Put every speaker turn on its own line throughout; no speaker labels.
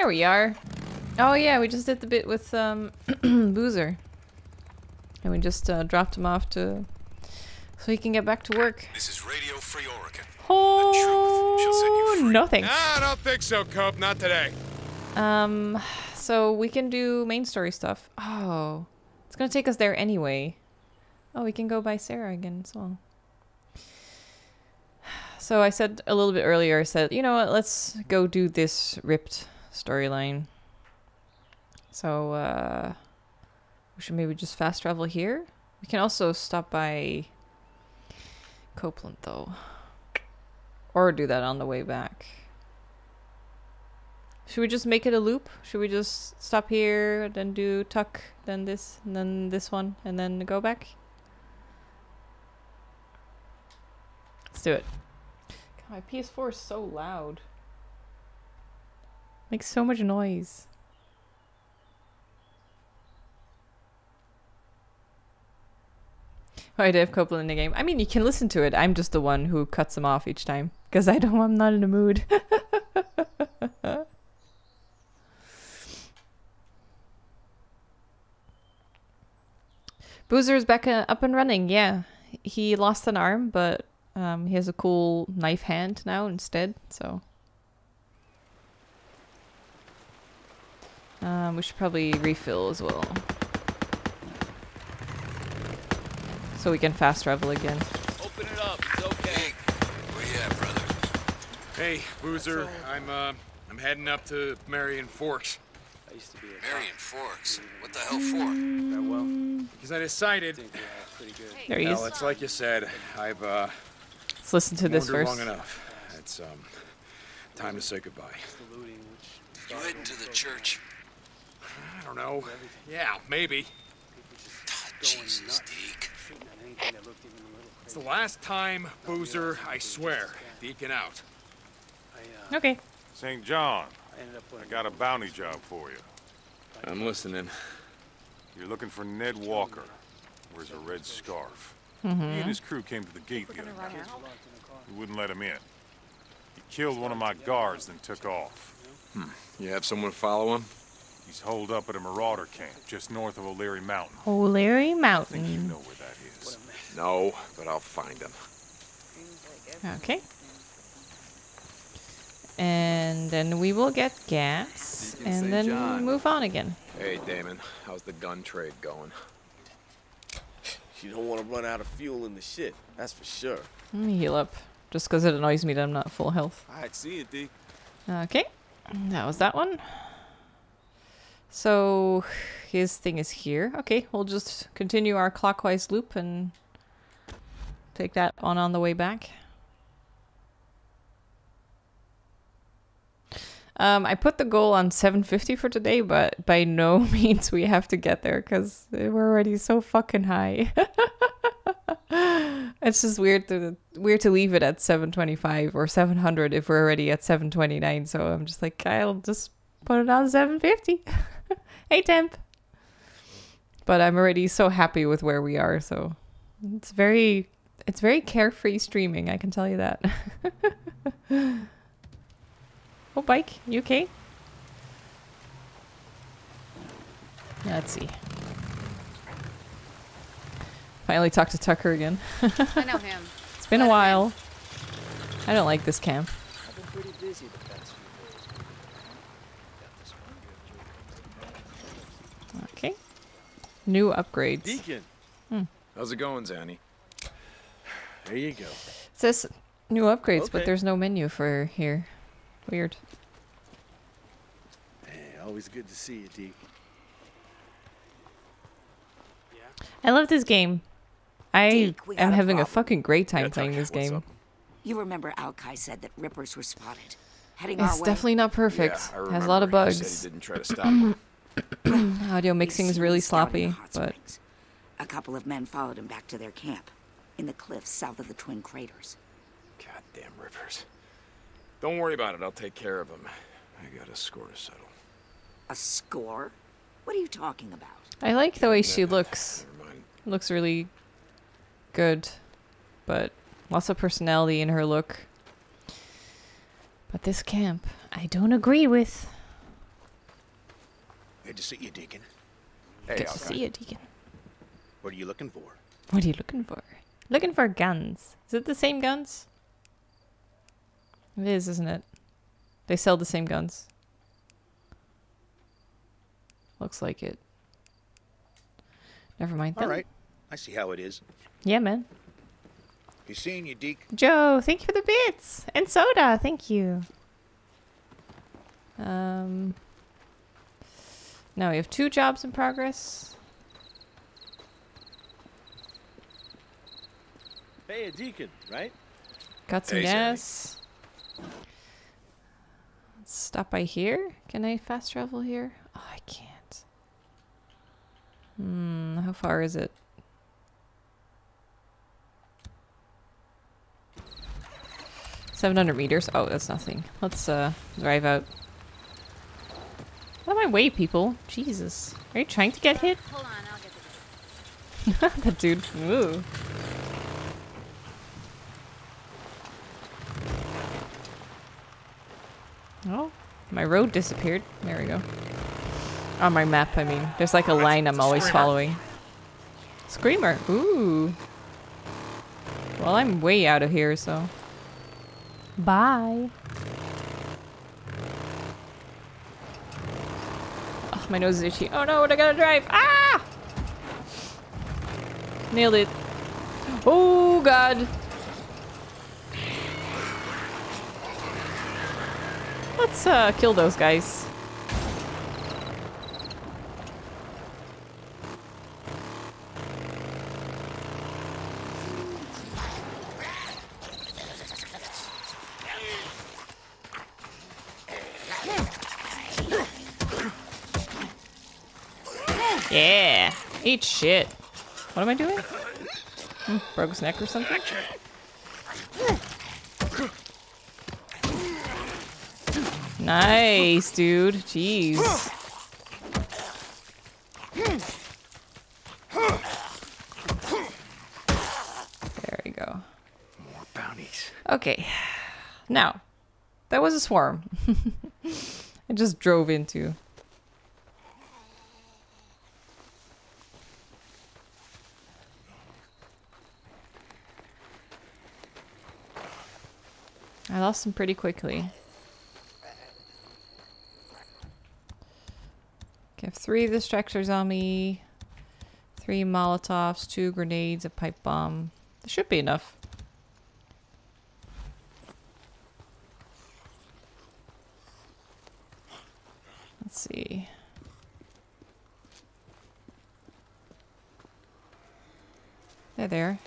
There we are. Oh yeah, we just did the bit with Boozer. And we just dropped him off to... so he can get back to work.
This is Radio Free Oregon.
Oh,
The truth shall set you free.
no thanks.
I don't think so, Cope. Not today.
So we can do main story stuff. Oh, it's gonna take us there anyway. Oh, we can go by Sarah again as well. So I said a little bit earlier, I said, you know what, let's go do this ripped storyline. So, we should maybe just fast travel here. We can also stop by Copeland, though. Or do that on the way back. Should we just make it a loop? Should we just stop here, then do Tuck, then this, and then this one, and then go back? Let's do it. God, my PS4 is so loud. Makes so much noise. Why do I have Copeland in the game? I mean, you can listen to it. I'm just the one who cuts him off each time. Because I'm not in the mood. Boozer's back up and running, yeah. He lost an arm, but he has a cool knife hand now instead, so... we should probably refill as well. So we can fast travel again.
Open it up. It's okay.
Where you at, brother?
Hey, Boozer. I'm heading up to Marion Forks.
I used to be a
Marion Forks. What the hell for?
Farewell.
Because I decided...
Pretty good.
There he is.
Well, it's like you said. I've
Let's listen to this
wandered
first.
long enough. It's time to say goodbye.
You heading to the church?
I don't know. Yeah, maybe.
Jesus, Deke.
It's the last time, Boozer, I swear. Deacon out.
Okay.
St. John, I got a bounty job for you.
I'm listening.
You're looking for Ned Walker. Wears a red scarf. He and his crew came to the gate the other night. We wouldn't let him in. He killed one of my guards, then took off.
You have someone follow him?
He's holed up at a marauder camp just north of O'Leary Mountain.
O'Leary
I think you
Mountain.
know where that is.
No, but I'll find him.
Okay. And then we will get gas,
Deacon
and
St.
then
John.
move on again.
Hey, Damon. How's the gun trade going?
You don't want to run out of fuel in the shit. That's for sure.
Let me heal up, just because it annoys me that I'm not full health.
All right, see you, D.
Okay, that was that one. So his thing is here. Okay, we'll just continue our clockwise loop and take that on the way back. I put the goal on 750 for today, but by no means we have to get there because we're already so fucking high. It's just weird to leave it at 725 or 700 if we're already at 729. So I'm just like, I'll just put it on 750. Hey, temp. But I'm already so happy with where we are. So it's very carefree streaming. I can tell you that. Oh, bike, you okay? Let's see. Finally talked to Tucker again.
I know him.
It's been a while. I don't like this camp.
I've been pretty busy the past few days.
Okay. New upgrades.
Deacon.
How's it going, Zanny?
There you go.
It says new upgrades, but
Okay.
there's no menu for here. Weird.
Hey, always good to see you, Deke.
I love this game. I
Deke, we
am
got a
having a
problem.
fucking great time
Yeah,
playing
Tuck,
this
what's
game.
up?
You remember Alkai said that rippers were spotted. Heading
It's
our way.
definitely not perfect.
Yeah, I
Has a lot of
remember. He
bugs.
said he didn't try to stop him.
Audio
He'd
mixing is
seen
really
him scouting
sloppy,
the hot
but
springs. A couple of men followed him back to their camp in the cliffs south of the Twin Craters.
Goddamn Rivers. Don't worry about it. I'll take care of him. I got a score to settle.
A score? What are you talking about?
I like the way she looks.
Never mind.
Looks really good, but lots of personality in her look. But this camp, I don't agree with.
Good to see you, Deacon.
Hey,
Good to see you, Deacon.
What are you looking for?
What are you looking for? Looking for guns. Is it the same guns? It is, isn't it? They sell the same guns. Looks like it. Never mind.
All right. I see how it is.
Yeah, man.
You seeing you, Deke?
Joe, thank you for the bits. And soda, thank you. Now we have 2 jobs in progress.
Hey, a Deacon, right?
Got some
Hey,
gas. Let's stop by here. Can I fast travel here? Oh, I can't. How far is it? $700 meters. Oh, that's nothing. Let's drive out. Out of my way, people. Jesus. Are you trying to get hit?
Hold on, I'll get the
That dude. Ooh. Oh, my road disappeared. There we go. On my map, I mean. There's like a line I'm always following. Screamer. Ooh. Well, I'm way out of here, so. Bye. Oh, my nose is itchy. Oh no, what I gotta drive? Ah! Nailed it. Oh god. Let's kill those guys. Yeah, eat shit. What am I doing? Broke his neck or something? Nice, dude. Jeez. There we go.
More bounties.
Okay. Now, that was a swarm. I just drove into. I lost him pretty quickly. Okay, I have 3 distractors on me. 3 Molotovs, 2 grenades, a pipe bomb. That should be enough. Let's see. They're there.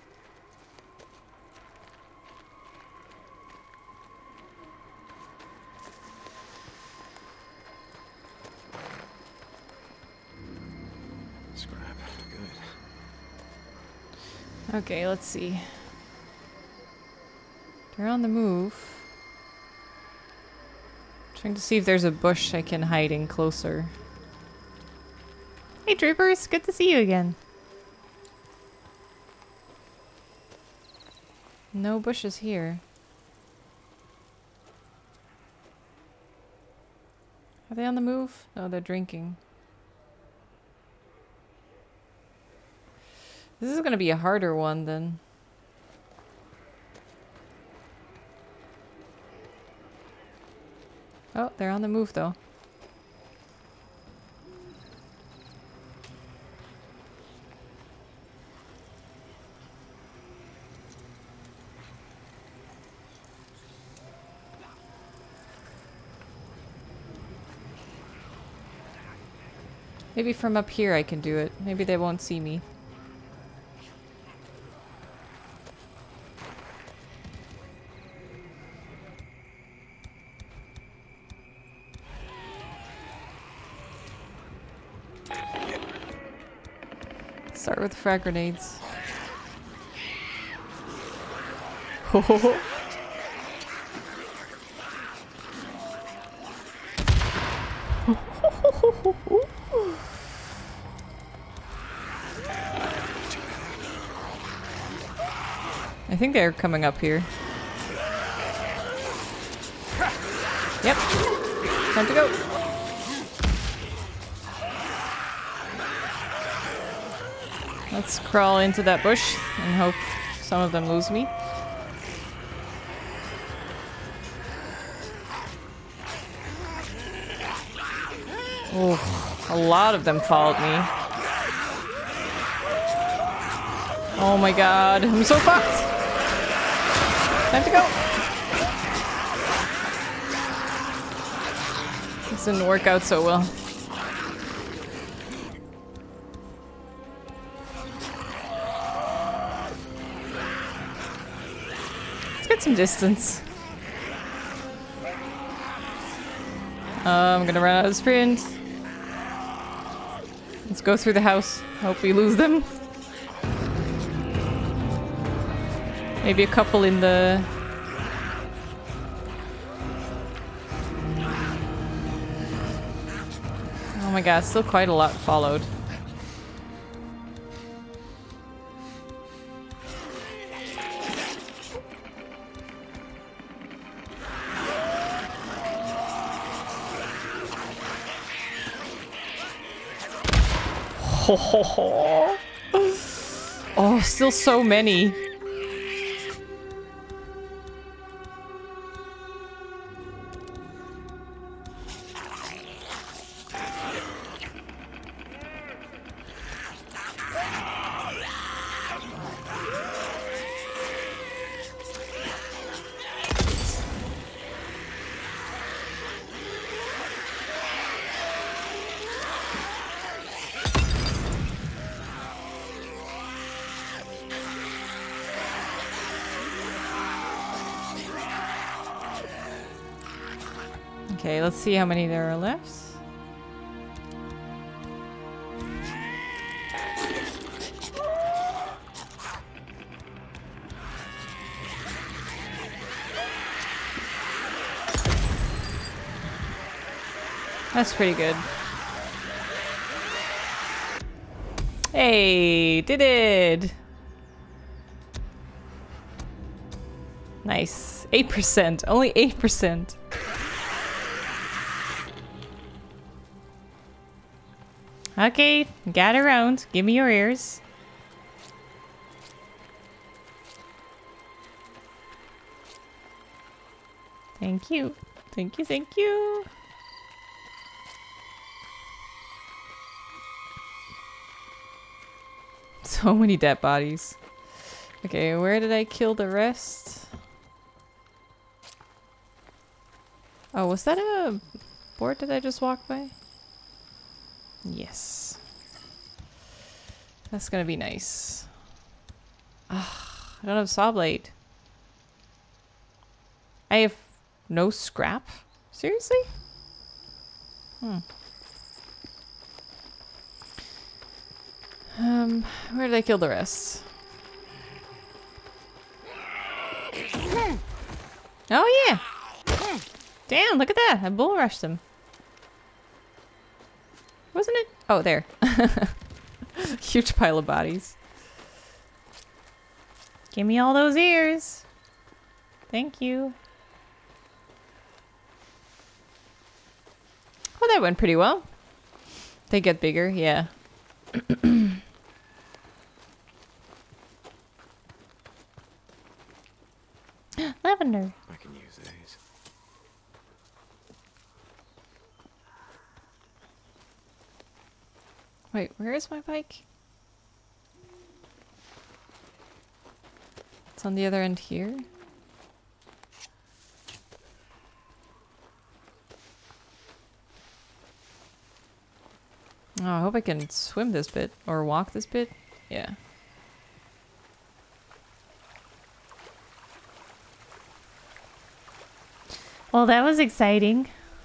Scrap. Good.
Okay, let's see. They're on the move. Trying to see if there's a bush I can hide in closer. Hey troopers, good to see you again. No bushes here. Are they on the move? No, they're drinking. This is gonna be a harder one then. Oh, they're on the move though. Maybe from up here I can do it. Maybe they won't see me. Start with frag grenades. I think they're coming up here. Yep. Time to go. Let's crawl into that bush and hope some of them lose me. Oh, a lot of them followed me. Oh my god, I'm so fucked! Time to go! This didn't work out so well. Let's get some distance. I'm gonna run out of sprint. Let's go through the house. Hope we lose them. Maybe a couple in the... Oh my god, still quite a lot followed. Oh, still so many. Okay, let's see how many there are left. That's pretty good. Hey, did it! Nice. 8%. Only 8%. Okay, gather around. Give me your ears. Thank you. Thank you, thank you. So many dead bodies. Okay, where did I kill the rest? Oh, was that a board that I just walked by? Yes. That's gonna be nice. Ah, I don't have saw blade. I have no scrap? Seriously? Where did I kill the rest? Oh yeah! Damn, look at that! I bull rushed them. Wasn't it? Oh, there. Huge pile of bodies. Give me all those ears. Thank you. Well, that went pretty well. They get bigger, yeah. Lavender.
I can use these.
Wait, where is my bike? It's on the other end here. Oh, I hope I can swim this bit or walk this bit. Yeah. Well, that was exciting.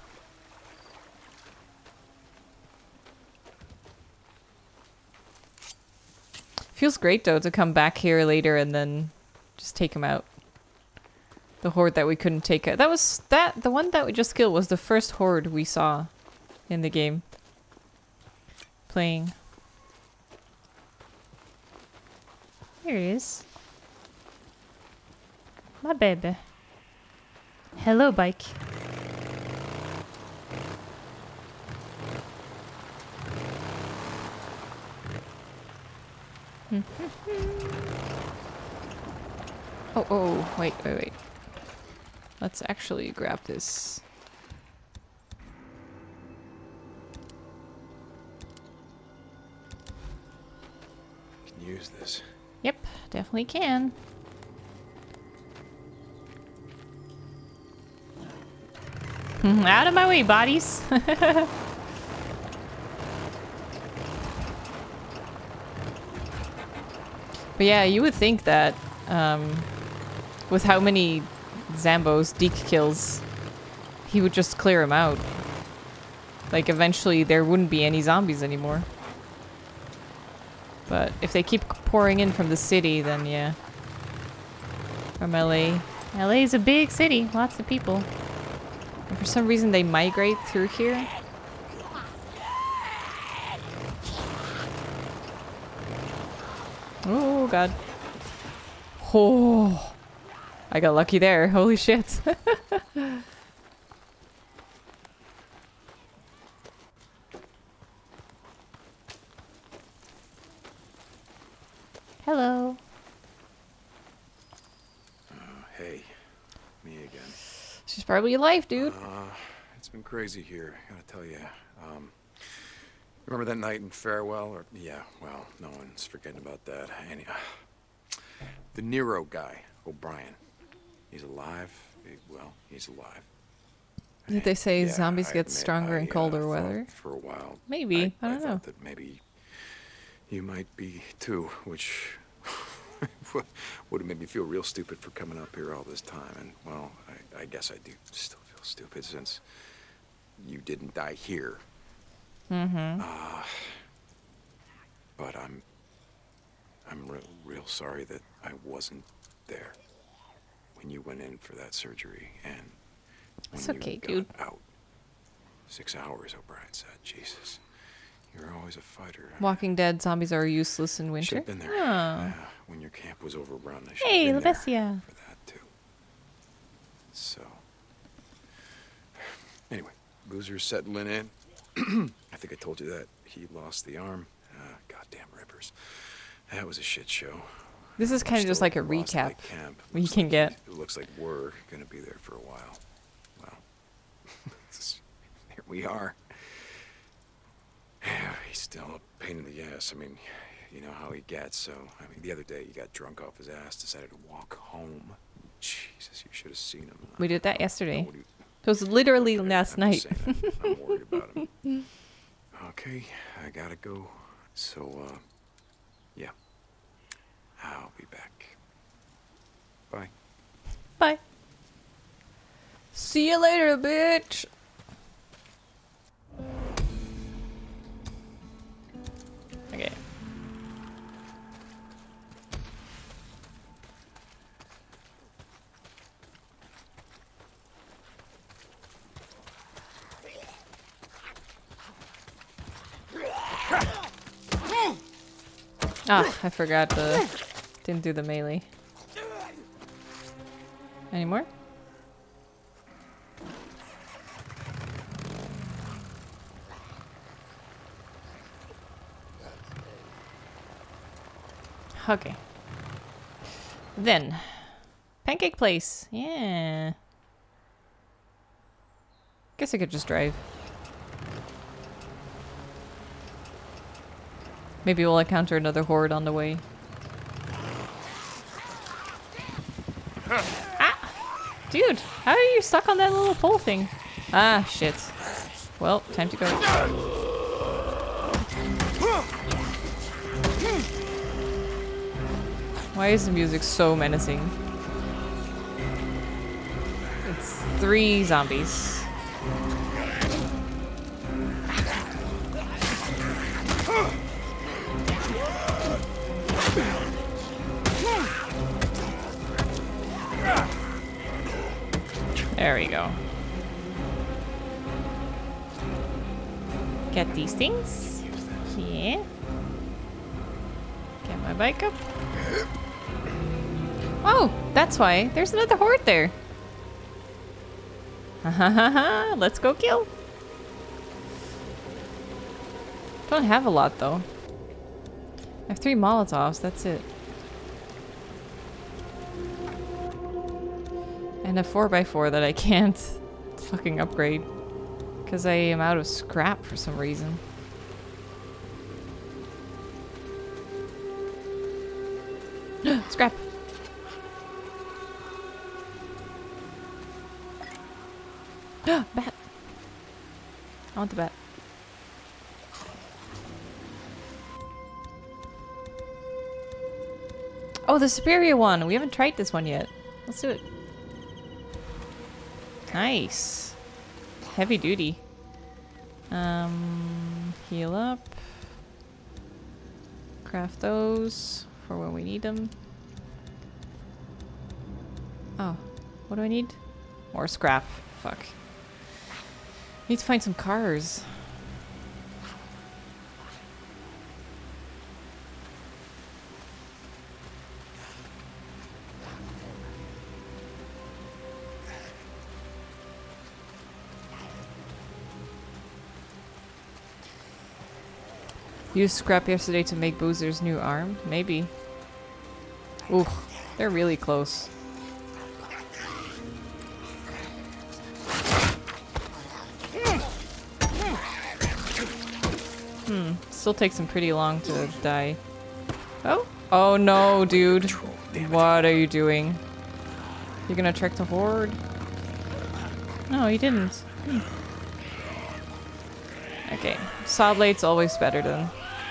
Feels great though to come back here later and then just take him out. The horde that we couldn't take out. The one that we just killed was the first horde we saw in the game. Playing. Here it is. My baby. Hello, bike. Oh, wait. Let's actually grab this.
Can use this.
Yep, definitely can. Out of my way, bodies. But yeah, you would think that with how many Zambos Deke kills, he would just clear them out. Like, eventually there wouldn't be any zombies anymore. But if they keep pouring in from the city, then yeah. From LA. LA is a big city, lots of people. And for some reason they migrate through here. Oh god. Oh, I got lucky there. Holy shit. Hello.
Hey, me again.
She's probably alive, dude.
It's been crazy here, I gotta tell you. Remember that night in Farewell? Or yeah, well, no one's forgetting about that. The Nero guy, O'Brien. He's alive. Well, he's alive.
Did they say
Yeah,
zombies
I
get
admit
stronger in
I,
colder
thought
weather?
For a while.
Maybe. I don't know.
thought that maybe you might be too, which would have made me feel real stupid for coming up here all this time. And well, I guess I do still feel stupid since you didn't die here.
Mm-hmm.
But I'm real sorry that I wasn't there when you went in for that surgery and when
It's
you
okay,
got
dude.
out. 6 hours, O'Brien said. Jesus, you're always a fighter.
Walking Dead zombies are useless in winter.
Should've been there.
Oh.
Yeah, when your camp was overrun. I should've
Hey,
been there
Lebesia.
for that too. So, anyway, Boozer's settling in. I think I told you that he lost the arm. Goddamn Rivers. That was a shit show.
This is kind of just
Still
like a
Lost
recap
Lake Camp.
we
Looks
can
like
get.
It looks like we're gonna be there for a while. Well, here we are. He's still a pain in the ass. I mean, you know how he gets. So, I mean, the other day he got drunk off his ass, decided to walk home. Jesus, you should have seen him.
We did that yesterday.
Nobody-
It was literally last
I'm just
night.
saying, I'm worried about him. Okay, I gotta go. So, yeah. I'll be back. Bye.
Bye. See you later, bitch. Okay. Ah, I forgot the... Didn't do the melee. Any more? Okay. Then. Pancake Place. Yeah. Guess I could just drive. Maybe we'll encounter another horde on the way. Ah! Dude, how are you stuck on that little pole thing? Ah, shit. Well, time to go. Why is the music so menacing? It's 3 zombies. There we go. Get these things. Yeah. Get my bike up. Oh, that's why. There's another horde there. Ha ha ha ha. Let's go kill. Don't have a lot though. I have 3 Molotovs, that's it. And a 4x4 that I can't fucking upgrade. Because I am out of scrap for some reason. Scrap! Bat! I want the bat. Oh, the superior one! We haven't tried this one yet. Let's do it. Nice. Heavy duty. Heal up. Craft those for when we need them. Oh, what do I need? More scrap. Fuck. Need to find some cars. Used scrap yesterday to make Boozer's new arm? Maybe. Ooh, they're really close. Still takes him pretty long to die. Oh? Oh no, dude. What are you doing? You're gonna trek the horde? No, he didn't. Okay. Saw blade's always better than...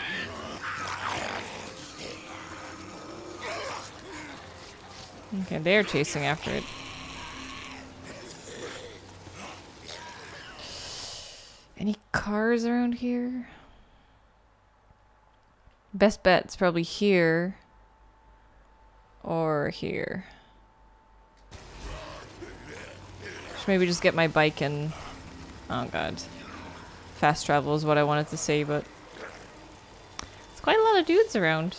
Okay, they're chasing after it. Any cars around here? Best bet's probably here. Or here. Should maybe just get my bike and... Oh god. Fast travel is what I wanted to say, but... There's quite a lot of dudes around.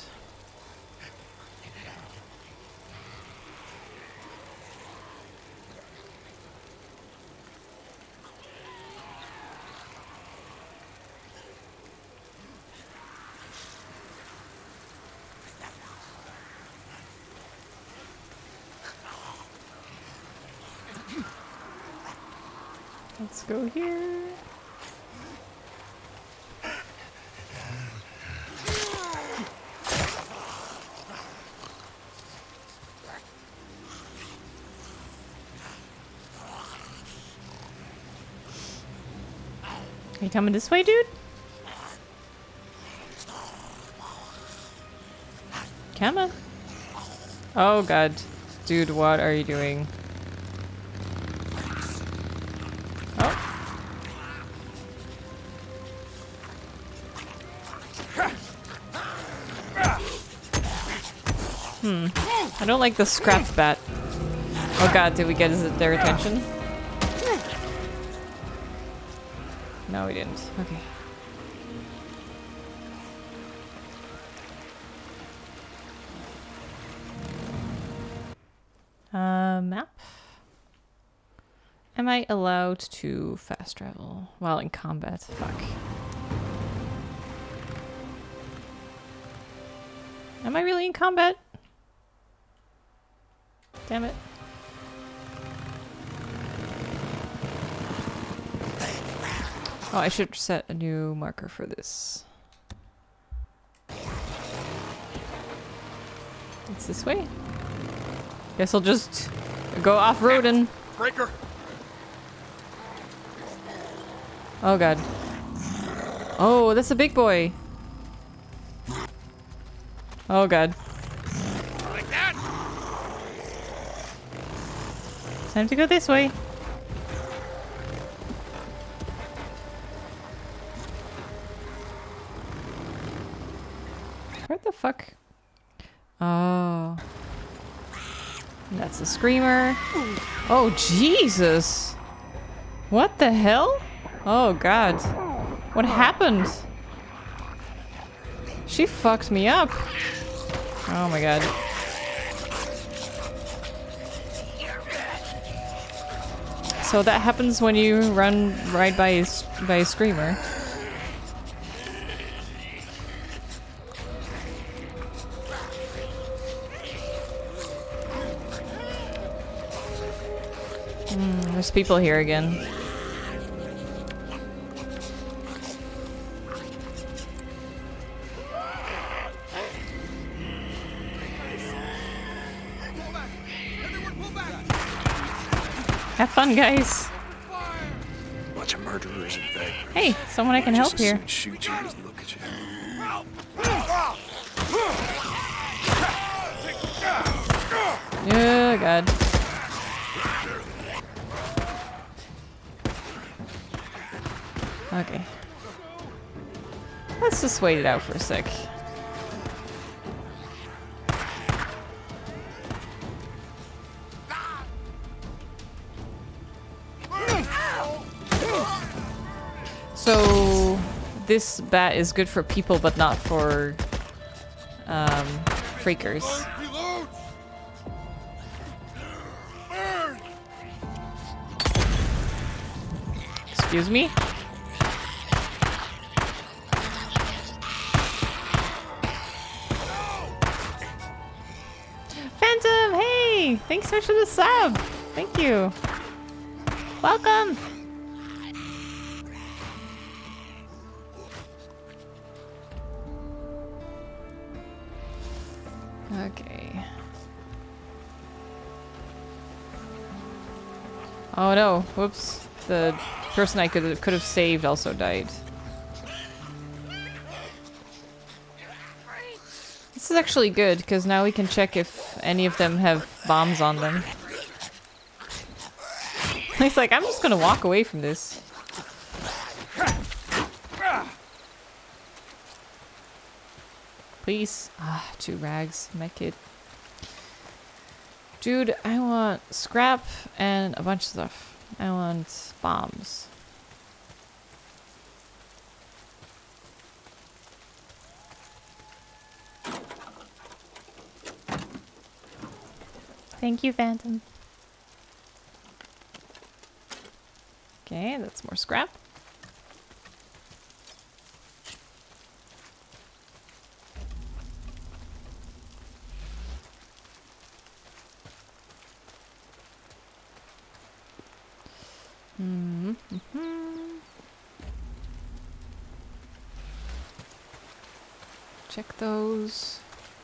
Let's go here. Are you coming this way, dude? Come on. Oh god. Dude, what are you doing? I don't like the scrap bat. Oh god, did we get their attention? No, we didn't. Okay. Map? Am I allowed to fast travel while in combat? Fuck. Am I really in combat? Damn it. Oh, I should set a new marker for this. It's this way. Guess I'll just go off-roading.
Breaker.
Oh god. Oh, that's a big boy. Oh god.
Like that.
Time to go this way. Where the fuck? Oh. That's a screamer. Oh, Jesus. What the hell? Oh, God. What happened? She fucked me up. Oh, my God. So that happens when you run right by a screamer. There's people here again. Have fun, guys.
Bunch of murderers and vagrants.
Hey, someone I can help here.
Shoot you as look at you.
Oh, God. Okay. Let's just wait it out for a sec. So, this bat is good for people, but not for freakers. Excuse me? Phantom, hey! Thanks so much for the sub! Thank you. Welcome! Okay. Oh no, whoops. The person I could have saved also died. This is actually good, because now we can check if any of them have bombs on them. He's like, I'm just gonna walk away from this. Please. Ah, 2 rags. Medkit. Dude, I want scrap and a bunch of stuff. I want bombs. Thank you, Phantom. Okay, that's more scrap. Check those.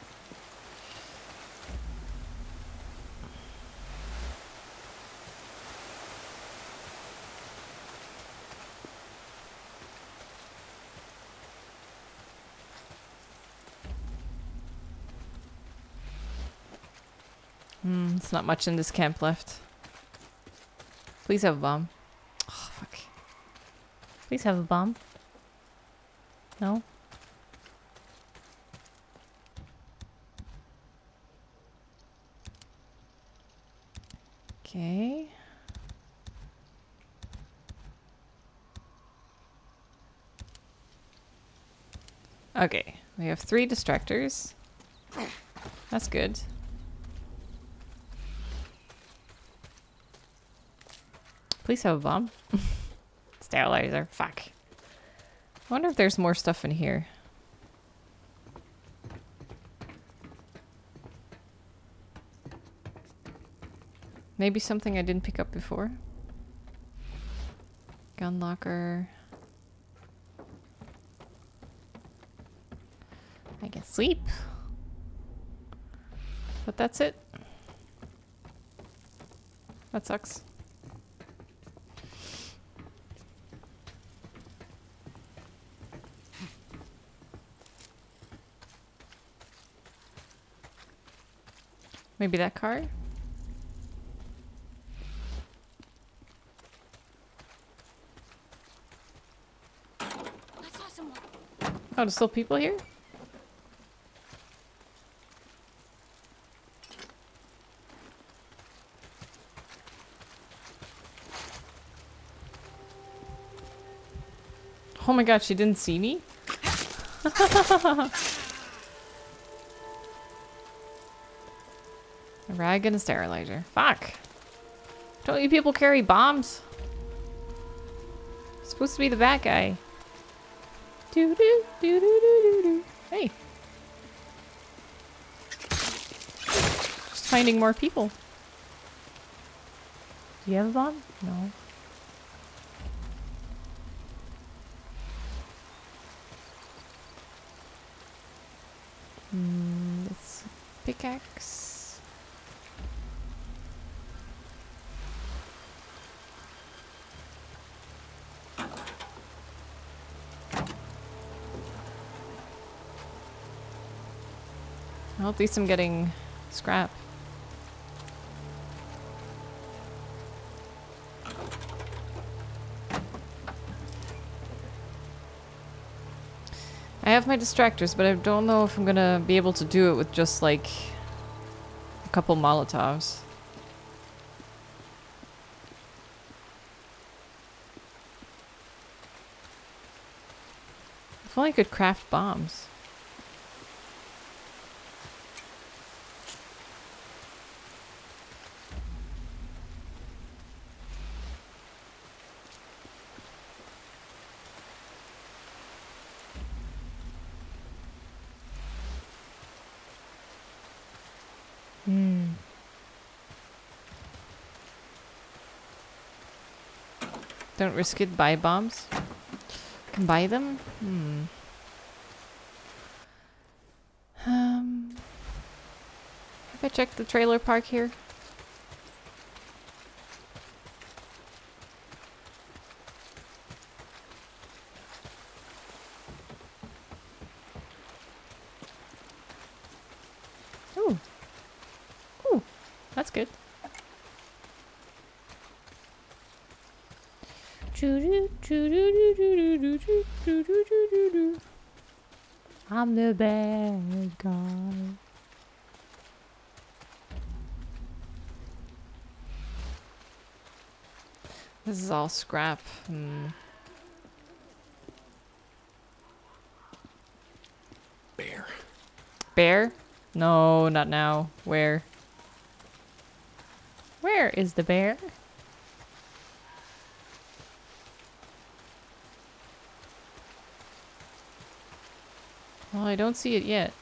It's not much in this camp left. Please have a bomb. Oh, fuck. Please have a bomb. No? Okay. Okay, we have 3 distractors. That's good. Please have a bomb. Sterilizer. Fuck. I wonder if there's more stuff in here. Maybe something I didn't pick up before. Gun locker. I can sleep. But that's it. That sucks. Maybe that car? Oh, there's still people here? Oh my god, she didn't see me? A rag and a sterilizer. Fuck. Don't you people carry bombs? Supposed to be the bad guy. Doo doo doo doo doo doo doo. Hey. Just finding more people. Do you have a bomb? No. It's pickaxe. Well, at least I'm getting scrap. I have my distractors, but I don't know if I'm gonna be able to do it with just like a couple Molotovs. If only I could craft bombs. Don't risk it. Buy bombs. Can buy them? Have I checked the trailer park here? Ooh. Ooh. That's good. I'm the bad guy. This is all scrap.
Bear.
Bear? No, not now. Where? Where is the bear? Well, I don't see it yet.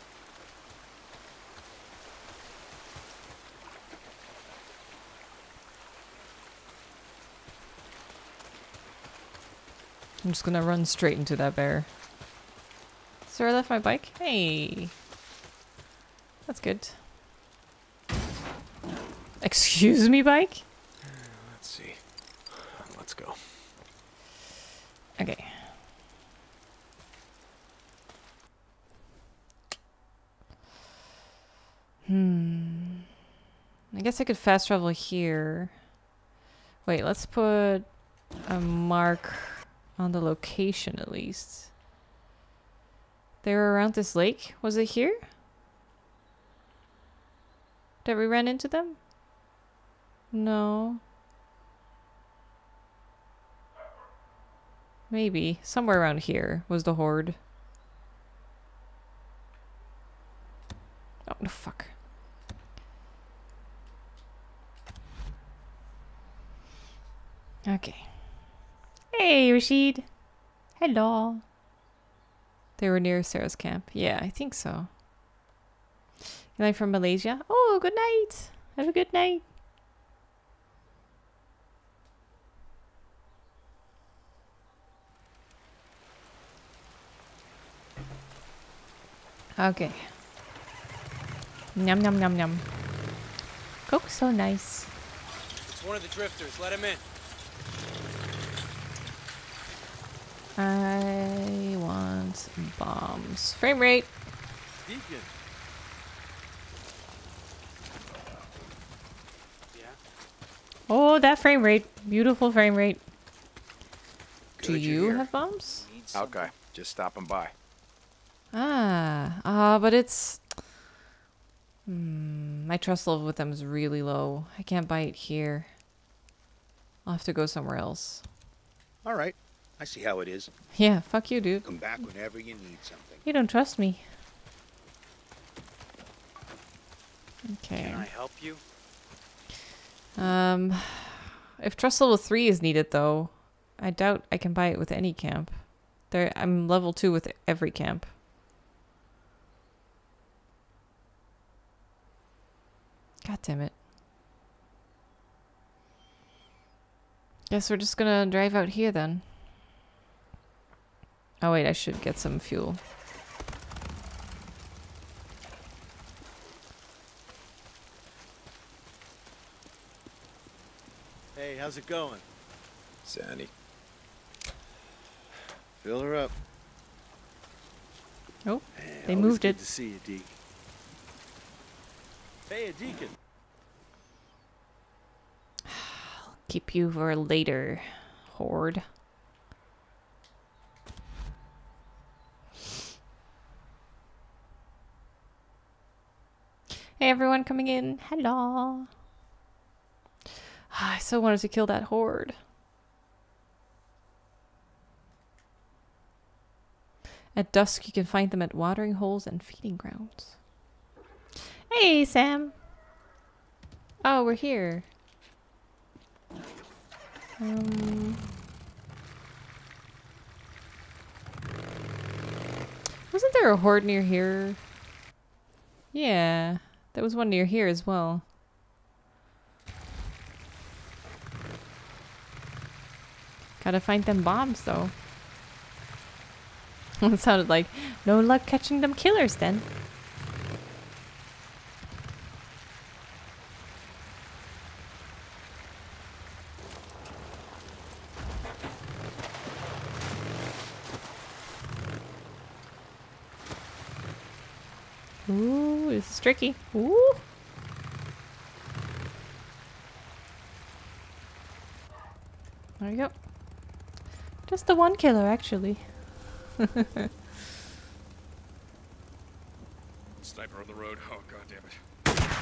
I'm just gonna run straight into that bear. So I left my bike? Hey! That's good. Excuse me, bike?
Let's see. Let's go.
Okay. I guess I could fast travel here. Wait, let's put a mark on the location at least. They were around this lake. Was it here? Did we run into them? No. Maybe. Somewhere around here was the horde. Oh, no, fuck. Okay. Hey, Rashid. Hello. They were near Sarah's camp. Yeah, I think so. You like from Malaysia? Oh, good night. Have a good night. Okay. Yum, yum, yum, yum. Coke's so nice.
It's one of the drifters. Let him in.
I want bombs. Frame rate.
Deacon. Yeah?
Oh, that frame rate. Beautiful frame rate. Do
Good, you're
you
here.
have bombs?
Out guy. Just stopping by.
But it's... my trust level with them is really low. I can't buy it here. I'll have to go somewhere else.
All right. I see how it is.
Yeah, fuck you, dude.
Come back whenever you need something.
You don't trust me. Okay.
Can I help you?
If trust level 3 is needed, though, I doubt I can buy it with any camp. I'm level 2 with every camp. God damn it. Guess we're just gonna drive out here then. Oh wait, I should get some fuel.
Hey, how's it going?
Sandy.
Fill her up.
Oh,
Man,
they
always
moved
good
it.
to see you, Deke. Hey, a Deacon.
Keep you for later, horde. Hey everyone coming in. Hello. I so wanted to kill that horde. At dusk, you can find them at watering holes and feeding grounds. Hey, Sam. Oh, we're here. Wasn't there a horde near here? Yeah, there was one near here as well. Gotta find them bombs, though. It sounded like, no luck catching them killers, then. Ooh, this is tricky. Ooh. There you go. Just the one killer, actually.
Sniper on the road. Oh, god damn it.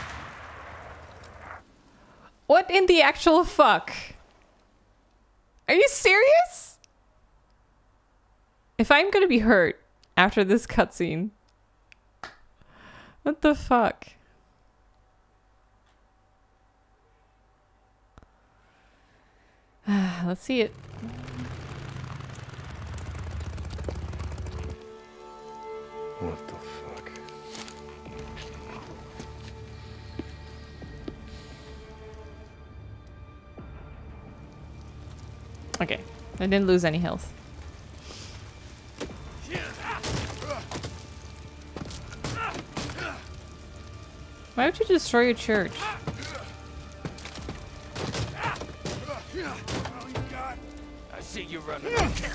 What in the actual fuck? Are you serious? If I'm gonna be hurt after this cutscene. What the fuck? Let's see it.
What the fuck?
Okay, I didn't lose any health. Why would you destroy your church?
I see you running.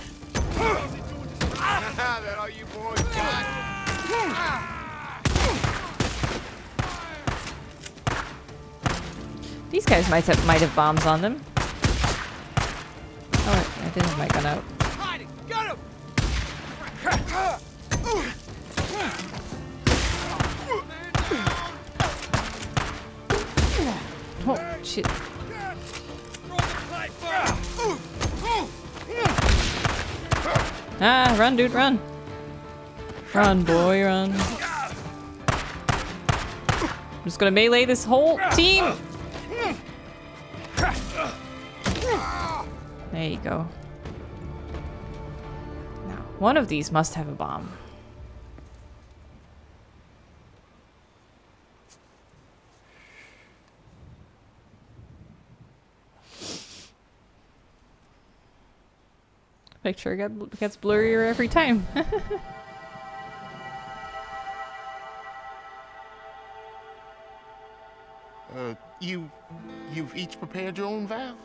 That all you boys got?
These guys might have bombs on them. Oh, I didn't have my gun out.
Got him!
Oh, shit. Ah, run, dude, run. Run, boy, run. I'm just gonna melee this whole team. There you go. Now, one of these must have a bomb. Picture gets blurrier every time.
You've each prepared your own valve?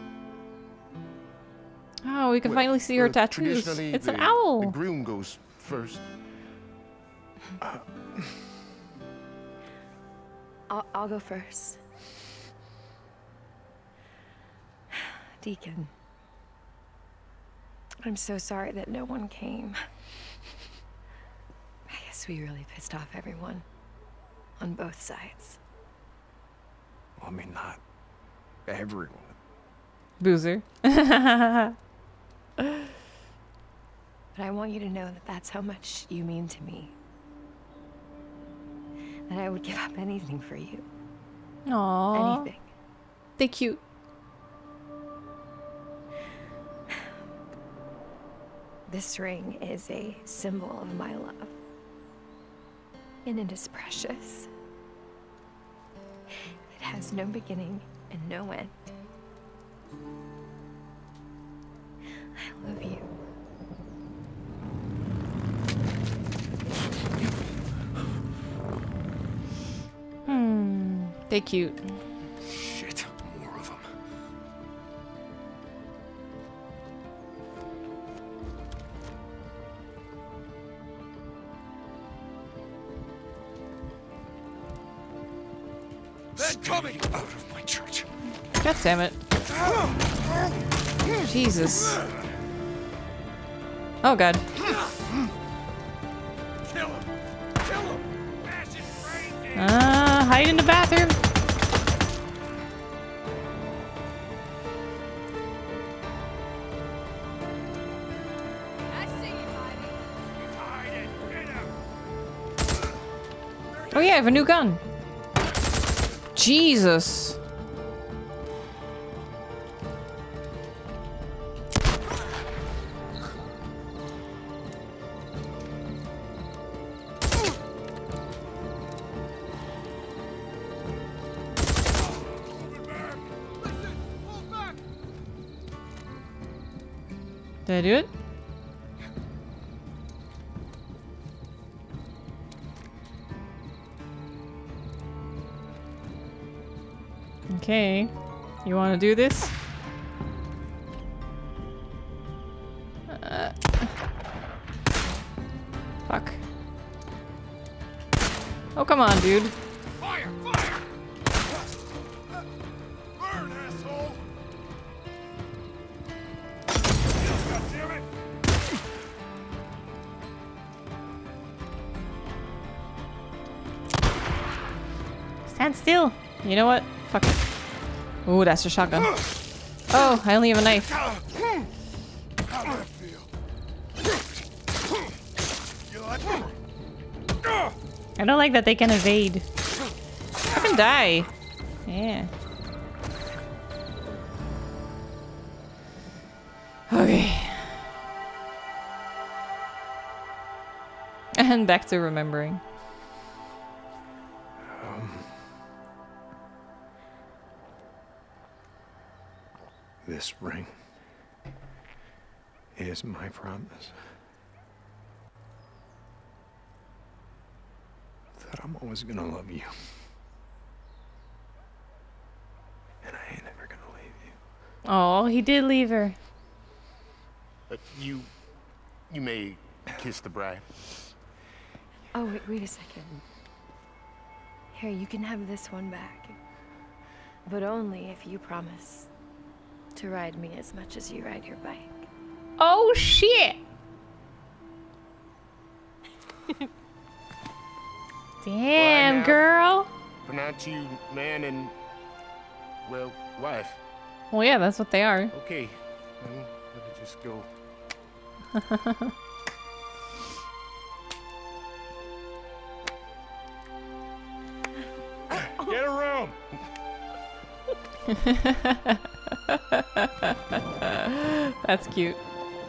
Oh, we can finally see her tattoos.
Traditionally,
It's an owl.
The groom goes first.
I'll go first. Deacon. I'm so sorry that no one came. I guess we really pissed off everyone. On both sides.
Well, I mean, not everyone.
Boozer.
But I want you to know that that's how much you mean to me. That I would give up anything for you.
Aww.
Anything.
They cute.
This ring is a symbol of my love. And it is precious. It has no beginning and no end. of you.
They cute.
Shit, more of them.
They're coming!
Out of my church.
God damn it. Jesus. Oh god.
Kill him! Kill him! Bash his brains in!
Hide in the bathroom.
I see you hiding. He's hiding! Get him!
Oh yeah, I have a new gun. Jesus. Did I do it? Okay. You want to do this? Fuck. Oh, come on, dude.
Fire! Fire! Burn, asshole! God damn it!
Stand still. You know what? Fuck it. Ooh, that's a shotgun. Oh, I only have a knife.
How'd that feel? You like it?
I don't like that they can evade. Fucking die. Yeah. Okay. And back to remembering.
This ring is my promise that I'm always gonna love you. And I ain't ever gonna leave you.
Oh, he did leave her.
You may kiss the bride.
Oh, wait a second. Here, you can have this one back. But only if you promise to ride me as much as you ride your bike.
Oh, shit. Damn, girl.
Pronounce you man and, well, wife.
Well, yeah, that's what they are.
Okay, let me just go. Get a room.
That's cute.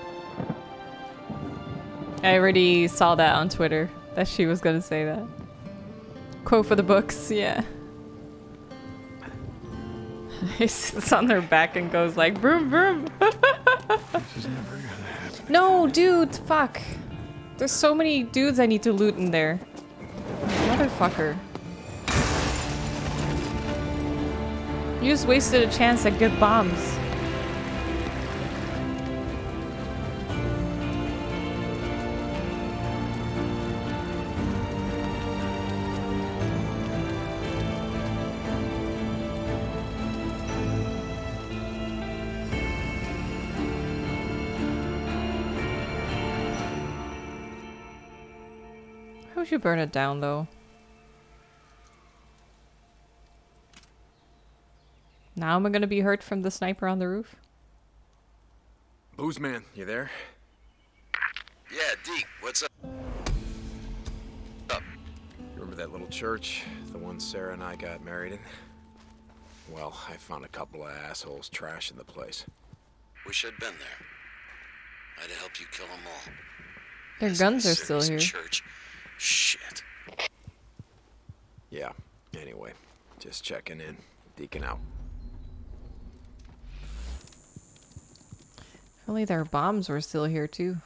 I already saw that on Twitter, that she was gonna say that. Quote for the books, yeah. He sits on their back and goes like, vroom vroom.
This is never gonna happen.
No, dude, fuck. There's so many dudes I need to loot in there. Motherfucker. You just wasted a chance at good bombs. How would you burn it down, though? Now am I gonna be hurt from the sniper on the roof?
Booze man, you there?
Yeah, Deke, what's up?
You remember that little church? The one Sarah and I got married in? Well, I found a couple of assholes trashing the place.
Wish I'd been there. I'd have helped you kill them all.
Their guns are still here.
Church. Shit.
Yeah, anyway, just checking in. Deacon out.
If only their bombs were still here too.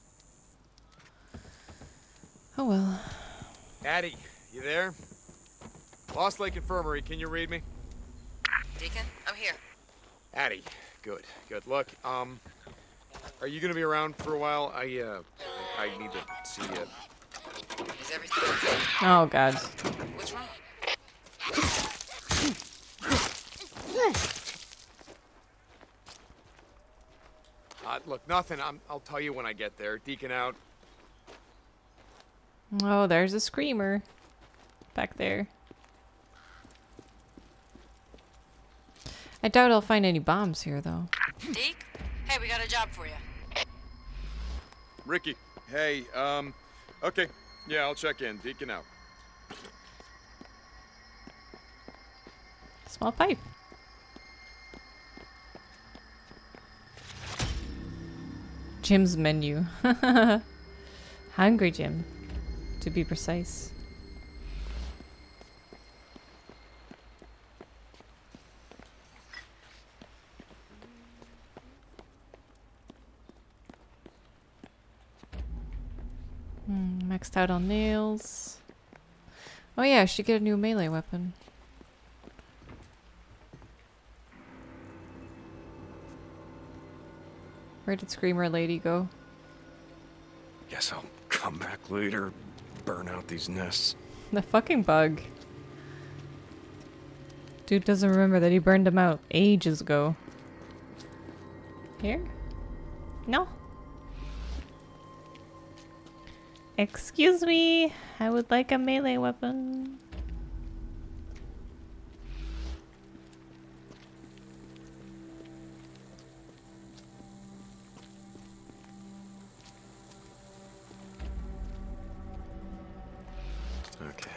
Oh well.
Addie, you there? Lost Lake Infirmary, can you read me?
Deacon, I'm here.
Addie, good. Look, are you gonna be around for a while? I need to see you.
Is everything okay?
Oh God.
What's wrong?
Look, nothing. I'll tell you when I get there. Deacon out.
Oh, there's a screamer back there. I doubt I'll find any bombs here, though.
Deke? Hey, we got a job for you.
Ricky, hey, okay. Yeah, I'll check in. Deacon out.
Small pipe. Jim's menu. Hungry Jim, to be precise. Maxed out on nails. Oh yeah, I should get a new melee weapon. Where did Screamer Lady go?
Guess I'll come back later, burn out these nests.
The fucking bug. Dude doesn't remember that he burned them out ages ago. Here? No. Excuse me, I would like a melee weapon.
Okay.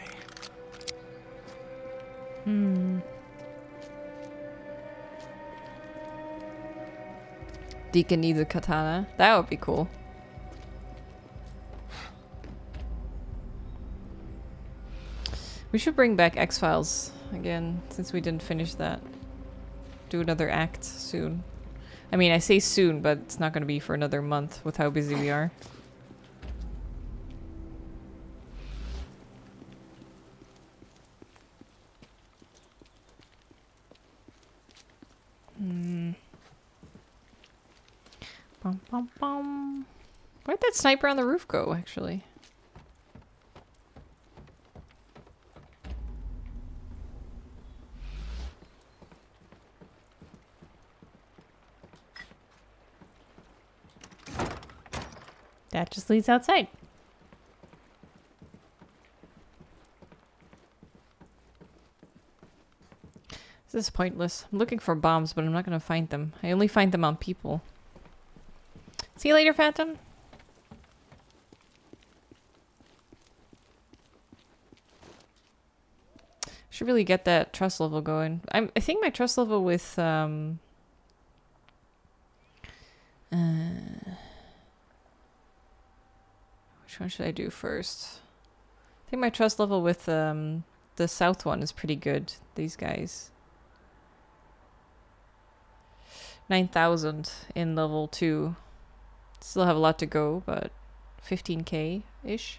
Deacon needs a katana. That would be cool. We should bring back X-Files again, since we didn't finish that. Do another act soon. I mean, I say soon, but it's not going to be for another month with how busy we are. Bum, bum, bum. Where'd that sniper on the roof go, actually? That just leads outside. This is pointless. I'm looking for bombs, but I'm not going to find them. I only find them on people. See you later, Phantom. Should really get that trust level going. I think my trust level with which one should I do first? I think my trust level with the south one is pretty good. These guys. 9,000 in level 2. Still have a lot to go, but 15k-ish.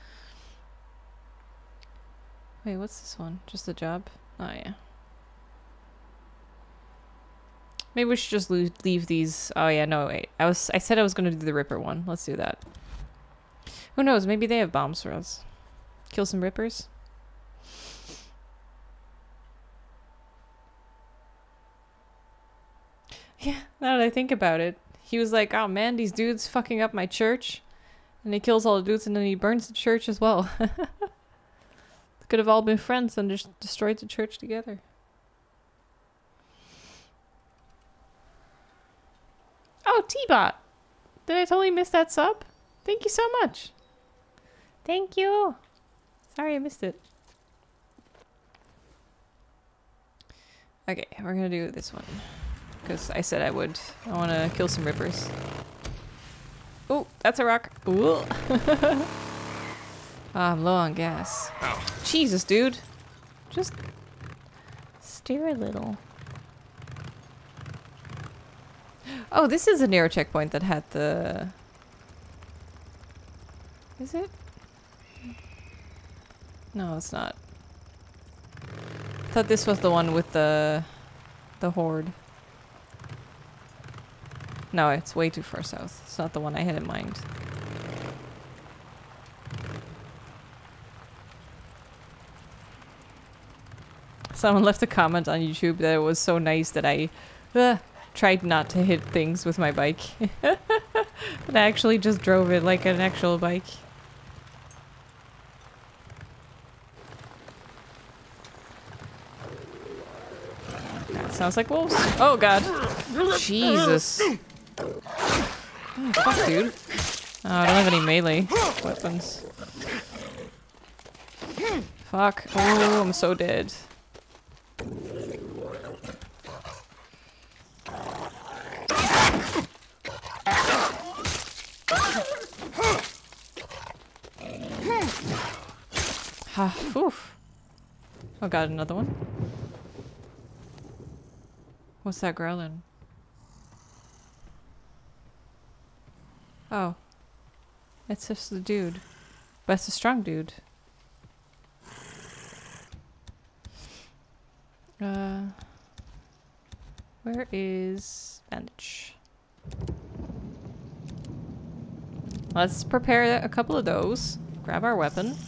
Wait, what's this one? Just a job? Oh, yeah. Maybe we should just leave these. Oh, yeah, no, wait. I said I was going to do the Ripper one. Let's do that. Who knows? Maybe they have bombs for us. Kill some Rippers. Yeah, now that I think about it. He was like, oh man, these dudes fucking up my church. And he kills all the dudes and then he burns the church as well. Could have all been friends and just destroyed the church together. Oh, T-Bot! Did I totally miss that sub? Thank you so much. Thank you. Sorry I missed it. Okay, we're gonna do this one. Because I said I would. I want to kill some Rippers. Oh, that's a rock. Ooh. I'm low on gas.
Ow.
Jesus, dude. Just steer a little. Oh, this is a Nero checkpoint that had the... Is it? No, it's not. I thought this was the one with the horde. No, it's way too far south. It's not the one I had in mind. Someone left a comment on YouTube that it was so nice that I tried not to hit things with my bike. But I actually just drove it like an actual bike. That sounds like wolves. Oh god. Jesus. Oh, fuck, dude. Oh, I don't have any melee weapons. Fuck. Oh, I'm so dead. Oof. Oh god, another one. What's that growling? Oh. It's just the dude. But it's a strong dude. Where is bandage? Let's prepare a couple of those. Grab our weapon.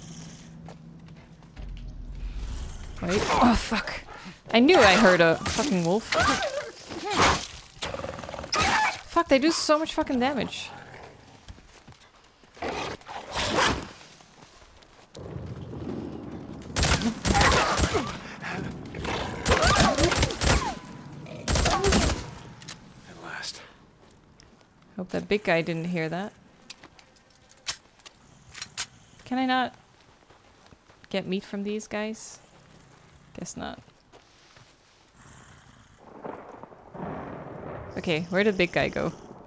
Wait. Oh, fuck. I knew I heard a fucking wolf. Fuck, they do so much fucking damage.
At last.
Hope that big guy didn't hear that. Can I not get meat from these guys? Guess not. Okay, where did big guy go?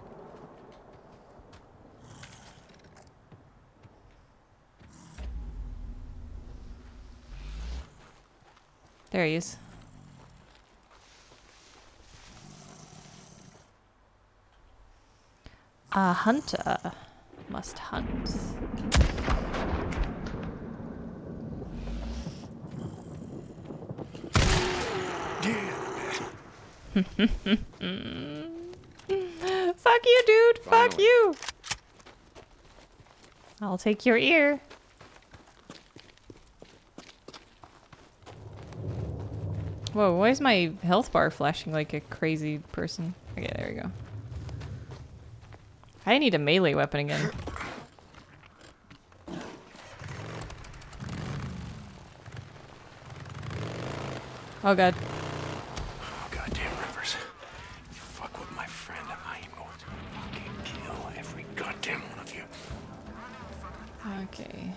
There he is. A hunter must hunt. Fuck you, dude.
Finally.
Fuck you. I'll take your ear. Whoa, why is my health bar flashing like a crazy person? Okay, there we go. I need a melee weapon again. Oh god.
Oh, goddamn Rivers. You fuck with my friend, I am going to fucking kill every goddamn one of you.
Okay.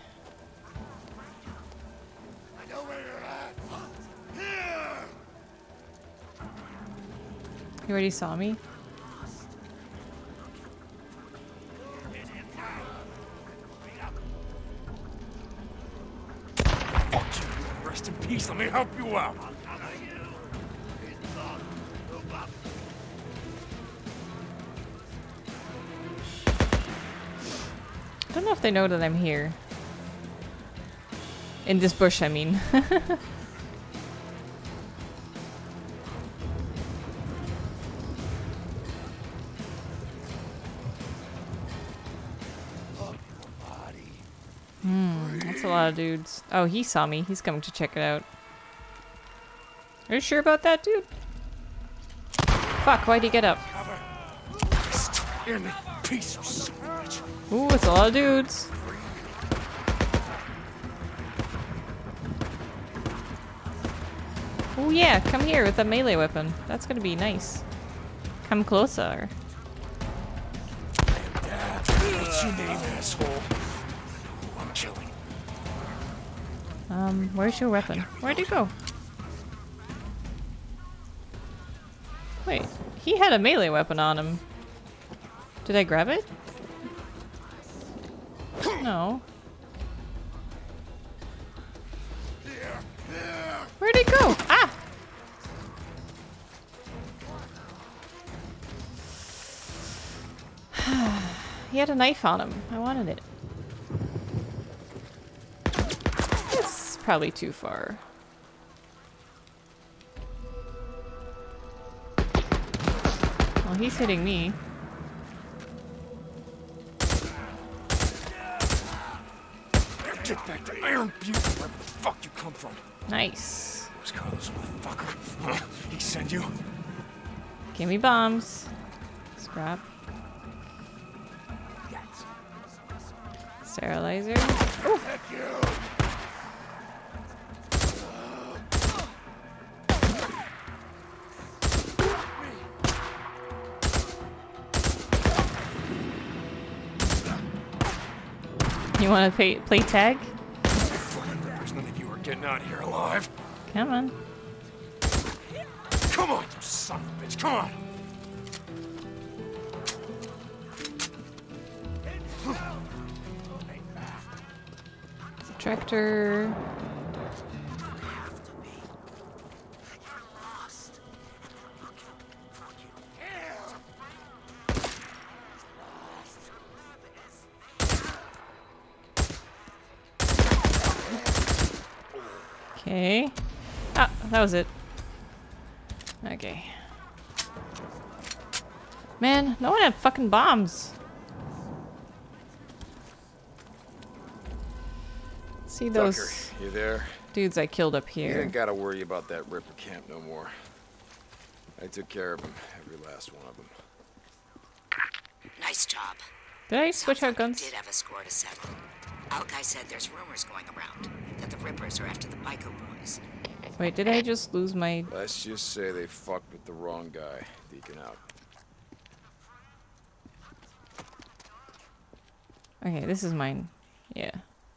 I know where you're at. Here!
You already saw me?
Rest in peace, let me help you out.
I don't know if they know that I'm here. In this bush, I mean. That's a lot of dudes. Oh, he saw me. He's coming to check it out. Are you sure about that, dude? Fuck, why'd he get up?
Piece of sandwich.
Ooh, it's a lot of dudes. Oh yeah, come here with a melee weapon. That's gonna be nice. Come closer.
What's your name, asshole? Who I'm killing.
Where's your weapon? Where'd he go? Wait, he had a melee weapon on him. Did I grab it? No. Where'd it go? Ah! He had a knife on him. I wanted it. It's probably too far. Well, he's hitting me.
Get back to Iron Butte, wherever the fuck you come from.
Nice.
Where's Carlos, motherfucker? Huh? He sent you?
Give me bombs. Scrap. Sterilizer. Ooh. You want to play tag?
Fucking rippers, none of you are getting out of here alive.
Come on.
Come on, you son of a bitch, come on!
Tractor. Okay. Ah, that was it. Okay. Man, no one had fucking bombs. See those
Tucker, you there?
dudes I killed up
You
here.
ain't gotta worry about that Ripper camp no more. I took care of them, every last one of them.
Nice job.
Did I switch out guns?
Did have a score to settle. Alkai said there's rumors going around that the Rippers are after the Bico boys.
Wait, did I just lose my...
Let's just say they fucked with the wrong guy. Deacon out.
Okay, this is mine. Yeah.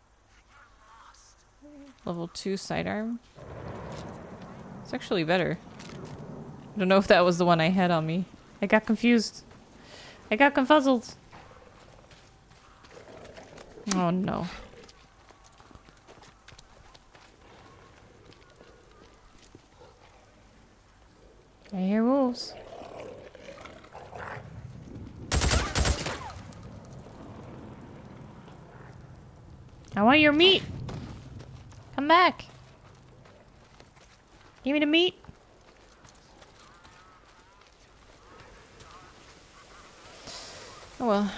Level 2 sidearm. It's actually better. I don't know if that was the one I had on me. I got confused. I got confuzzled. Oh no. I hear wolves. I want your meat. Come back. Give me the meat. Oh well.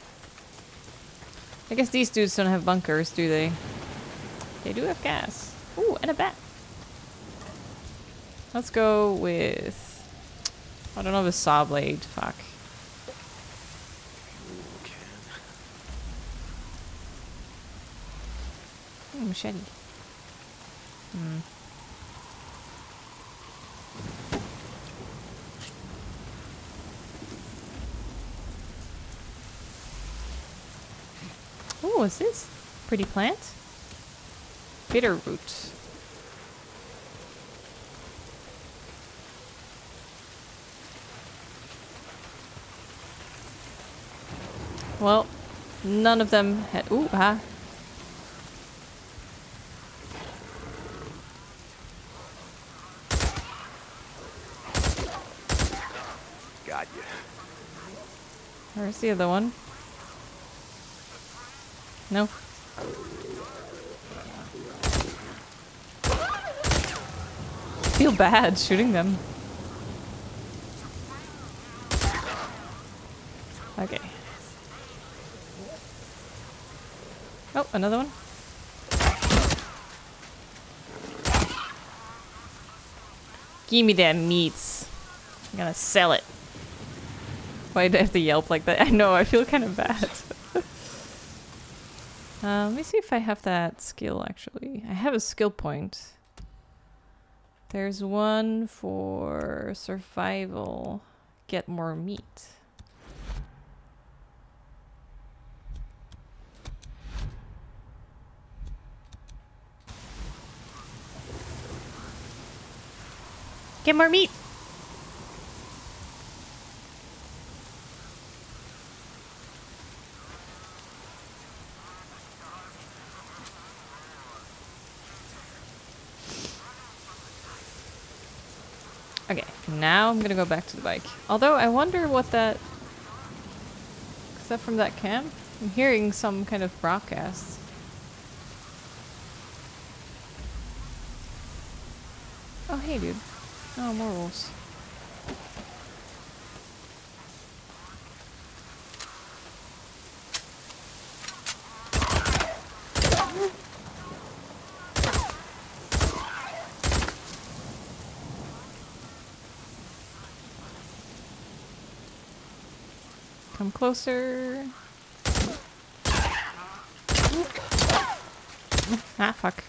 I guess these dudes don't have bunkers, do they? They do have gas. Ooh, and a bat. Let's go with... I don't know, the saw blade. Fuck. Ooh, machete. Oh, what's this? Pretty plant? Bitter root. Well, none of them had... Ooh, ah.
Got you.
Where's the other one? No. Feel bad shooting them. Okay. Oh, another one. Give me that meats. I'm gonna sell it. Why'd I have to yelp like that? I know, I feel kind of bad. Let me see if I have that skill, actually. I have a skill point. There's one for survival. Get more meat. Get more meat! Okay, now I'm gonna go back to the bike. Although I wonder what that... Is that from that camp? I'm hearing some kind of broadcast. Oh, hey, dude. Oh, more wolves. Come closer. Ah, fuck.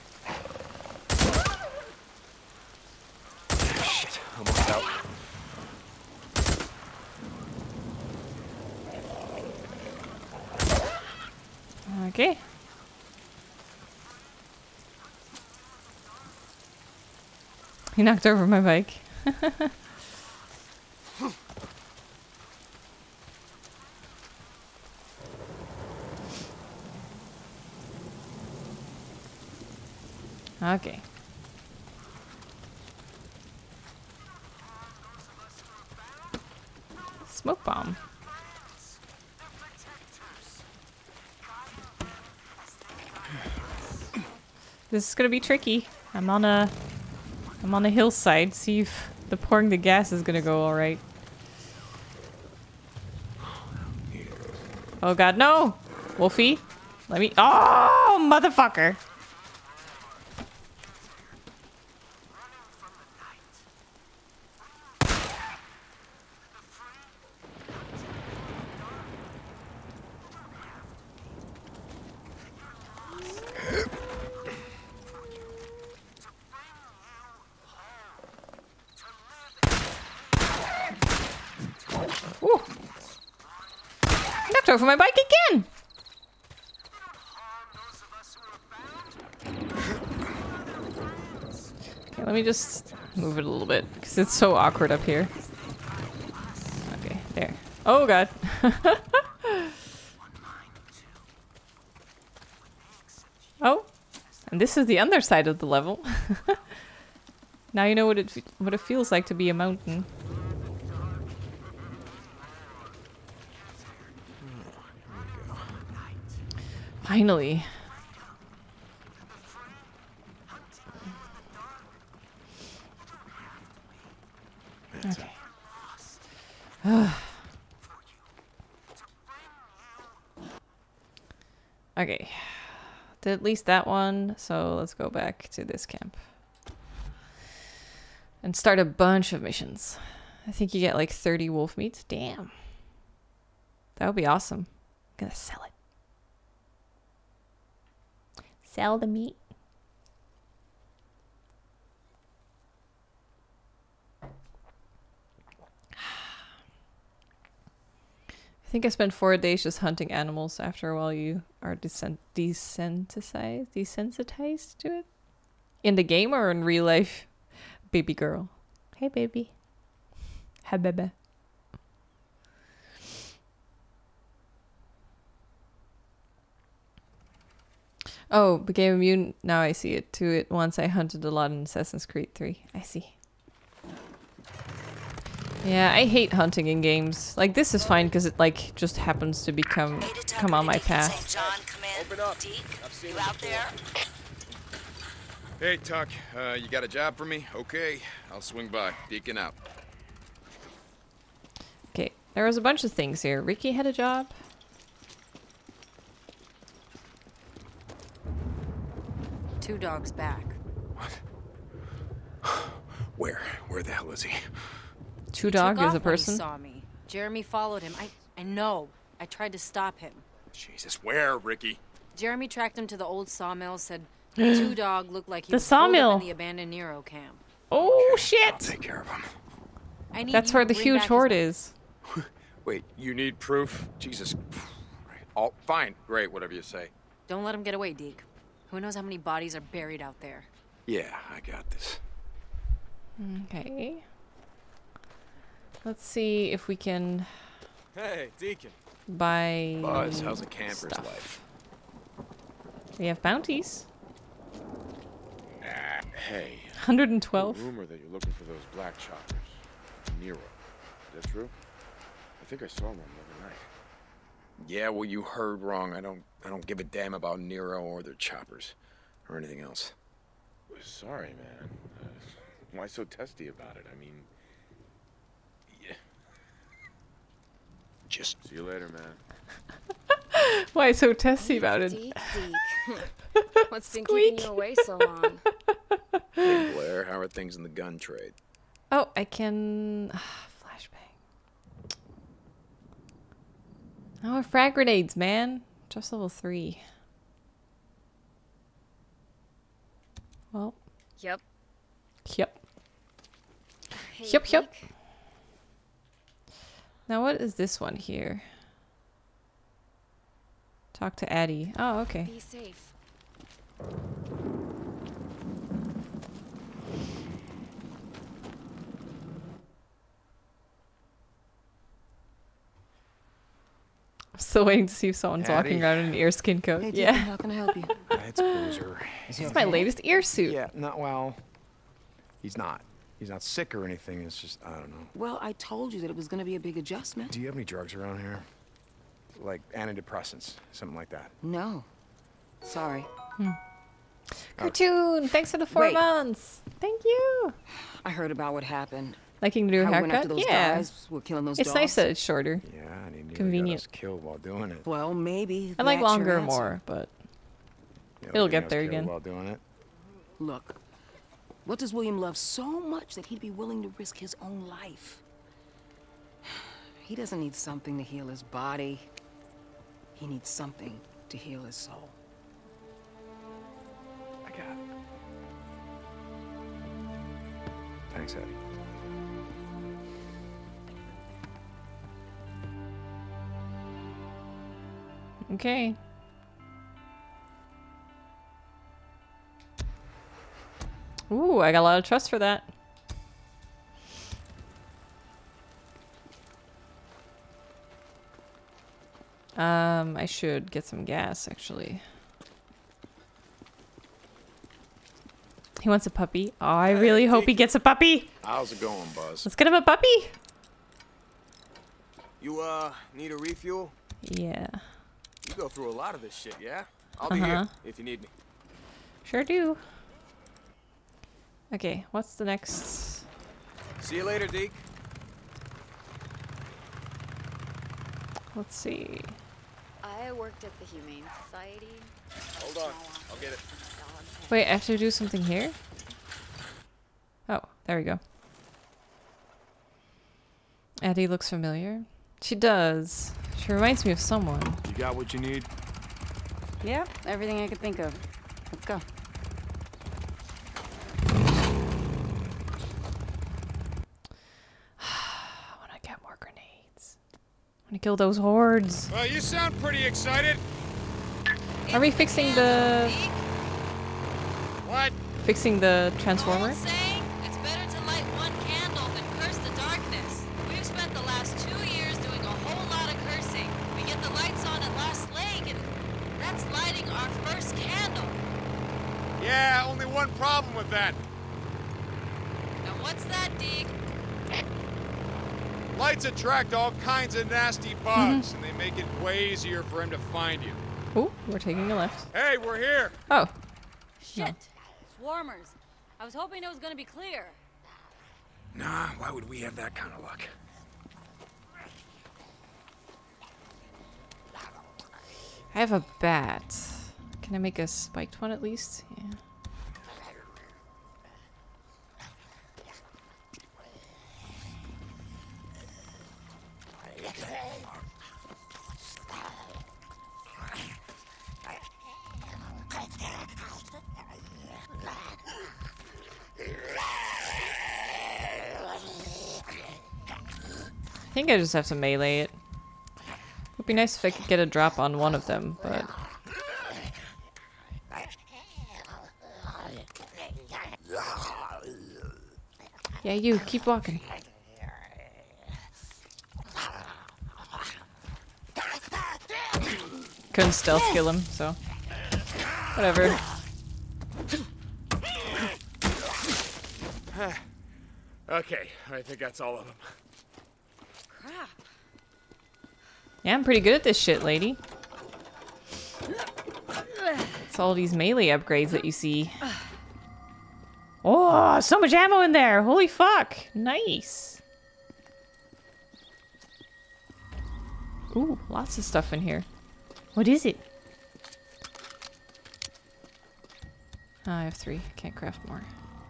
Shit, almost out.
Okay. He knocked over my bike. Okay. Smoke bomb. This is gonna be tricky. I'm on a hillside. See if the pouring the gas is gonna go all right. Oh god, no! Wolfie, let me. Oh, motherfucker! Ooh. Knocked over my bike again! Okay, let me just move it a little bit, because it's so awkward up here. Okay, there. Oh god. Oh, and this is the underside of the level. Now you know what it feels like to be a mountain. Finally. Okay. Okay. Did at least that one, so let's go back to this camp. And start a bunch of missions. I think you get like 30 wolf meat. Damn. That would be awesome. I'm gonna sell it. Sell the meat. I think I spent 4 days just hunting animals. After a while, you are desensitized to it. In the game or in real life, baby girl. Hey, baby. Hi, baby. Oh, became immune. Now I see it. To it once I hunted a lot in Assassin's Creed 3. I see. Yeah, I hate hunting in games. Like, this is fine because it, like, just happens to come on my path.
St. John, come in.
Open up.
Deke, you out there?
Hey, Tuck, you got a job for me? Okay, I'll swing by. Deacon out.
Okay, there was a bunch of things here. Ricky had a job.
Two dogs back.
Where? Where the hell is he?
Two dog
Took
is a
off when he
person.
saw me. Jeremy followed him. I know. I tried to stop him.
Jesus, where, Ricky?
Jeremy tracked him to the old sawmill, said Two Dog looked like he
The
was holed up
sawmill.
in the abandoned Nero camp.
Oh,
Okay,
shit!
I'll take care of him.
I need
That's
you
where
to
the
bring
huge
back his
horde
body.
is.
Wait, you need proof? Jesus. Right. Oh, fine. Great, whatever you say.
Don't let him get away, Deke. Who knows how many bodies are buried out there?
Yeah, I got this.
Okay. Let's see if we can
Hey, Deacon.
buy
Buzz, how's a camper's
stuff.
life?
We have bounties.
Hey.
112.
Rumor that you're looking for those black choppers. Nero. Is that true? I think I saw one the other night.
Yeah, well, you heard wrong. I don't give a damn about Nero or their choppers or anything else.
Sorry, man. Why so testy about it? I mean, yeah.
Just
see you later, man.
Why so testy about it?
Deke. What's been keeping you away so long?
Hey, Blair, how are things in the gun trade?
Oh, I can... flashbang. Oh, frag grenades, man. Just level 3. Well.
Yep.
Yep.
Hey,
Yep.
Blake.
Now what is this one here? Talk to Addie. Oh, okay.
Be safe.
I'm still waiting to see if someone's walking
Addie.
around in an earskin coat.
Hey,
Yeah.
Deacon, how can I help you? It's Boozer.
It's my latest ear suit.
Yeah, not well. He's not. He's not sick or anything. It's just, I don't know.
Well, I told you that it was going to be a big adjustment.
Do you have any drugs around here? Like antidepressants, something like that?
No. Sorry.
Cartoon, thanks for the 4
Wait.
months. Thank you.
I heard about what happened.
Liking to do a
How I went after
haircut?
those
Yeah.
guys who were killing those
It's
dogs.
nice that it's shorter.
Yeah, and he nearly
Convenient.
got us killed while doing it.
Well, maybe
I like
that's your
longer
answer.
more, but
You know,
it'll
getting
get
us
there
killed
again.
while doing it.
Look, what does William love so much that he'd be willing to risk his own life? He doesn't need something to heal his body. He needs something to heal his soul.
I got it. Thanks, Eddie.
Okay. Ooh, I got a lot of trust for that. I should get some gas, actually. He wants a puppy. Oh, I really hope he gets a puppy.
How's it going, Buzz?
Let's get him a puppy.
You, need a refuel?
Yeah.
You go through a lot of this shit, yeah? I'll be here if you need me.
Sure do. Okay, what's the next?
See you later, Deke.
Let's see.
I worked at the Humane Society.
Hold on, I'll get it.
Wait, I have to do something here? Oh, there we go. Addie looks familiar. She does. She reminds me of someone.
You got what you need?
Yeah, everything I could think of. Let's go.
I want to get more grenades. I want to kill those hordes.
Well, you sound pretty excited.
Are we fixing the...
What?
Fixing the transformer?
Saying it's better to light one candle than curse the darkness. We've spent the last 2 years doing a whole lot of cursing. We get the lights on at Lost Lake, and that's lighting our first candle.
Yeah, only one problem with that.
And what's that, Deke?
Lights attract all kinds of nasty bugs, and they make it way easier for him to find you.
Oh, we're taking a left.
Hey, we're here.
Oh.
Shit. Swarmers. I was hoping it was gonna be clear.
Nah, why would we have that kind of luck?
I have a bat. Can I make a spiked one at least? Yeah. I think I just have to melee it. Would be nice if I could get a drop on one of them, but... Yeah, you, keep walking. Couldn't stealth kill him, so... Whatever.
Okay, I think that's all of them.
Crap.
Yeah, I'm pretty good at this shit, lady. It's all these melee upgrades that you see. Oh, so much ammo in there! Holy fuck! Nice! Ooh, lots of stuff in here. What is it? Oh, I have 3. Can't craft more.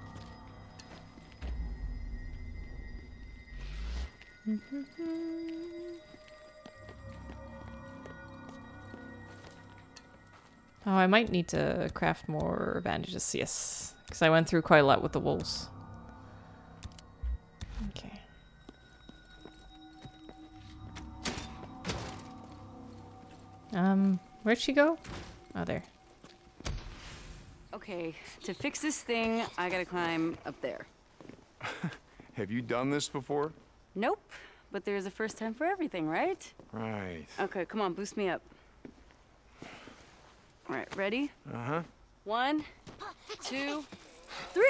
Oh, I might need to craft more bandages, yes. Because I went through quite a lot with the wolves. Okay. Where'd she go? Oh, there.
Okay, to fix this thing, I gotta climb up there.
Have you done this before?
Nope, but there's a first time for everything, right?
Right.
Okay, come on, boost me up. All right, ready?
Uh-huh.
1, 2, 3.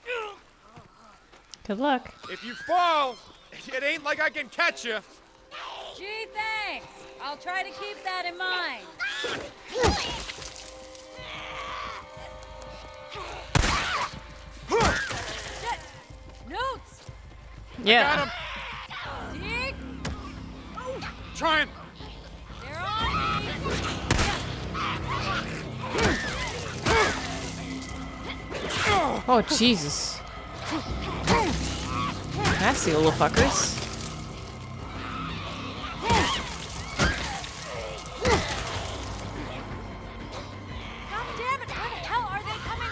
Good luck.
If you fall, it ain't like I can catch you.
Gee, thanks. I'll try to keep that in mind. Shit! Newts!
Yeah.
Dig!
Trying.
They're on me!
Oh, Jesus. Nasty little fuckers.
God damn it! Where the hell are they coming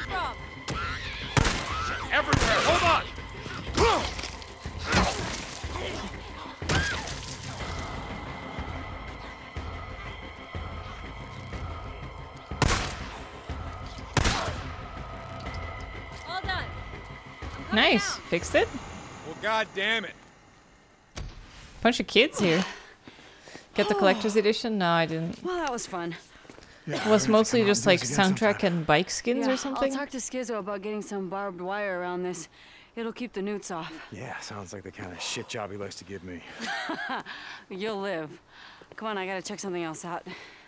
from?
Everywhere. Hold on.
All done.
Nice. Fixed it.
Well, god damn it.
Bunch of kids here. Get the collector's edition? No, I didn't.
Well, that was fun.
It was mostly just like soundtrack and bike skins or something.
I'll talk to Skizzo about getting some barbed wire around this. It'll keep the newts off.
Yeah, sounds like the kind of shit job he likes to give me.
You'll live. Come on, I gotta check something else out.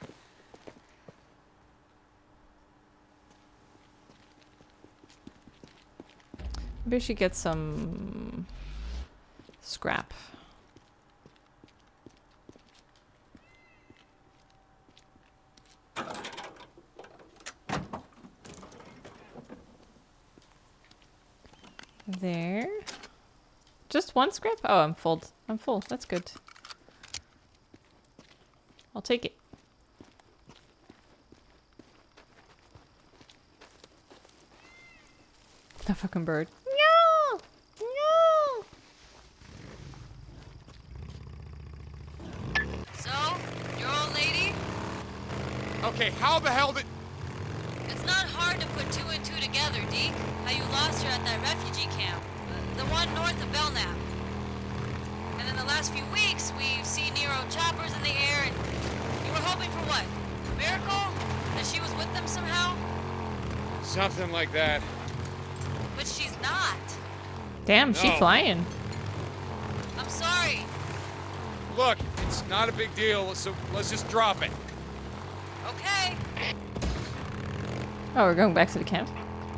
Maybe I should get some scrap. There. Just one scrap? Oh, I'm full. I'm full. That's good. I'll take it. The fucking bird. No! No!
So, your old lady?
Okay, how the hell did...
It's not hard to put 2 and 2 together, Deke. How you lost her at that refugee camp. The one north of Belknap. And in the last few weeks, we've seen Nero choppers in the air, and you were hoping for what? A miracle? That she was with them somehow?
Something like that.
But she's not.
Damn, she
No.
flying.
I'm sorry.
Look, it's not a big deal, so let's just drop it.
Okay.
Oh, we're going back to the camp.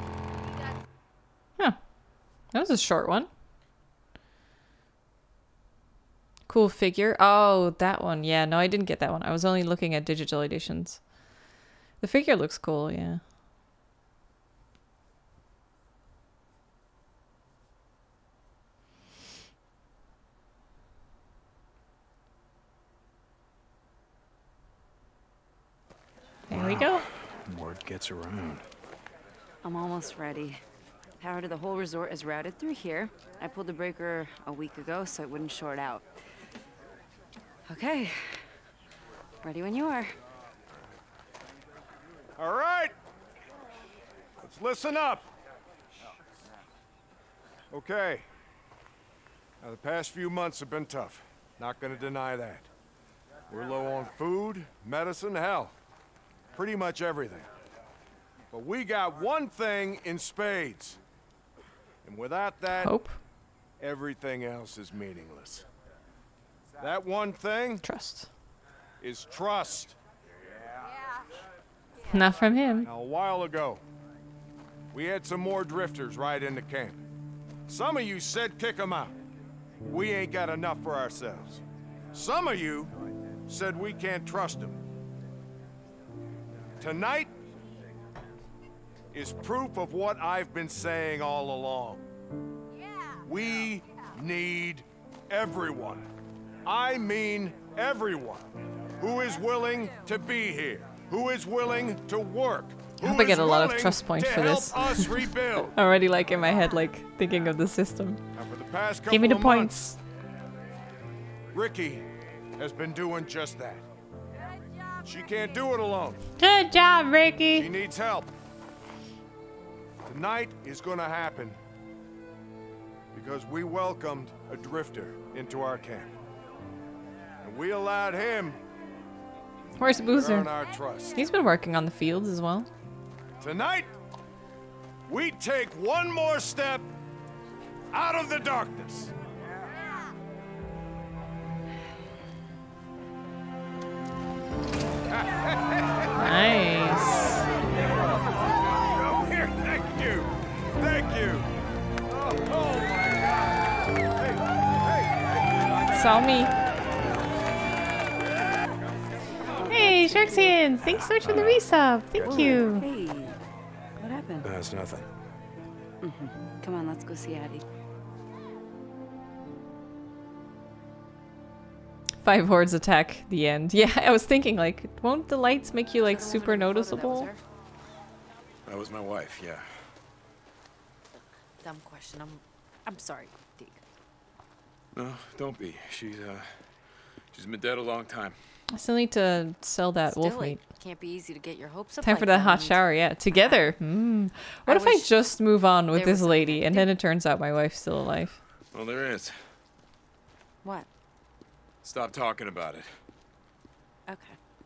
Huh. That was a short one. Cool figure. Oh, that one. Yeah, no, I didn't get that one. I was only looking at digital editions. The figure looks cool, yeah. There we go.
Word gets around.
I'm almost ready. Power to the whole resort is routed through here. I pulled the breaker a week ago so it wouldn't short out. Okay. Ready when you are.
All right. Let's listen up. Okay. Now, the past few months have been tough. Not gonna deny that. We're low on food, medicine, hell. Pretty much everything. But we got one thing in spades. And without that,
Hope.
everything else is meaningless. That one thing?
Trust.
is trust.
Not from him.
Now, a while ago, we had some more drifters right into camp. Some of you said kick them out. We ain't got enough for ourselves. Some of you said we can't trust them. Tonight is proof of what I've been saying all along. We need everyone. I mean everyone who is willing to be here, who is willing to work.
I hope I get a lot of trust points for this.
Us rebuild.
Already like in my head, like thinking of the system.
For the past
Give me the
couple of
points.
months, Ricky has been doing just that. She can't do it alone.
Good job, Ricky.
She needs help. Tonight is gonna happen because we welcomed a drifter into our camp. And we allowed him
Where's
to
Boozer?
earn our trust.
He's been working on the fields as well.
Tonight, we take one more step out of the darkness.
Nice.
Come here, thank you. Thank you. Oh my God.
Saw me. Hey, Shark's Hands. Thanks so much for the resub. Thank you.
Hey, what happened?
That's nothing.
Come on, let's go see Addie.
5 hordes attack the end. Yeah, I was thinking like, won't the lights make you like super noticeable?
That was my wife, yeah.
Dumb question. I'm sorry, Deke.
No, don't be. She's been dead a long time.
I still need to sell that
Still,
wolf meat.
it can't be easy to get your hopes up.
Time
like
for that hot
and-
shower, yeah. Together. What if I
wish
just move on with
there
this
was
lady and then it turns out my wife's still alive?
Well, there is.
What?
Stop talking about it.
Okay.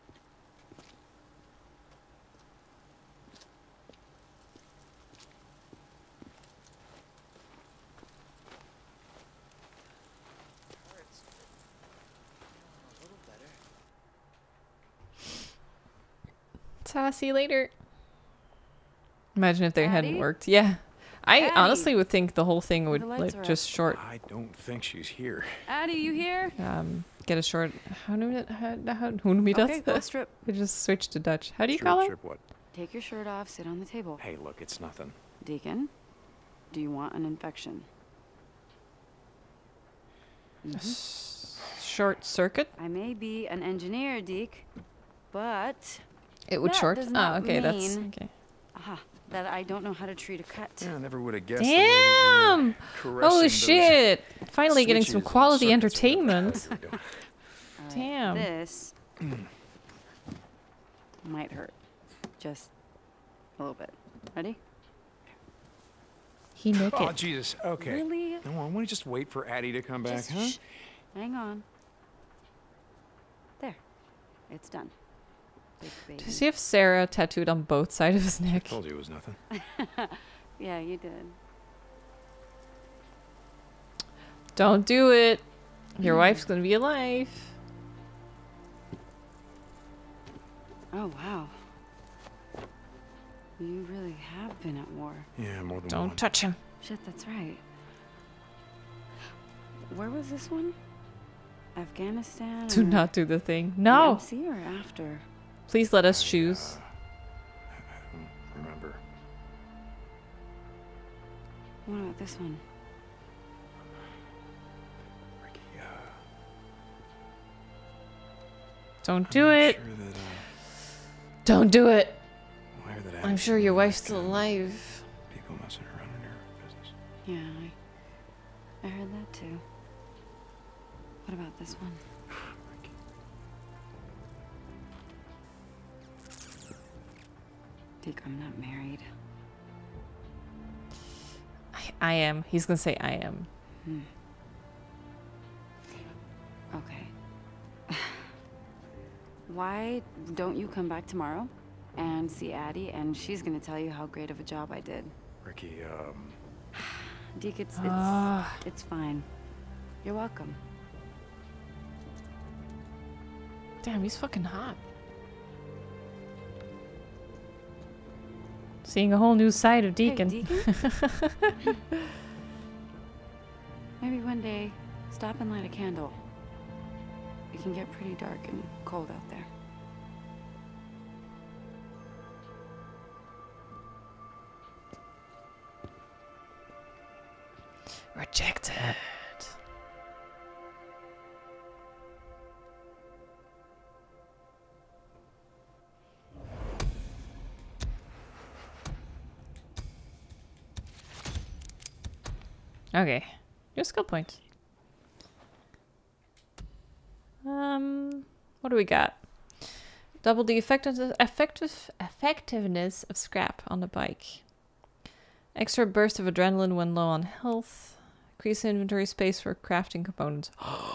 So I'll see you later. Imagine if they hadn't
Addie?
worked. Yeah. I
Addie.
honestly would think the whole thing would
The lights
like
are
just short.
I don't think she's here.
Addie, you here?
Get a short. How do we does?
Okay, go strip.
We just switched to Dutch. How do you
Sure,
call it?
sure, what?
Take your shirt off, sit on the table.
Hey, look, it's nothing.
Deacon, do you want an infection?
Short circuit.
I may be an engineer, Deke, but
It would
that
short.
does
Oh,
not
okay, that's
mean,
okay.
that I don't know how to treat a cut.
Yeah, I never would have guessed.
Damn! Holy shit! Finally getting some quality entertainment. Damn.
This might hurt. Just a little bit. Ready?
He nick
Oh,
it.
Jesus. Okay.
Really?
No, I want to just wait for Addie to come back,
Just
huh?
shh. Hang on. There. It's done. Big baby.
Does he have Sarah tattooed on both sides of his neck?
Told you it was nothing.
Yeah, you did.
Don't do it. Your wife's gonna be alive.
Oh, wow. You really have been at war.
Yeah, more than
Don't
one.
touch him.
Shit, that's right. Where was this one? Afghanistan?
Do
or
not do the thing.
the
No.
MC or after?
Please let us choose.
Remember.
What about this one?
Don't do it.
Sure that,
Don't do it.
wire that
I'm
Addie's
sure your
like,
wife's still alive.
People messing around in her business.
Yeah, I heard that too. What about this one? Dick, I'm not married.
I am. He's gonna say I am.
Okay. Why don't you come back tomorrow and see Addie, and she's gonna tell you how great of a job I did.
Ricky,
Deke,
Ah.
it's fine. You're welcome.
Damn, he's fucking hot. Seeing a whole new side of Deacon.
Hey, Deacon? Maybe one day, stop and light a candle. It can get pretty dark and cold out there.
Rejected. Okay, your skill point. What do we got? Double the effectiveness of scrap on the bike. Extra burst of adrenaline when low on health. Increase inventory space for crafting components.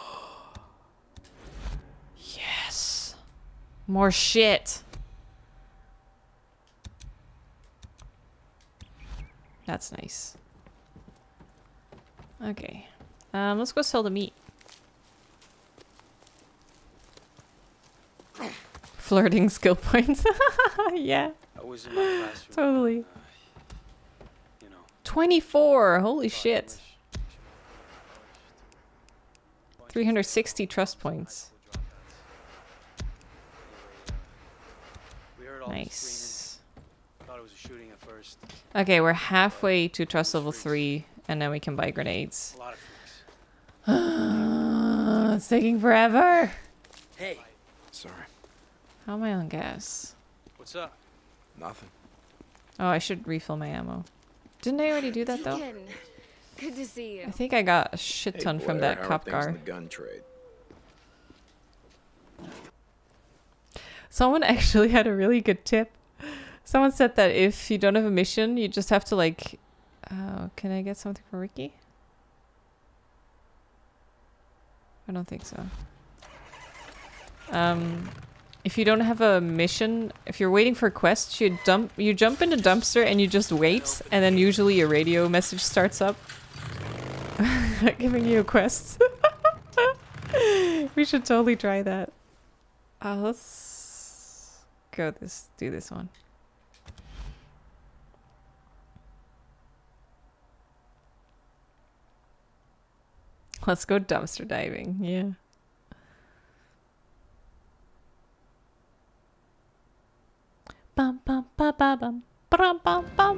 Yes! More shit! That's nice. Okay. Let's go sell the meat. Flirting skill points. Yeah.
I was in my classroom.
Totally.
You know.
24! Holy shit. 360 trust points.
We heard all
Nice.
the thought it was a shooting at first.
Okay, we're halfway to trust level 3, and then we can buy grenades.
A lot of freaks.
It's taking forever!
Hey.
Sorry.
How am I on gas?
What's up?
Nothing.
Oh, I should refill my ammo. Didn't I already do that though?
Deacon, good to see you.
I think I got a shit ton from that cop car.
The gun trade.
Someone actually had a really good tip. Someone said that if you don't have a mission, you just have to like... can I get something for Ricky? I don't think so. If you don't have a mission, if you're waiting for quests, you jump in the dumpster and you just wait, and then usually a radio message starts up giving you a quest. We should totally try that. Let's do this one. Let's go dumpster diving. Yeah. Bum bum ba ba bum bum bum bum.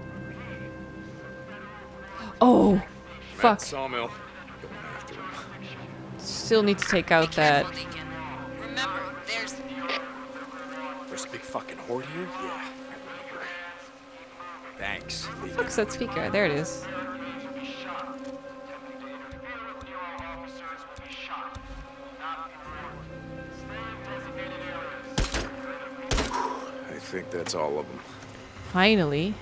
Oh, fuck!
Sawmill. Going after him.
Still need to take out that.
Remember, there's
There's a big fucking horde here. Yeah, I remember. Thanks.
Fuck's that speaker? There it is.
I think that's all of them.
Finally.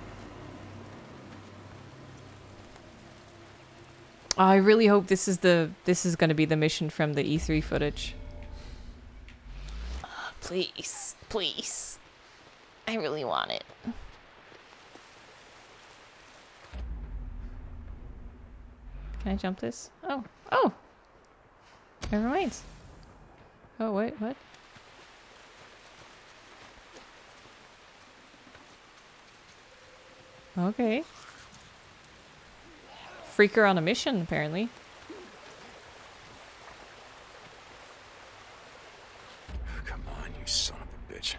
Oh, I really hope this is going to be the mission from the E3 footage. Please, please. I really want it. Can I jump this? Oh, oh. Never mind. Oh, wait, what? Okay. Freaker on a mission, apparently.
Come on, you son of a bitch.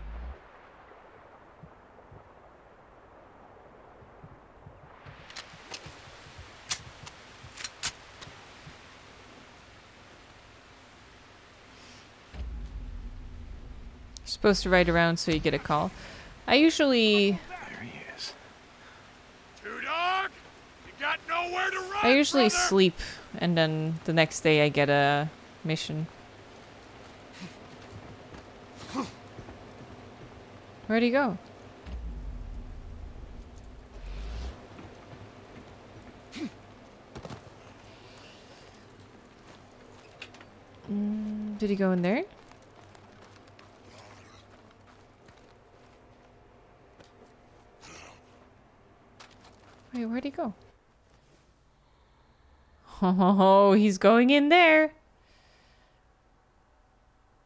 You're supposed to ride around so you get a call. I usually...
There he is.
I usually sleep, and then the next day I get a mission. Where'd he go? Did he go in there? Wait, where'd he go? Oh, he's going in there.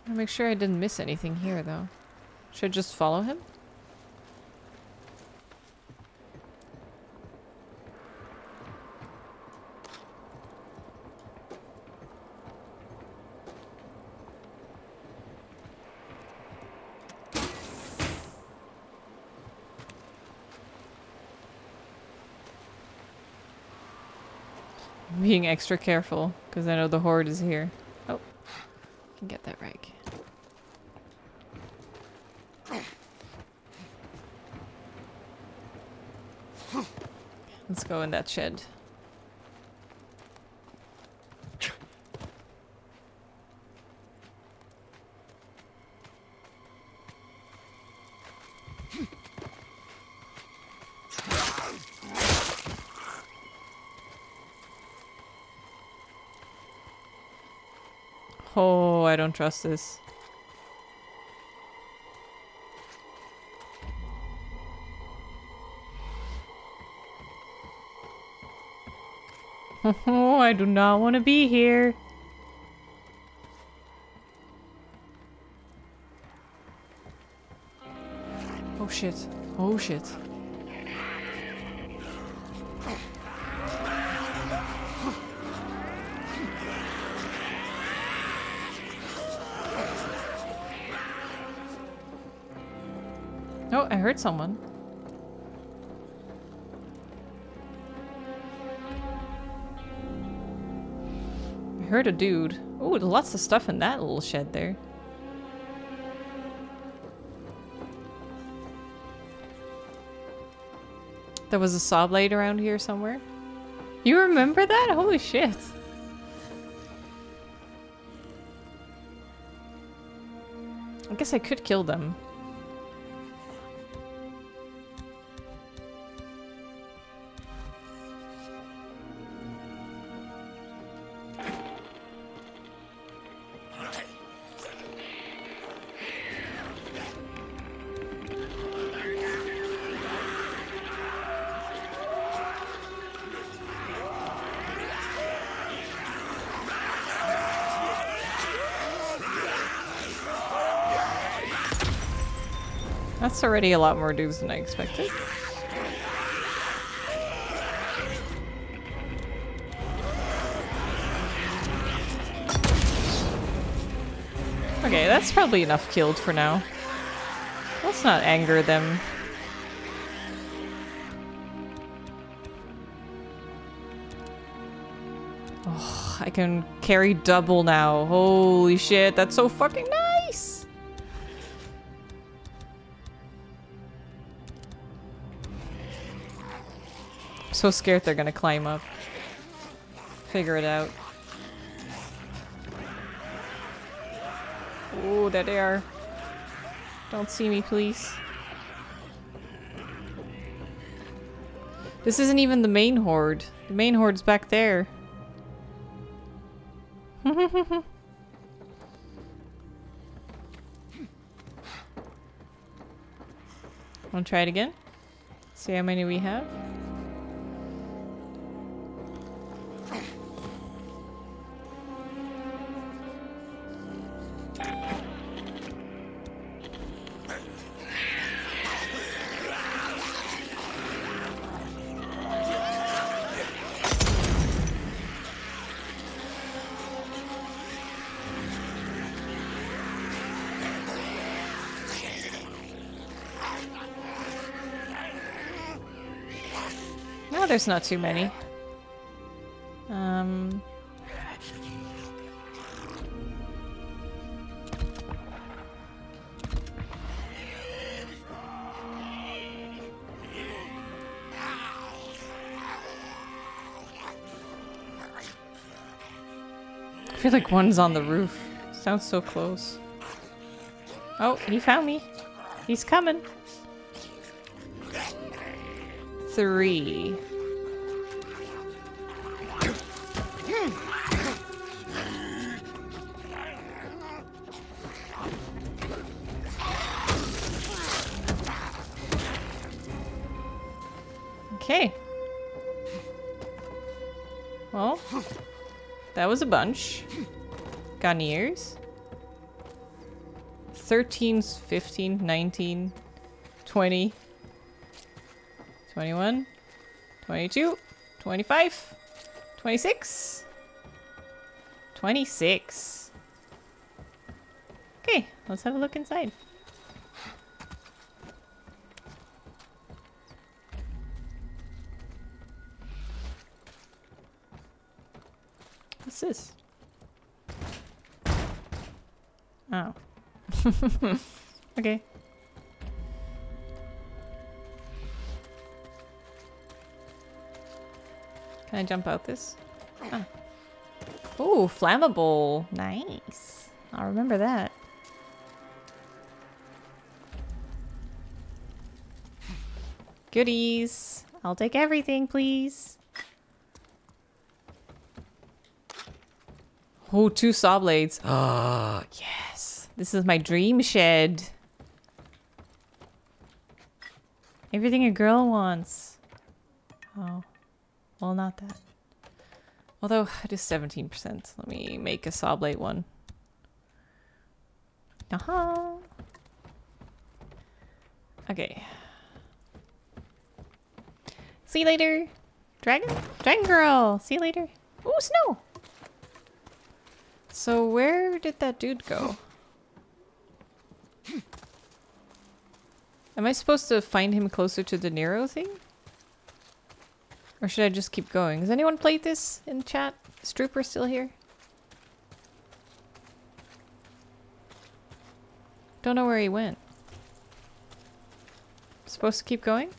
I'll make sure I didn't miss anything here, though. Should I just follow him? I'm being extra careful, because I know the horde is here. Oh, can get that rag. Let's go in that shed. Oh, I don't trust this. Oh, I do not want to be here. Oh shit. Oh shit. Oh, I heard someone. I heard a dude. Oh, lots of stuff in that little shed there. There was a saw blade around here somewhere. You remember that? Holy shit. I guess I could kill them. That's already a lot more dudes than I expected. Okay, that's probably enough killed for now. Let's not anger them. Oh, I can carry double now. Holy shit, that's so fucking nice! So scared they're gonna climb up. Figure it out. Oh, there they are. Don't see me, please. This isn't even the main horde. The main horde's back there. Wanna try it again? See how many we have? There's not too many. I feel like one's on the roof. Sounds so close. Oh, he found me. He's coming. 3. Okay. Well, that was a bunch. Got any ears? 13, 15, 19, 20, 21, 22, 25, 26, 26. Okay, let's have a look inside. What's this? Oh. Okay. Can I jump out this? Ah. Ooh, flammable. Nice. I'll remember that. Goodies. I'll take everything, please. Oh, 2 saw blades. Oh, yes. This is my dream shed. Everything a girl wants. Oh. Well, not that. Although, it is 17%. Let me make a saw blade one. Aha! Okay. See you later. Dragon girl. See you later. Ooh, snow. So where did that dude go? Am I supposed to find him closer to the Nero thing? Or should I just keep going? Has anyone played this in chat? Is Trooper still here? Don't know where he went. Supposed to keep going?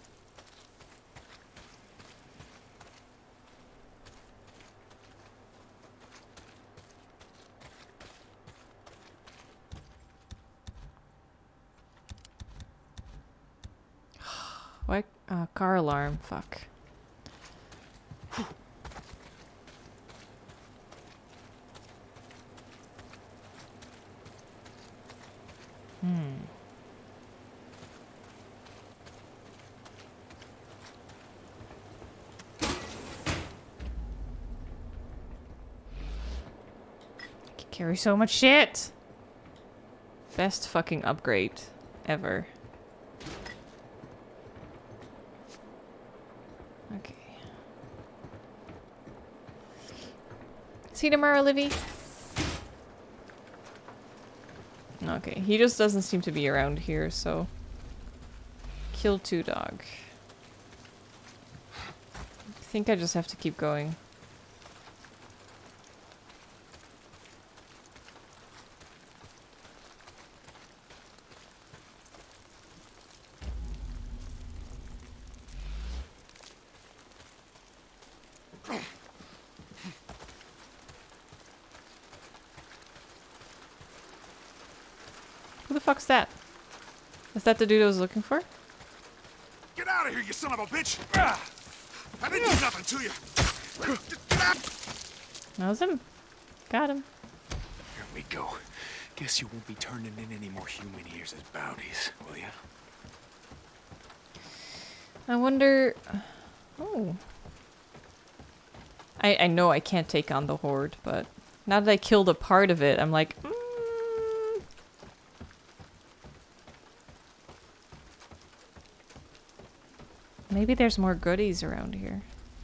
What? Car alarm. Fuck. Carry so much shit. Best fucking upgrade ever. Okay. See you tomorrow, Livy. Okay, he just doesn't seem to be around here, so kill 2 dog. I think I just have to keep going. Who the fuck's that? Is that the dude I was looking for?
Get out of here, you son of a bitch! I didn't do nothing to you. Get out!
That was him. Got him.
Here we go. Guess you won't be turning in any more human ears as bounties, will ya?
I wonder... Oh. I know I can't take on the Horde, but now that I killed a part of it, I'm like... Maybe there's more goodies around here.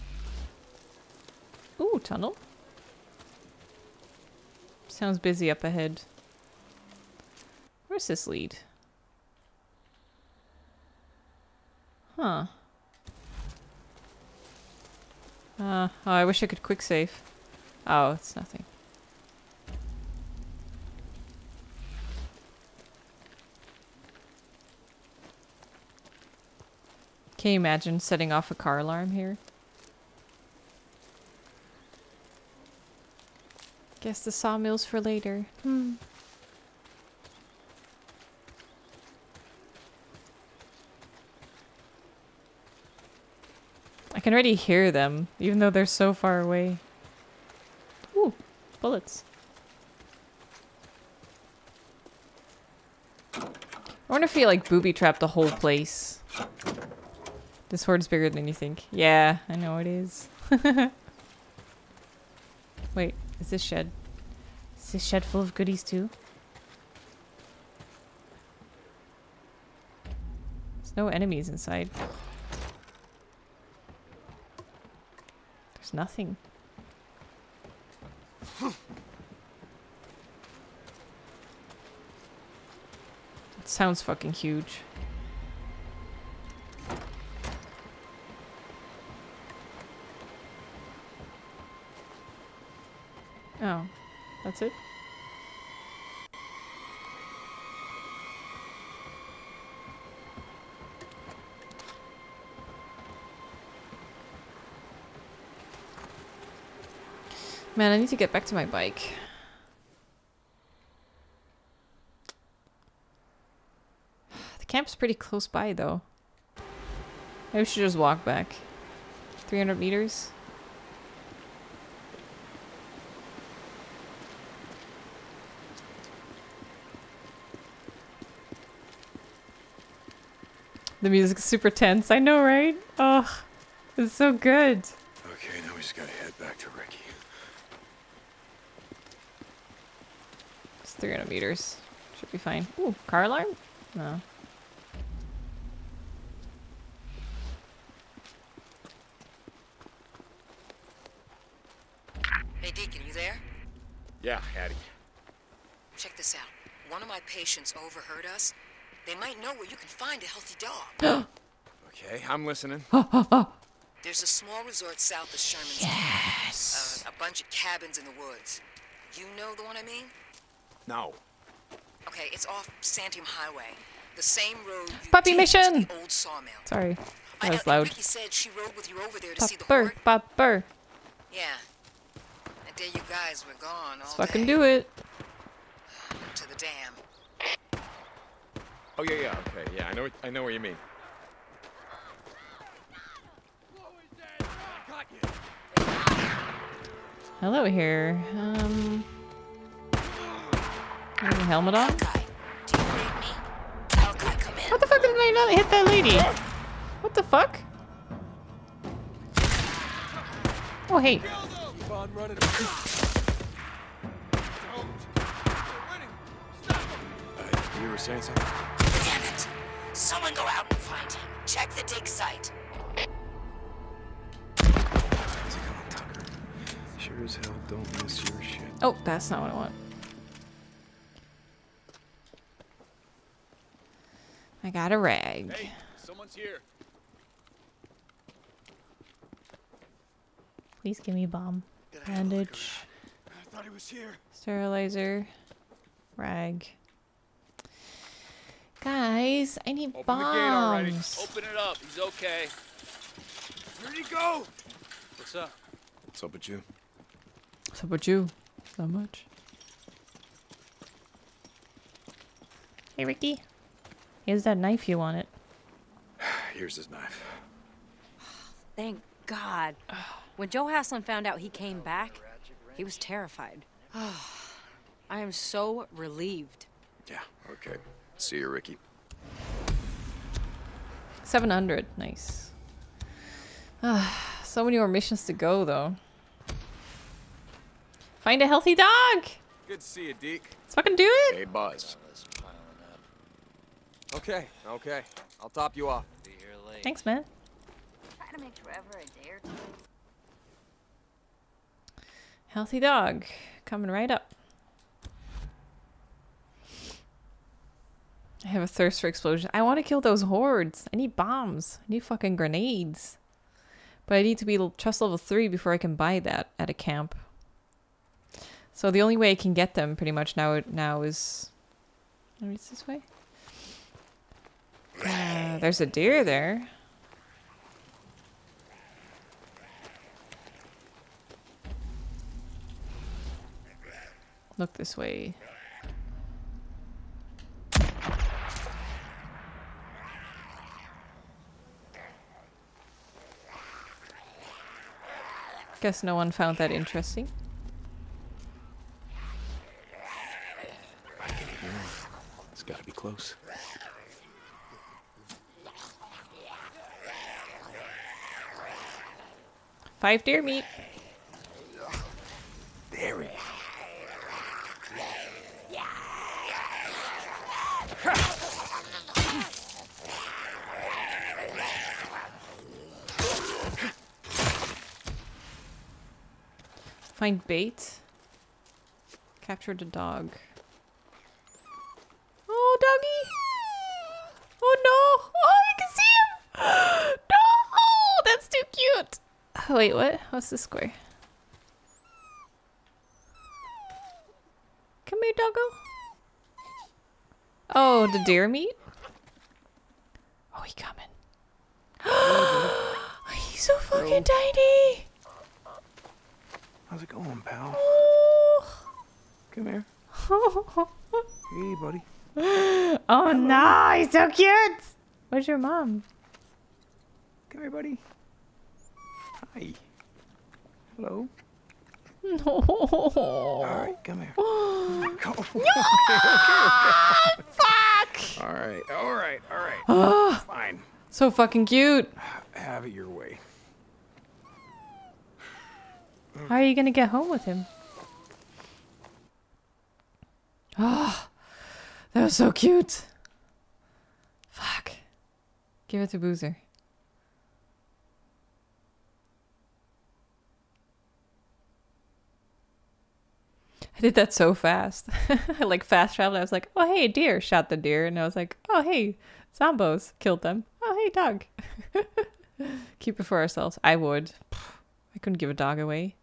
Ooh, tunnel. Sounds busy up ahead. Where's this lead? Huh. Oh, I wish I could quick save. Oh, it's nothing. Can you imagine setting off a car alarm here? Guess the sawmill's for later. I can already hear them, even though they're so far away. Ooh, bullets. I wonder if he like booby-trapped the whole place. This Horde's bigger than you think. Yeah, I know it is. Wait, is this shed? Is this shed full of goodies too? There's no enemies inside. There's nothing. It sounds fucking huge. Oh, that's it? Man, I need to get back to my bike. The camp's pretty close by, though. Maybe we should just walk back. 300 meters. The music's super tense. I know, right? Oh, it's so good.
Okay, now we just gotta head back to Ricky.
It's 300 meters. Should be fine. Ooh, car alarm? No.
Hey, Deacon, you there?
Yeah, Hattie.
Check this out. One of my patients overheard us. They might know where you can find a healthy dog.
Okay, I'm listening.
There's a small resort south of Sherman's Camp. A bunch of cabins in the woods. You know the one I mean?
No.
Okay, it's off Santiam Highway. The same road you
Puppy
take
mission!
to the old sawmill.
Sorry, that was loud.
Ricky said she rode with you over there to see the
Pupper,
horde.
pupper.
Yeah. That day you guys were gone all
Let's fucking
day.
do it.
To the dam.
Oh yeah, okay, yeah, I know what you mean.
Hello here. Have a helmet on? What the fuck did I not hit that lady? What the fuck? Oh hey.
You were saying something?
Damn it! Someone go out and find him. Check the dig site.
Sure as hell don't miss your shit.
Oh, that's not what I want. I got a rag.
Hey, someone's here.
Please give me a bomb. Bandage.
I thought he was here.
Sterilizer. Rag. Guys, I need bombs.
Open it up. He's okay.
Where'd he go?
What's up?
What's up with you?
What's up with you? So much. Hey, Ricky. Here's that knife you wanted.
Here's his knife.
Thank God. When Joe Haslund found out he came back, he was terrified. I am so relieved.
Yeah, okay. See you, Ricky.
700. Nice. So many more missions to go, though. Find a healthy dog!
Good to see you, Deke.
Let's fucking do it!
Hey, Buzz.
Okay, okay. I'll top you off.
Be here late.
Thanks, man.
Try to make Trevor a day or two.
Healthy dog. Coming right up. I have a thirst for explosion. I want to kill those hordes. I need bombs. I need fucking grenades. But I need to be trust level 3 before I can buy that at a camp. So the only way I can get them pretty much now is... Maybe it's this way? There's a deer there. Look this way. Guess no one found that interesting.
It's gotta be close.
Five deer meat.
There he is.
Find bait. Capture the dog. Oh, doggy! Oh no! Oh, you can see him! No! That's too cute! Oh, wait, what? What's the square? Come here, doggo. Oh, the deer meat? Oh, he coming. He's so fucking tiny!
How's it going, pal?
Oh.
Come here. Hey, buddy.
Oh no, he's so cute! Where's your mom?
Come here, buddy. Hi. Hello.
No.
All right, come here. Go.
Okay. Fuck!
All right. Fine.
So fucking cute.
Have it your way.
How are you gonna get home with him? Oh, that was so cute. Fuck. Give it to Boozer. I did that so fast. I like fast traveled. I was like, oh hey, deer. Shot the deer. And I was like, oh hey, zombos. Killed them. Oh hey, dog. Keep it for ourselves. I would. I couldn't give a dog away.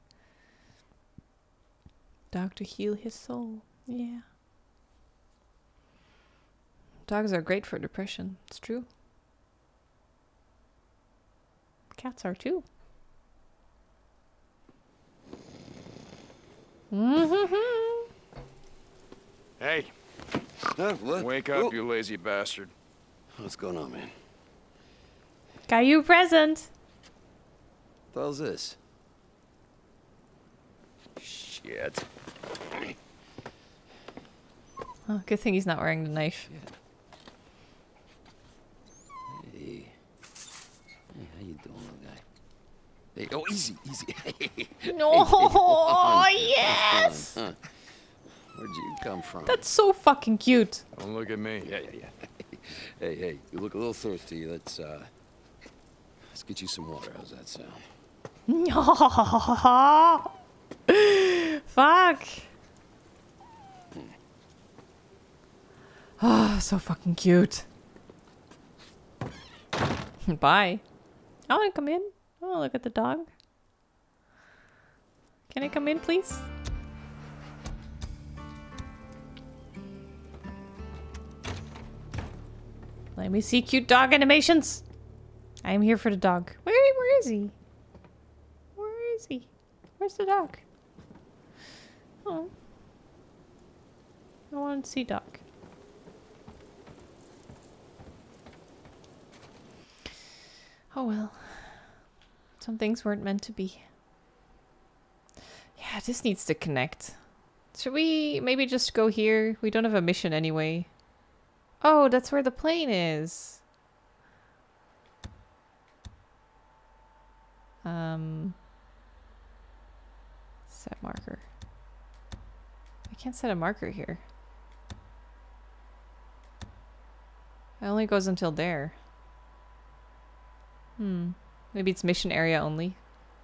Dog to heal his soul. Yeah. Dogs are great for depression. It's true. Cats are too.
Hey.
What?
Wake up, you lazy bastard.
What's going on, man?
Got you a present.
What the hell's this? Shit.
Oh, good thing he's not wearing the knife.
Hey. Hey, how you doing, little guy? Hey, oh, easy.
No,
Hey,
yes!
huh? Where'd you come from?
That's so fucking cute.
Don't look at me.
Yeah. Hey, you look a little thirsty. Let's get you some water. How's that sound?
Fuck. Oh, so fucking cute. Bye. I want to come in. I want to look at the dog. Can I come in, please? Let me see cute dog animations. I am here for the dog. Where is he? Where is he? Where's the dog? Oh. I want to see dog. Oh well. Some things weren't meant to be. Yeah, this needs to connect. Should we maybe just go here? We don't have a mission anyway. Oh, that's where the plane is. Set marker. I can't set a marker here. It only goes until there. Maybe it's mission area only.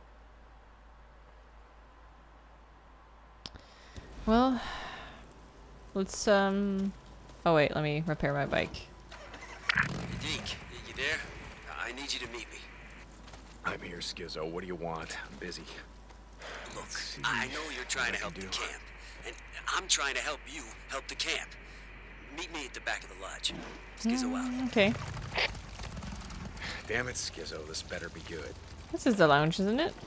Well, let's oh wait, let me repair my bike.
Hey, Deke, you there? I need you to meet me.
I'm here, Skizzo. What do you want? I'm busy.
Look, I know you're trying to help the camp, and I'm trying to help you help the camp. Meet me at the back of the lodge. Skizzo out.
Okay.
Damn it, Skizzo. This better be good.
This is the lounge, isn't it?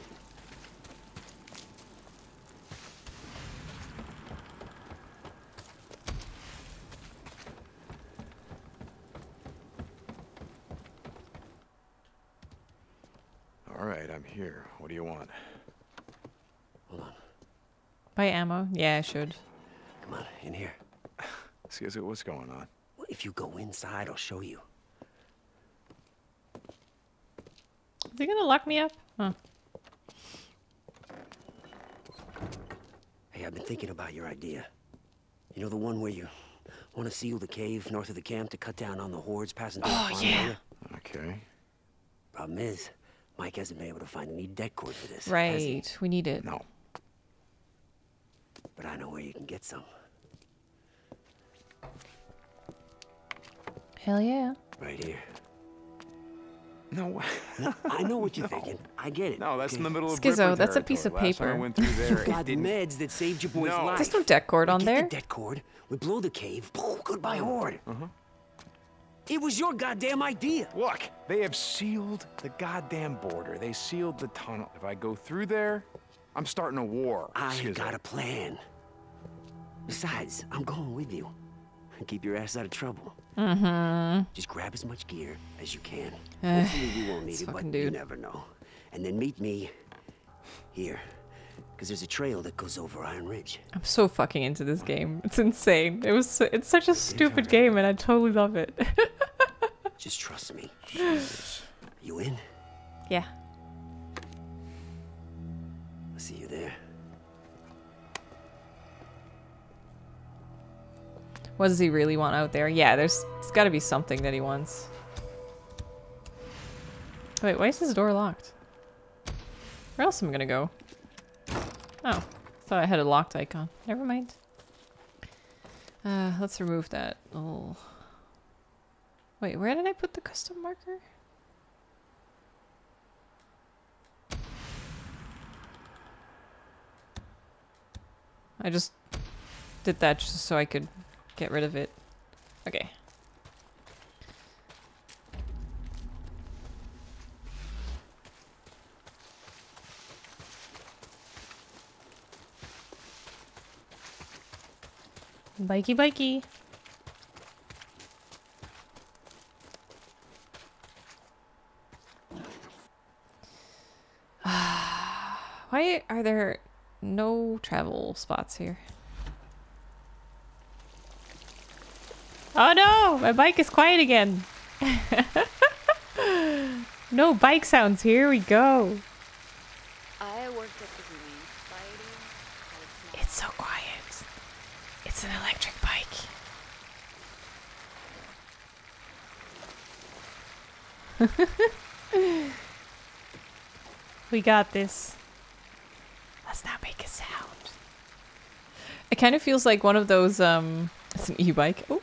All right, I'm here. What do you want?
Hold on.
Buy ammo? Yeah, I should.
Come on, in here.
Skizzo, what's going on?
Well, if you go inside, I'll show you.
Is he gonna lock me up? Huh.
Hey, I've been thinking about your idea. You know the one where you want to seal the cave north of the camp to cut down on the hordes passing through the farm area?
Okay.
Problem is, Mike hasn't been able to find any deck cord for this.
Right, we need it.
No.
but I know where you can get some.
Hell yeah.
Right here.
No.
I know what you're thinking. I get it.
No, that's in the middle of
Schizo,
Ripper
that's a piece of
territory. Last time
paper.
I went through there,
You got
it didn't...
meds that saved your boy's life.
There's no deck cord on
We
there.
get the deck cord. We blow the cave. Goodbye, Horde. It was your goddamn idea.
Look, they have sealed the goddamn border. They sealed the tunnel. If I go through there, I'm starting a war.
I got a plan. Besides, I'm going with you. Keep your ass out of trouble. Just grab as much gear as you can. Hopefully we won't need it, but you never know. And then meet me here. Because there's a trail that goes over Iron Ridge.
I'm so fucking into this game. It's insane. It's such a stupid game, and I totally love it.
Just trust me. You in?
Yeah.
I'll see you there.
What does he really want out there? Yeah, there's got to be something that he wants. Wait, why is this door locked? Where else am I gonna go? Oh, thought I had a locked icon. Never mind. Let's remove that. Oh. Wait, where did I put the custom marker? I just did that just so I could get rid of it. Okay. Bikey, bikey. Why are there no travel spots here? Oh no! My bike is quiet again. No bike sounds. Here we go.
I worked at the Humane Society.
It's so quiet. It's an electric bike. We got this. Let's not make a sound. It kind of feels like one of those, it's an e-bike. Oh.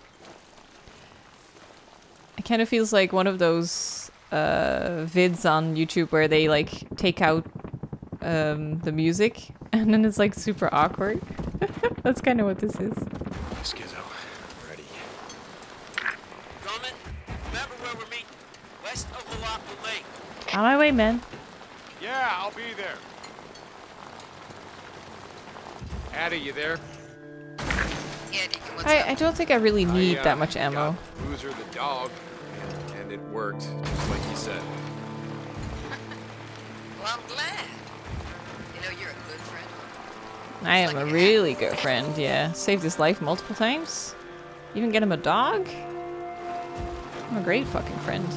It kind of feels like one of those vids on YouTube where they like take out the music and then it's like super awkward. That's kind of what this is.
Schizo, ready.
Drummond, remember where we're meeting? West of Malapa Lake.
On my way, man.
Yeah, I'll be there.
Addie, you there?
I don't think I really need that much ammo.
got Boozer the dog, and it worked, just like you said.
Well, I'm glad. You know, you're a good friend.
I am a really good friend, yeah. Saved his life multiple times. Even get him a dog? I'm a great fucking friend.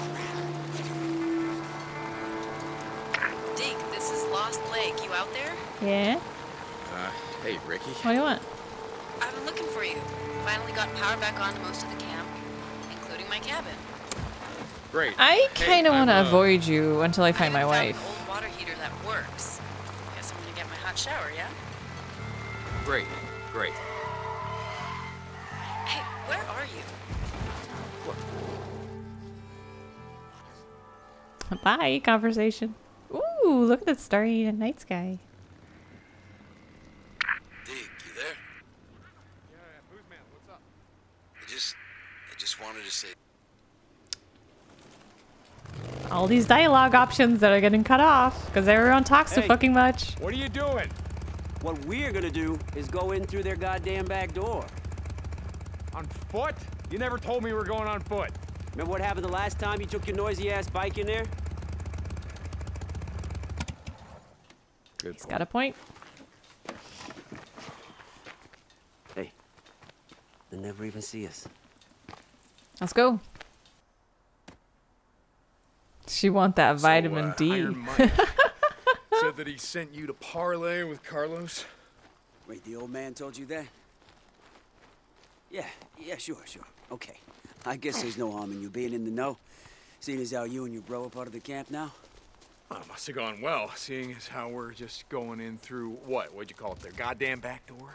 Deke, this is Lost Lake. You out there?
Yeah?
Hey, Ricky.
What do you want?
I've been looking for you. Finally got power back on to most of the camp, including my cabin.
Great.
I kind of
Hey,
want to
I'm,
avoid you until I find my
Found
wife.
an old water heater that works. Guess I'm gonna get my hot shower, yeah?
Great, great.
Hey, where are you?
Bye, conversation. Ooh, look at that starry night sky.
Deke, you there? I just wanted to say.
All these dialogue options that are getting cut off because everyone talks too fucking much.
What are you doing?
What we're gonna do is go in through their goddamn back door.
On foot? You never told me we were going on foot.
Remember what happened the last time you took your noisy ass bike in there?
Good.
He's got a point.
Hey, they'll never even see us.
Let's go. She want that vitamin D.
Iron Mike said that he sent you to parlay with Carlos.
Wait, the old man told you that? Yeah, sure. Okay. I guess there's no harm in you being in the know, seeing as how you and your bro are part of the camp now.
Well, it must have gone well, seeing as how we're just going in through what'd you call it, their goddamn back door?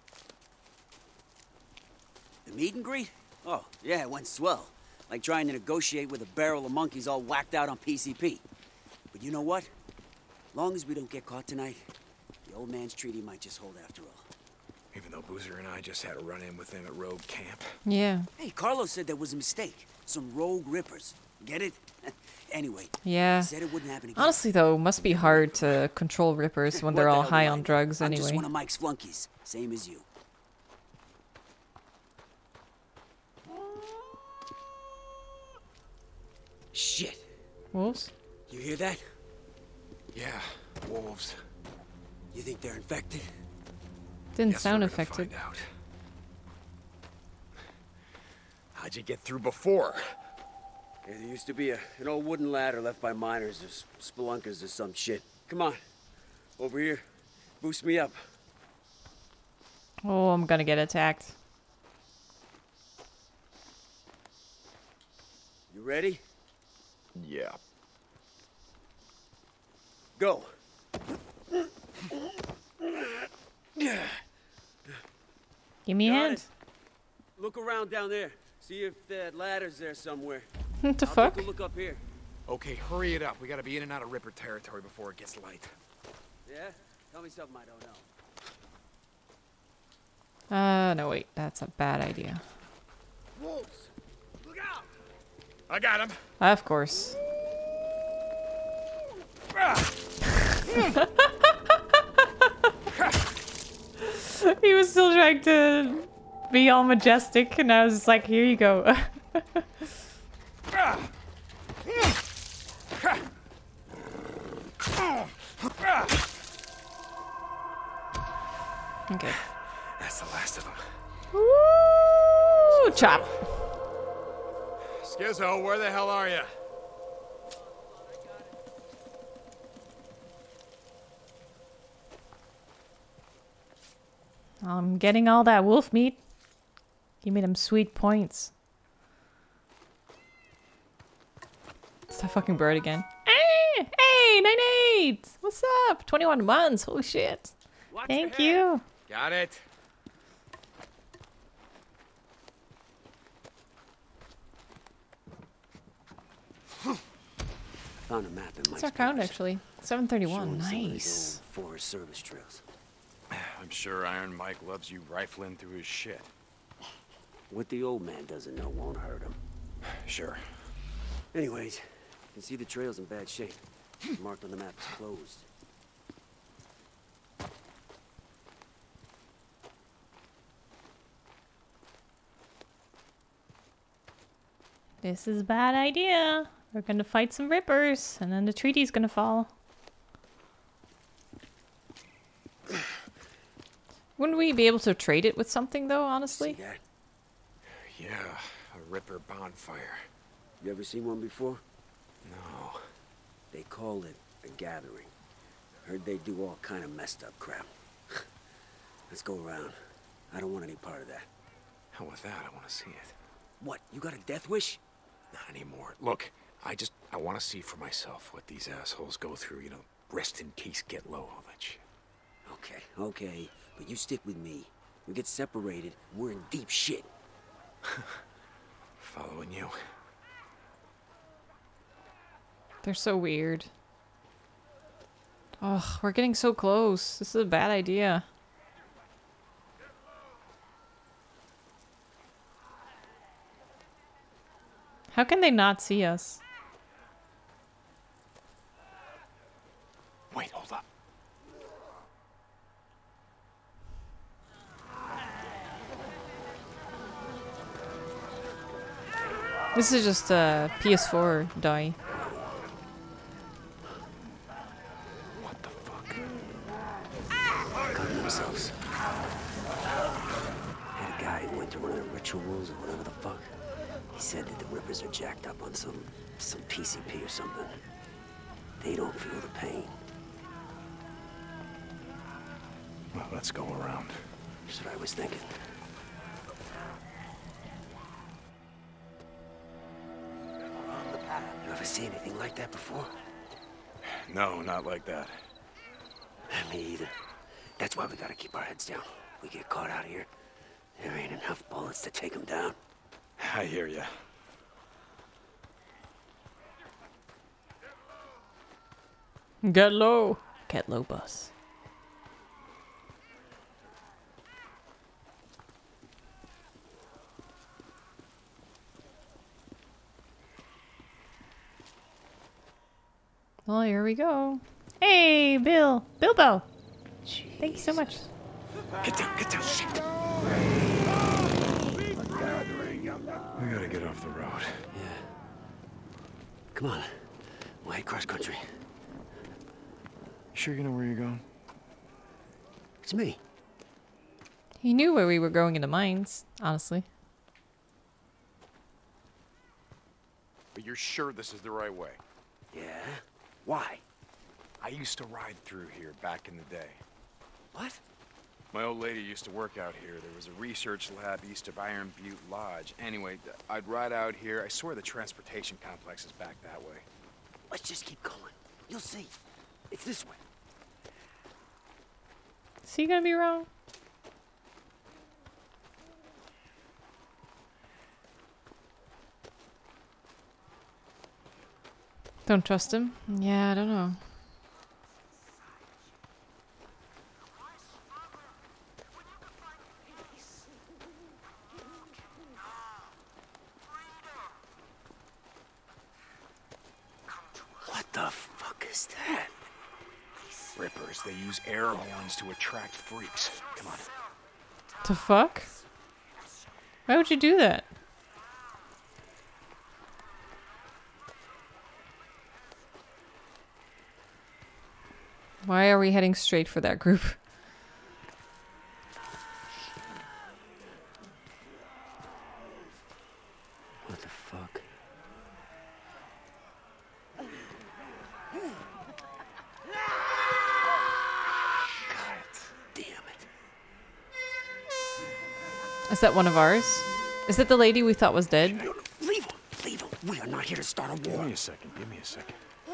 The meet and greet? Oh, yeah, it went swell. Like trying to negotiate with a barrel of monkeys all whacked out on PCP. But you know what? Long as we don't get caught tonight, the old man's treaty might just hold after all.
Even though Boozer and I just had a run-in with them at Rogue Camp.
Yeah.
Hey, Carlos said there was a mistake. Some rogue rippers. Get it? Anyway.
Yeah.
He said it wouldn't happen again.
Honestly, though, must be hard to control rippers when they're all high on drugs
I'm just
anyway.
one of Mike's flunkies. Same as you. Shit.
Wolves?
You hear that?
Yeah, wolves.
You think they're infected?
Didn't
Guess
sound
we're gonna
affected.
find out. How'd you get through before?
Yeah, there used to be an old wooden ladder left by miners or spelunkers or some shit. Come on. Over here. Boost me up.
Oh, I'm gonna get attacked.
You ready?
Yeah.
Go.
Give me a hand.
Look around down there. See if that ladder's there somewhere.
What the
I'll
fuck?
take a look up here.
Okay, hurry it up. We gotta be in and out of Ripper territory before it gets light.
Yeah? Tell me something I don't know.
No, wait. That's a bad idea.
Wolves! Look out! I got him.
Of course. He was still trying to be all majestic, and I was just like, here you go. Okay.
That's the last of them.
Woo! Chop.
Skizzo, where the hell are you?
I'm getting all that wolf meat. Give me them sweet points. It's that fucking bird again. Hey, 98! What's up? 21 months. Holy shit. Thank you.
Got it.
Found a map in
What's
Mike's
our count,
papers.
actually? 731.
Showing some of these
Nice.
old Forest Service trails.
I'm sure Iron Mike loves you rifling through his shit.
What the old man doesn't know won't hurt him.
Sure.
Anyways, you can see the trail's in bad shape. Marked on the map as closed.
This is a bad idea. We're gonna fight some rippers, and then the treaty's gonna fall. Wouldn't we be able to trade it with something, though, honestly?
See that?
Yeah, a Ripper bonfire.
You ever seen one before?
No.
They called it a gathering. Heard they do all kind of messed up crap. Let's go around. I don't want any part of that.
Hell with that, I want to see it.
What, you got a death wish?
Not anymore. Look, I want to see for myself what these assholes go through, you know, rest in peace, get low, all that shit.
Okay, but you stick with me. We get separated, we're in deep shit.
Following you.
They're so weird. Oh, we're getting so close. This is a bad idea. How can they not see us?
Wait, hold up.
This is just a PS4 die.
Cutting themselves. Had a guy who went to one of the rituals or whatever the fuck. He said that the Rippers are jacked up on some PCP or something. They don't feel the pain.
Well, let's go around.
That's what I was thinking. You ever see anything like that before?
No, not like that.
Me either. That's why we gotta keep our heads down. We get caught out here, there ain't enough bullets to take them down.
I hear ya.
Get low. Get low, boss. Well, here we go. Hey, Bill. Bilbo. Thank you so much.
Get down, get down. Shit. We gotta get off the road.
Yeah. Come on. We'll head cross country.
Sure you know where you're going?
It's me.
He knew where we were going in the mines, honestly.
But you're sure this is the right way?
Yeah? Why?
I used to ride through here back in the day.
What?
My old lady used to work out here. There was a research lab east of Iron Butte Lodge. Anyway, I'd ride out here. I swear the transportation complex is back that way.
Let's just keep going. You'll see. It's this way.
Is he gonna be wrong? Don't trust him? Yeah, I don't know.
What the fuck is that?
Rippers, they use air horns to attract freaks. Come on.
The fuck? Why would you do that? Why are we heading straight for that group?
What the fuck?
Is that one of ours? Is that the lady we thought was dead?
Leave him! Leave him! We are not here to start a war.
Give me a second. Give me a second.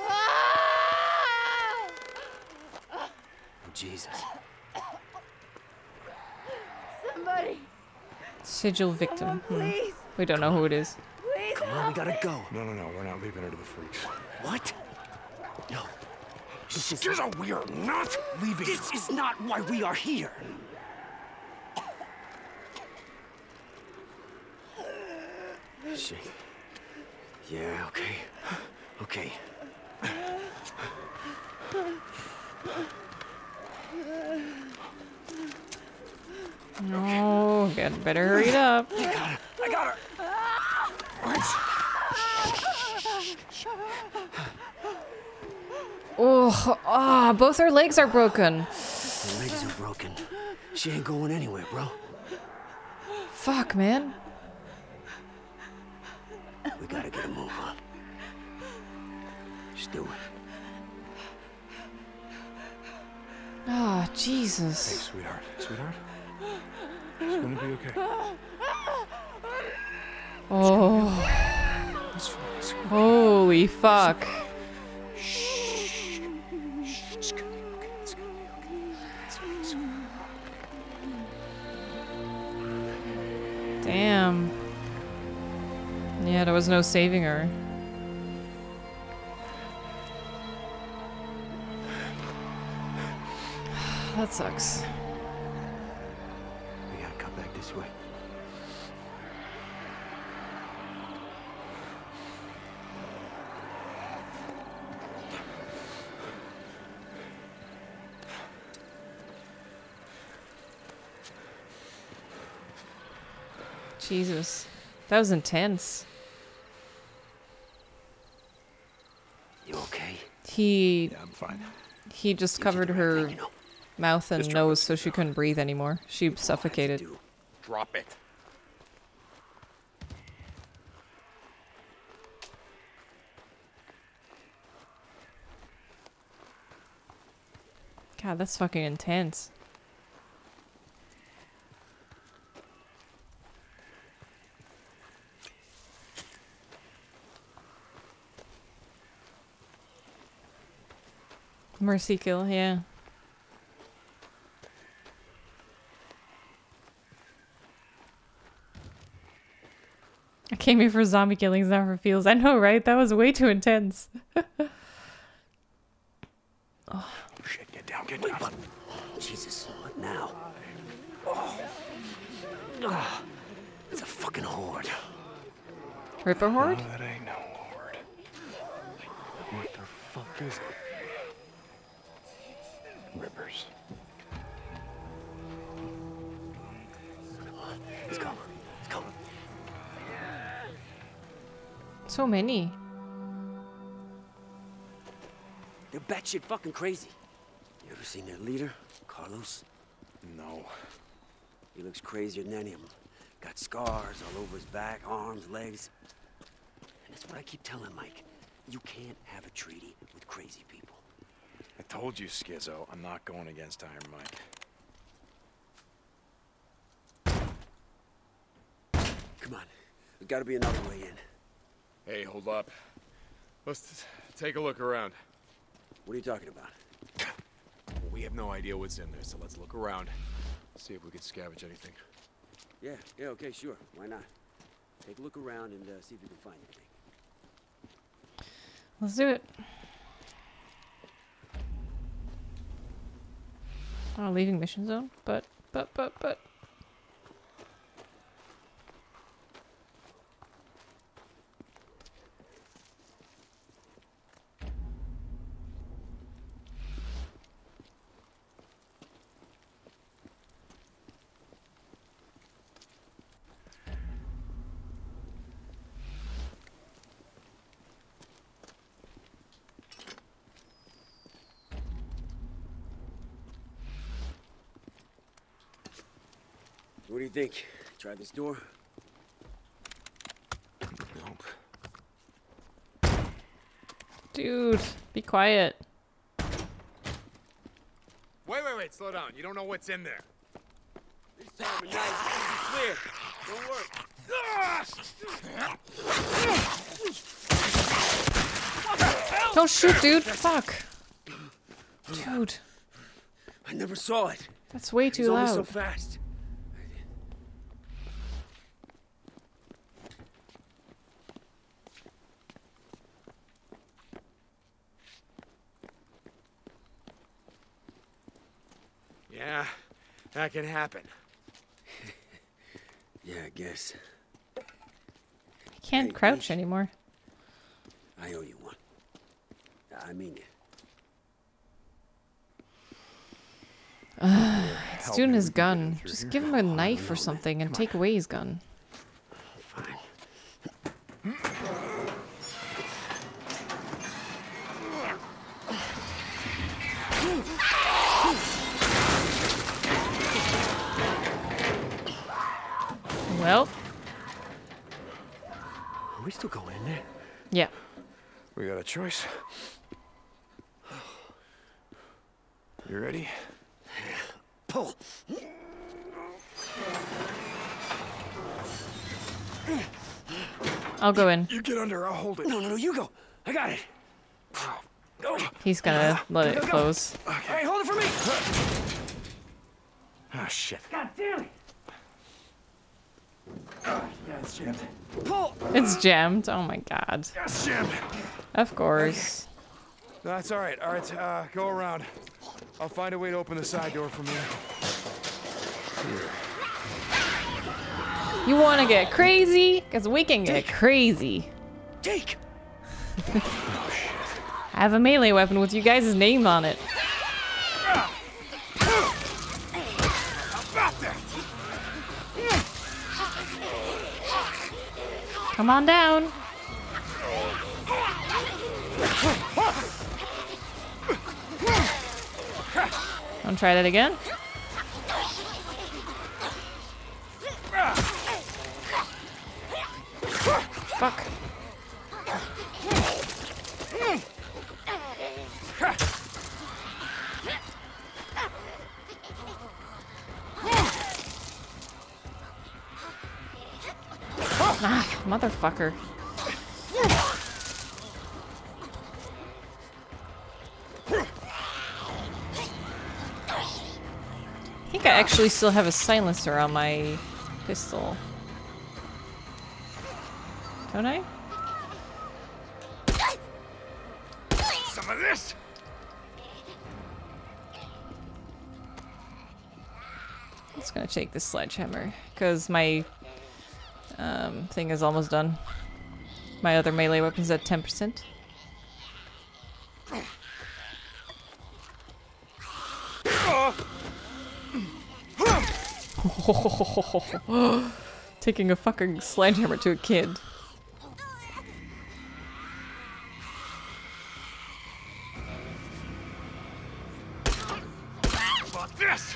Oh, Jesus.
Somebody.
Sigil victim.
Please.
We don't know who it is.
Please.
Come on, we gotta go.
No, we're not leaving her to the freaks.
What? No.
We are not leaving.
This is not why we are here. Shit. Yeah, okay. Okay.
No, better hurry it up.
I got her.
Oh, both her legs are broken.
Her legs are broken. She ain't going anywhere, bro.
Fuck, man.
We gotta get a move on. Just do it.
Oh, Jesus.
Hey, sweetheart. Sweetheart? It's gonna be okay.
Oh.
It's fine.
Holy fuck. Damn. Yeah, there was no saving her. That sucks.
We gotta cut back this way.
Jesus. That was intense.
You okay?
Yeah, I'm fine.
He just covered her mouth and nose so she couldn't breathe anymore. She suffocated.
Drop it.
God, that's fucking intense. Mercy kill, yeah. I came here for zombie killings, not for feels. I know, right? That was way too intense.
Oh shit, get down. What? Jesus, what now? Oh. Oh. It's a fucking horde.
Ripper horde?
No, that ain't no horde. What the fuck is it? Rippers.
Come on, let's go. Let's go.
So many.
They're batshit fucking crazy. You ever seen their leader, Carlos?
No.
He looks crazier than any of them. Got scars all over his back, arms, legs. And that's what I keep telling Mike. You can't have a treaty with crazy people.
I told you, Schizo, I'm not going against Iron Mike.
Come on. There's gotta be another way in.
Hey, hold up. Let's take a look around.
What are you talking about?
We have no idea what's in there, so let's look around. See if we can scavenge anything.
Yeah, okay, sure. Why not? Take a look around and see if you can find anything.
Let's do it. Oh, leaving mission zone, but.
What do you think? Try this door?
Nope.
Dude, be quiet.
Wait, slow down. You don't know what's in there.
This time of night, it's clear. Don't worry.
Don't shoot, dude. Fuck. Dude.
I never saw it.
That's way too
He's
loud.
always so fast.
Yeah, that can happen.
Yeah, I guess.
I can't crouch anymore.
I owe you one. I mean it.
He's doing his gun. Just give him a knife or something and take away his gun. Well.
Are we still going in there?
Yeah.
We got a choice. You ready?
Pull.
I'll go in.
You get under, I'll hold it.
No, you go. I got it.
He's gonna let it close.
Hey, hold it for me.
Ah, shit.
God damn it.
Yeah, it's jammed.
Pull.
It's jammed. Oh my god.
It's jammed.
Of course.
No, that's all right. All right, go around. I'll find a way to open the side door from here.
You want to get crazy? Because we can get crazy.
Jake.
I have a melee weapon with you guys' name on it. Come on down. Wanna try that again? Fuck. Ah, motherfucker. I think I actually still have a silencer on my pistol. Don't I?
Some of this!
I'm just gonna take this sledgehammer, because my thing is almost done. My other melee weapon's at 10%. Taking a fucking sledgehammer to a kid.
About this!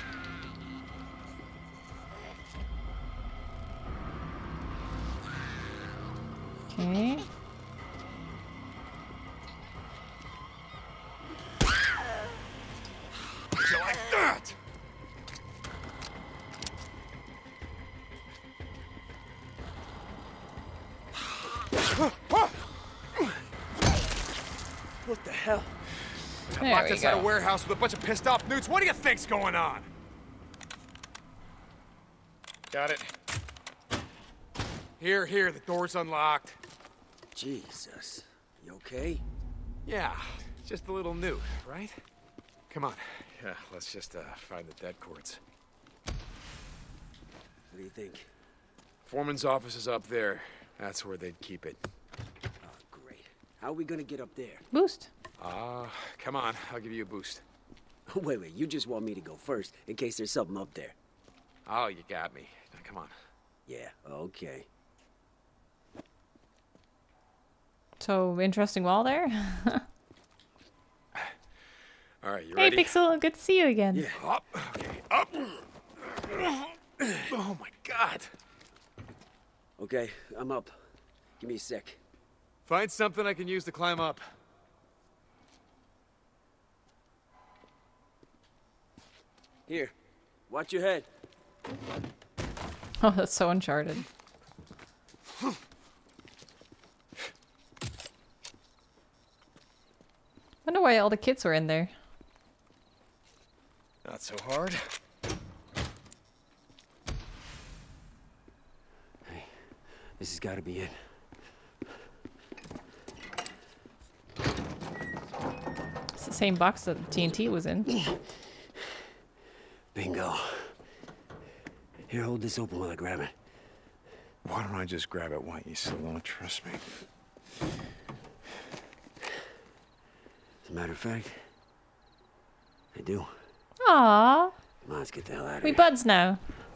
Okay.
You like that?
What the hell?
There
Locked
we
us out
go.
a warehouse with a bunch of pissed off newts. What do you think's going on? Got it. Here, the door's unlocked.
Jesus. You okay?
Yeah, just a little newt, right? Come on. Yeah, let's just find the dead cords.
What do you think?
Foreman's office is up there. That's where they'd keep it.
Oh, great. How are we gonna get up there?
Boost.
Come on. I'll give you a boost.
Wait, you just want me to go first in case there's something up there.
Oh, you got me. Now, come on.
Yeah, okay.
So, interesting wall there.
All right, you
Hey,
ready?
Pixel, good to see you again.
Yeah.
Up. Okay, up. Oh, my God.
Okay, I'm up. Give me a sec.
Find something I can use to climb up.
Here, watch your head.
Oh, that's so Uncharted. Wonder why all the kids were in there.
Not so hard.
Hey, this has got to be it.
It's the same box that TNT was in.
Bingo. Here, hold this open while I grab it.
Why don't I just grab it? Why you still don't trust me?
As a matter of fact, I do.
Aww.
Come on, let's get the hell out of
We
here.
buds now.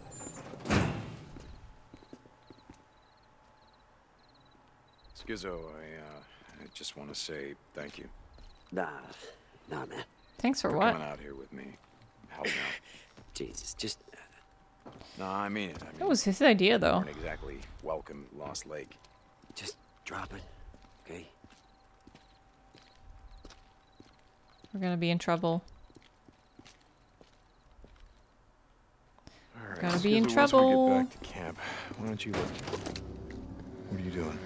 Skizzo, I just want to say thank you.
Nah, man.
Thanks for
for
what?
coming out here with me. Helping out.
Jesus, just...
No, I mean it.
That was his idea, though.
Weren't exactly welcome Lost Lake.
Just drop it, okay?
We're gonna be in trouble.
All right,
Gotta be in
Skizzo,
trouble.
Once we get back to camp, why don't you look? What are you doing?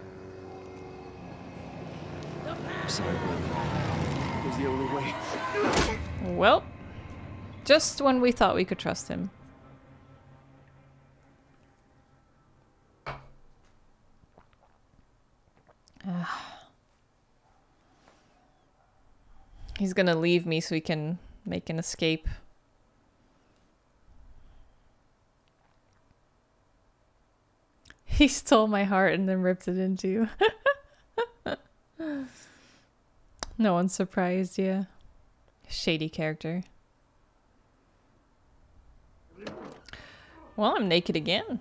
I'm sorry, brother. It was the only way.
Well, just when we thought we could trust him. He's gonna leave me so he can make an escape. He stole my heart and then ripped it in two. No one's surprised, yeah. Shady character. Well, I'm naked again.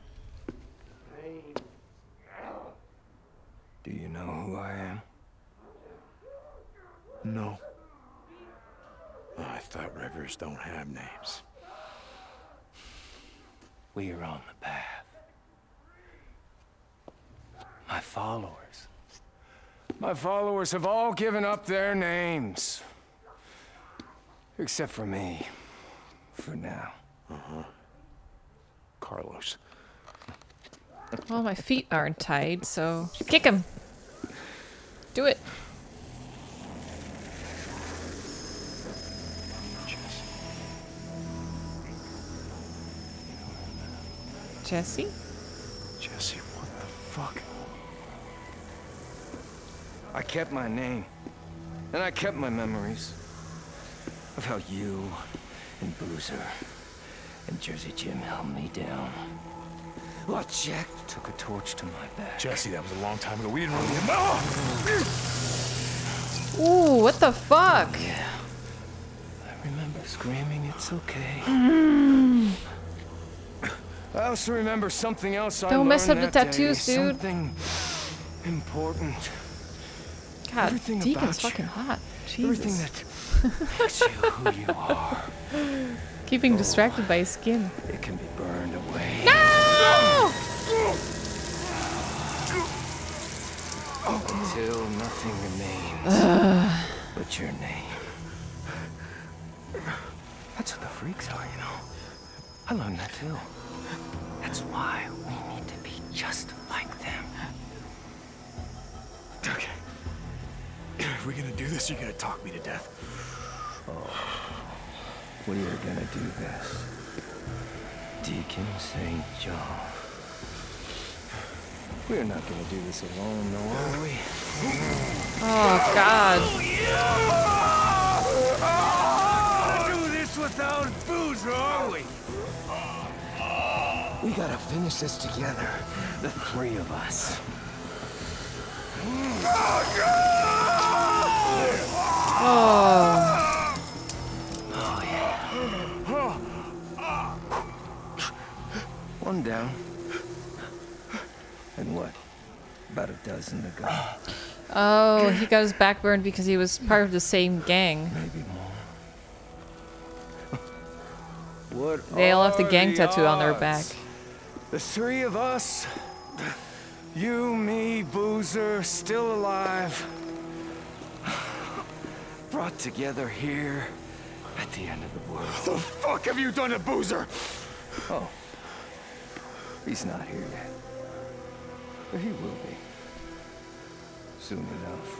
Do you know who I am? No.
Oh, I thought rivers don't have names.
We are on the path. My followers. My followers have all given up their names. Except for me. For now.
Uh-huh. Carlos.
Well, my feet aren't tied, so kick him. Do it. Jesse?
Jesse, what the fuck? I kept my name. And I kept my memories of how you and Boozer and Jersey Jim held me down. While Jack took a torch to my back.
Jesse, that was a long time ago. We didn't really...
Ooh, what the fuck?
Yeah. I remember screaming, it's okay. I also remember something else I
Don't mess up
learned
the
that
tattoos,
day.
dude.
Something important.
God,
Everything
Deacon's
about
fucking
you.
hot.
Everything
Jesus.
that makes you who you are.
Keeping distracted by his skin.
It can be burned away.
No!
Until nothing remains but your name. That's what the freaks are, you know. I learned that too. That's why we need to be just like them.
Okay. If we're gonna do this, you're gonna talk me to death.
Oh, we are gonna do this. Deacon St. John. We're not gonna do this alone, no, are we?
Oh, God.
Do this without Boozer, are we? We gotta finish this together. The three of us.
Oh.
Oh, yeah. One down. And what? About a dozen to go.
Oh, he got his back burned because he was part of the same gang.
Maybe more. What
They all have the gang
are
tattoo on their back.
odds? The three of us, you, me, Boozer, still alive, brought together here at the end of the world.
What the fuck have you done to Boozer?
Oh, he's not here yet, but he will be soon enough.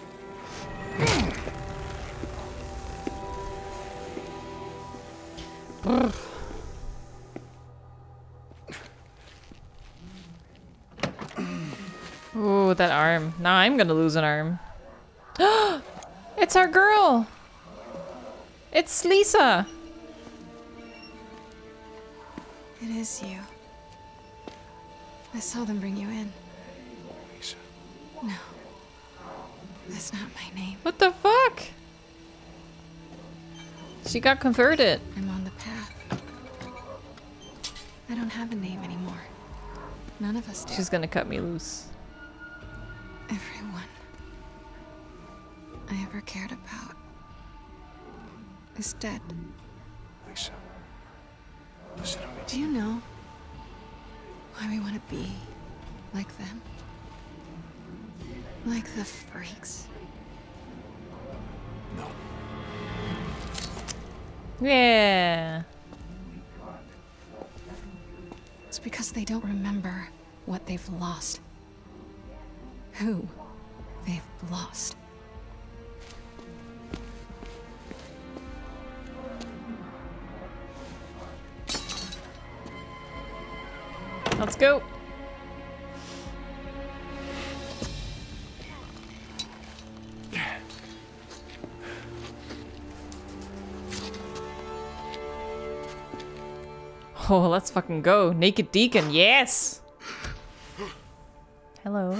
Ooh, that arm. Now I'm gonna lose an arm. It's our girl! It's Lisa!
It is you. I saw them bring you in.
Lisa.
No. That's not my name.
What the fuck? She got converted.
I'm on the path. I don't have a name anymore. None of us do.
She's gonna cut me loose.
Everyone I ever cared about is dead.
Lisa. Listen to me.
Do you know why we want to be like them? Like the freaks?
No.
Yeah.
It's because they don't remember what they've lost. Who they've lost.
Let's go. Oh, let's fucking go. Naked Deacon, yes! Hello.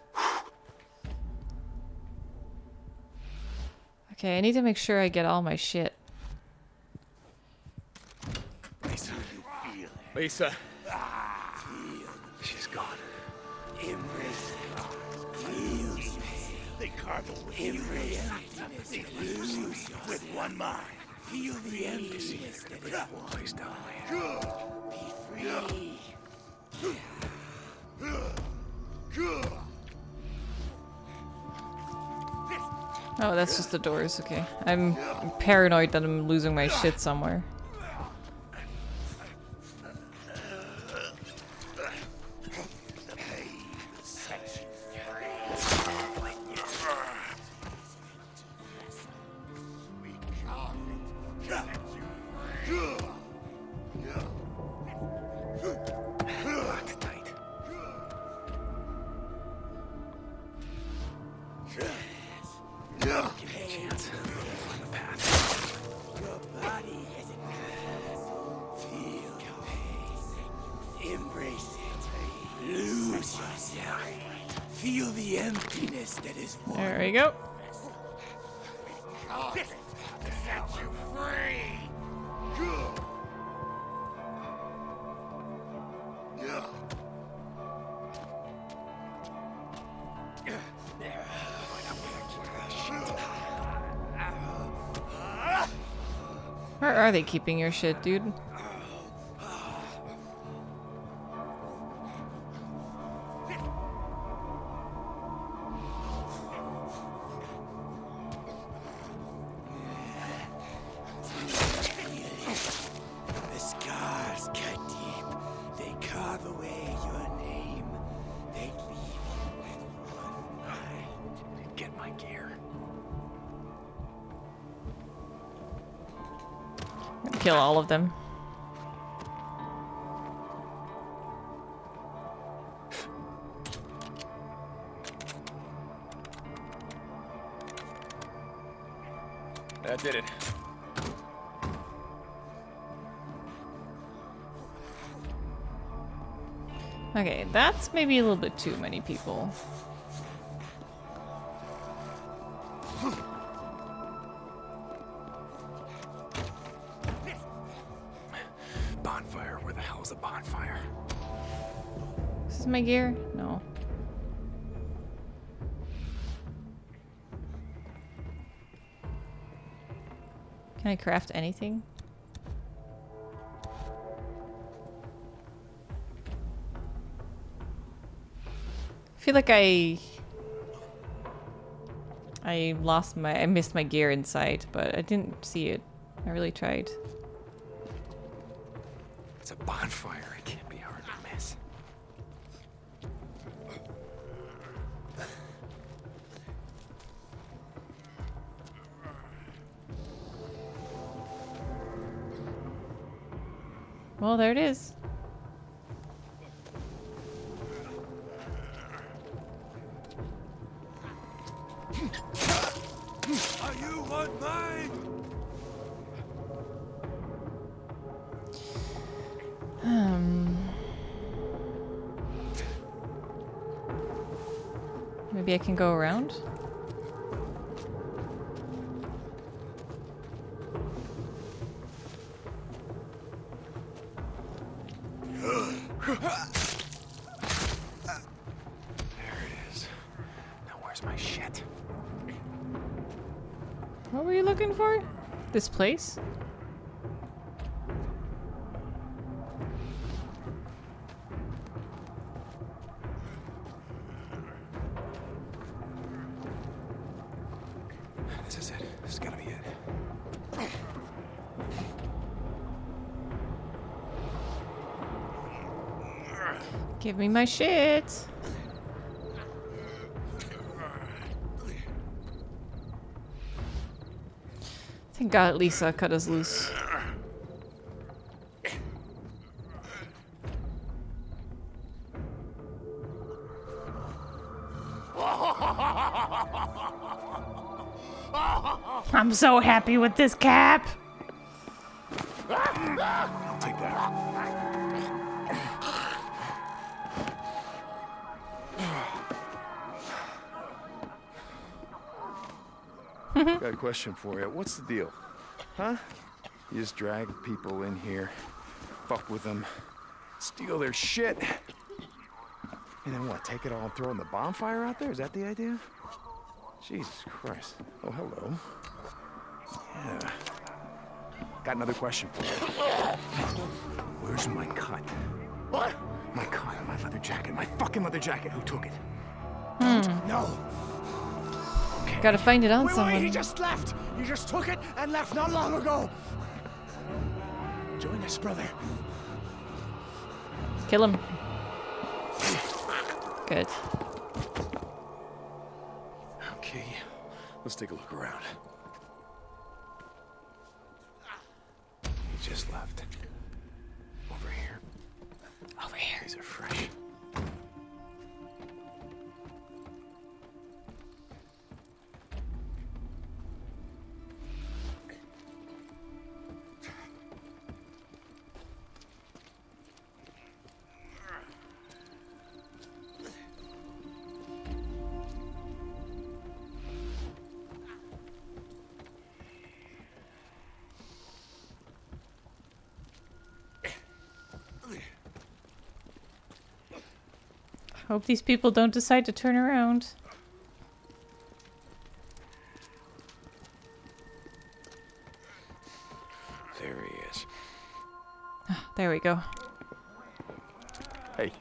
Okay, I need to make sure I get all my shit.
Lisa. Lisa.
She's gone. Embrace it. They carve away. Embrace it. They lose with one mind. Feel the emptiness. One place down there. Be free.
Oh, that's just the doors, okay. I'm paranoid that I'm losing my shit somewhere.
Embrace it. Lose yourself. Feel the emptiness that is one.
There we go.
Set you free. Good.
Where are they keeping your shit, dude?
The scars cut deep. They carve away your name. They leave you with one mind.
Get my gear.
Kill all of them.
That did it.
Okay, that's maybe a little bit too many people.
Bonfire. Where the hell's a bonfire?
This is my gear? No. Can I craft anything? I feel like I missed my gear inside, but I didn't see it. I really tried.
It's a bonfire. It can't be hard to miss.
Well, there it is.
Are you one mind?
Maybe I can go around?
There it is. Now where's my shit?
What were you looking for? This place?
This is it. This has gotta be it.
Give me my shit. Thank God Lisa cut us loose. I'm so happy with this cap.
I'll take that.
Got a question for you. What's the deal? Huh? You just drag people in here, fuck with them, steal their shit, and then what, take it all and throw in the bonfire out there? Is that the idea? Jesus Christ. Oh, hello. Yeah. Got another question for you. Where's my cut? What? My cut, my leather jacket, my fucking leather jacket. Who took it? No.
Gotta find it on
Wait,
someone.
he just left. You just took it and left not long ago. Join us, brother.
Kill him. Good.
Okay, let's take a look around. He just left. Over here.
Over here.
These are fresh.
Hope these people don't decide to turn around.
There he is.
There we go.
Hey.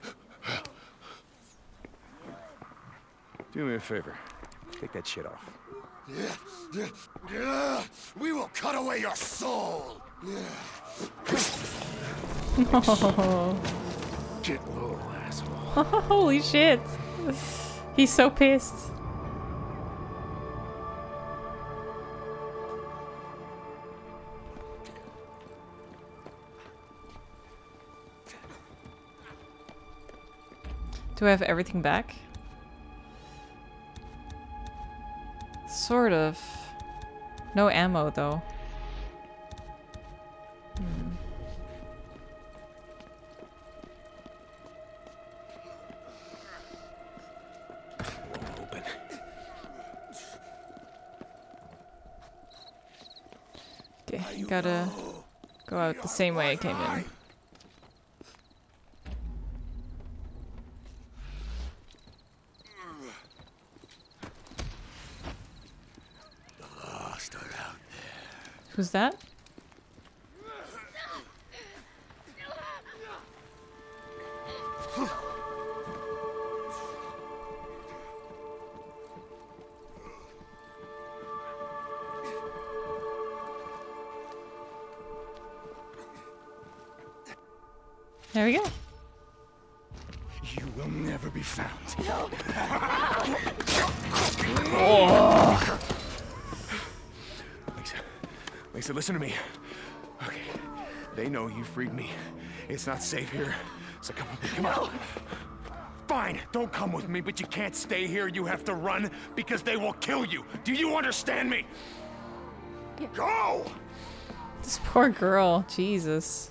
Do me a favor. Take that shit off.
We will cut away your soul.
Oh.
Shit, little asshole.
Holy shit. He's so pissed. Do I have everything back? Sort of. No ammo, though.
Open.
Okay, gotta go out the same way I came in. Who's that? There we go.
You will never be found.
Oh. Lisa, listen to me. Okay, they know you freed me. It's not safe here, so come with me, come on. Fine, don't come with me, but you can't stay here. You have to run, because they will kill you. Do you understand me? Go!
This poor girl, Jesus.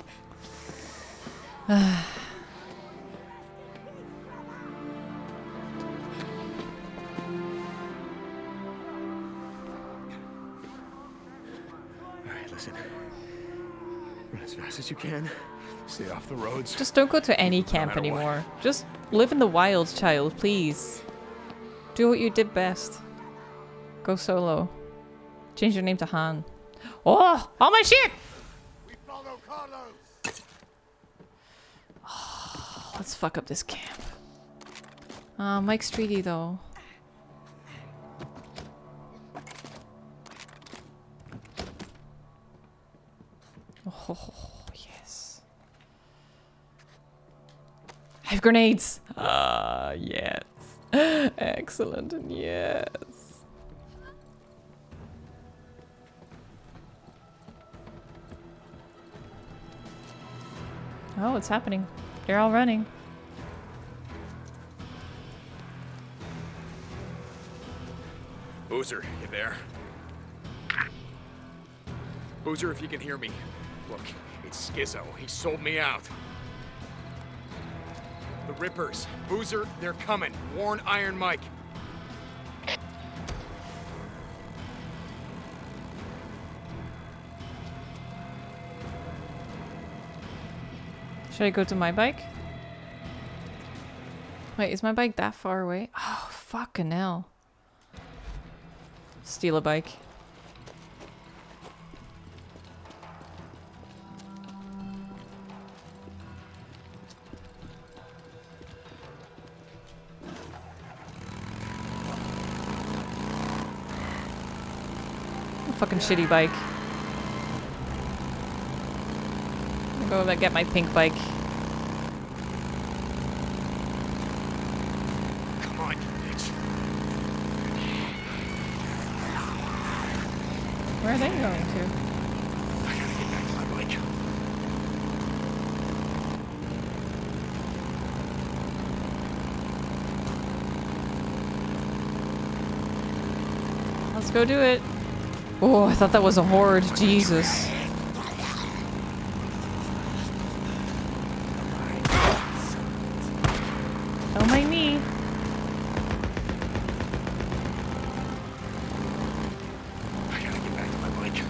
Listen, run as fast as you can. Stay off the roads.
Just don't go to any camp
matter what.
anymore. Just live in the wild, child, please. Do what you did best. Go solo. Change your name to Han. Oh! All my shit!
We follow Carlos.
Let's fuck up this camp. Mike's treaty though. Oh, yes. I have grenades! Yes. Excellent, and yes. Oh, what's happening? They're all running.
Boozer, you there? Boozer, if you can hear me. Look, it's Skizzo. He sold me out. The Rippers. Boozer, they're coming. Warn Iron Mike.
Should I go to my bike? Wait, is my bike that far away? Oh, fucking hell. Steal a bike. Fucking shitty bike. I'll go get my pink bike.
Come on, you bitch.
Where are they going to?
I gotta get back to my bike.
Let's go do it. Oh, I thought that was a horde. Jesus. Don't mind me.
I gotta get back to my bike.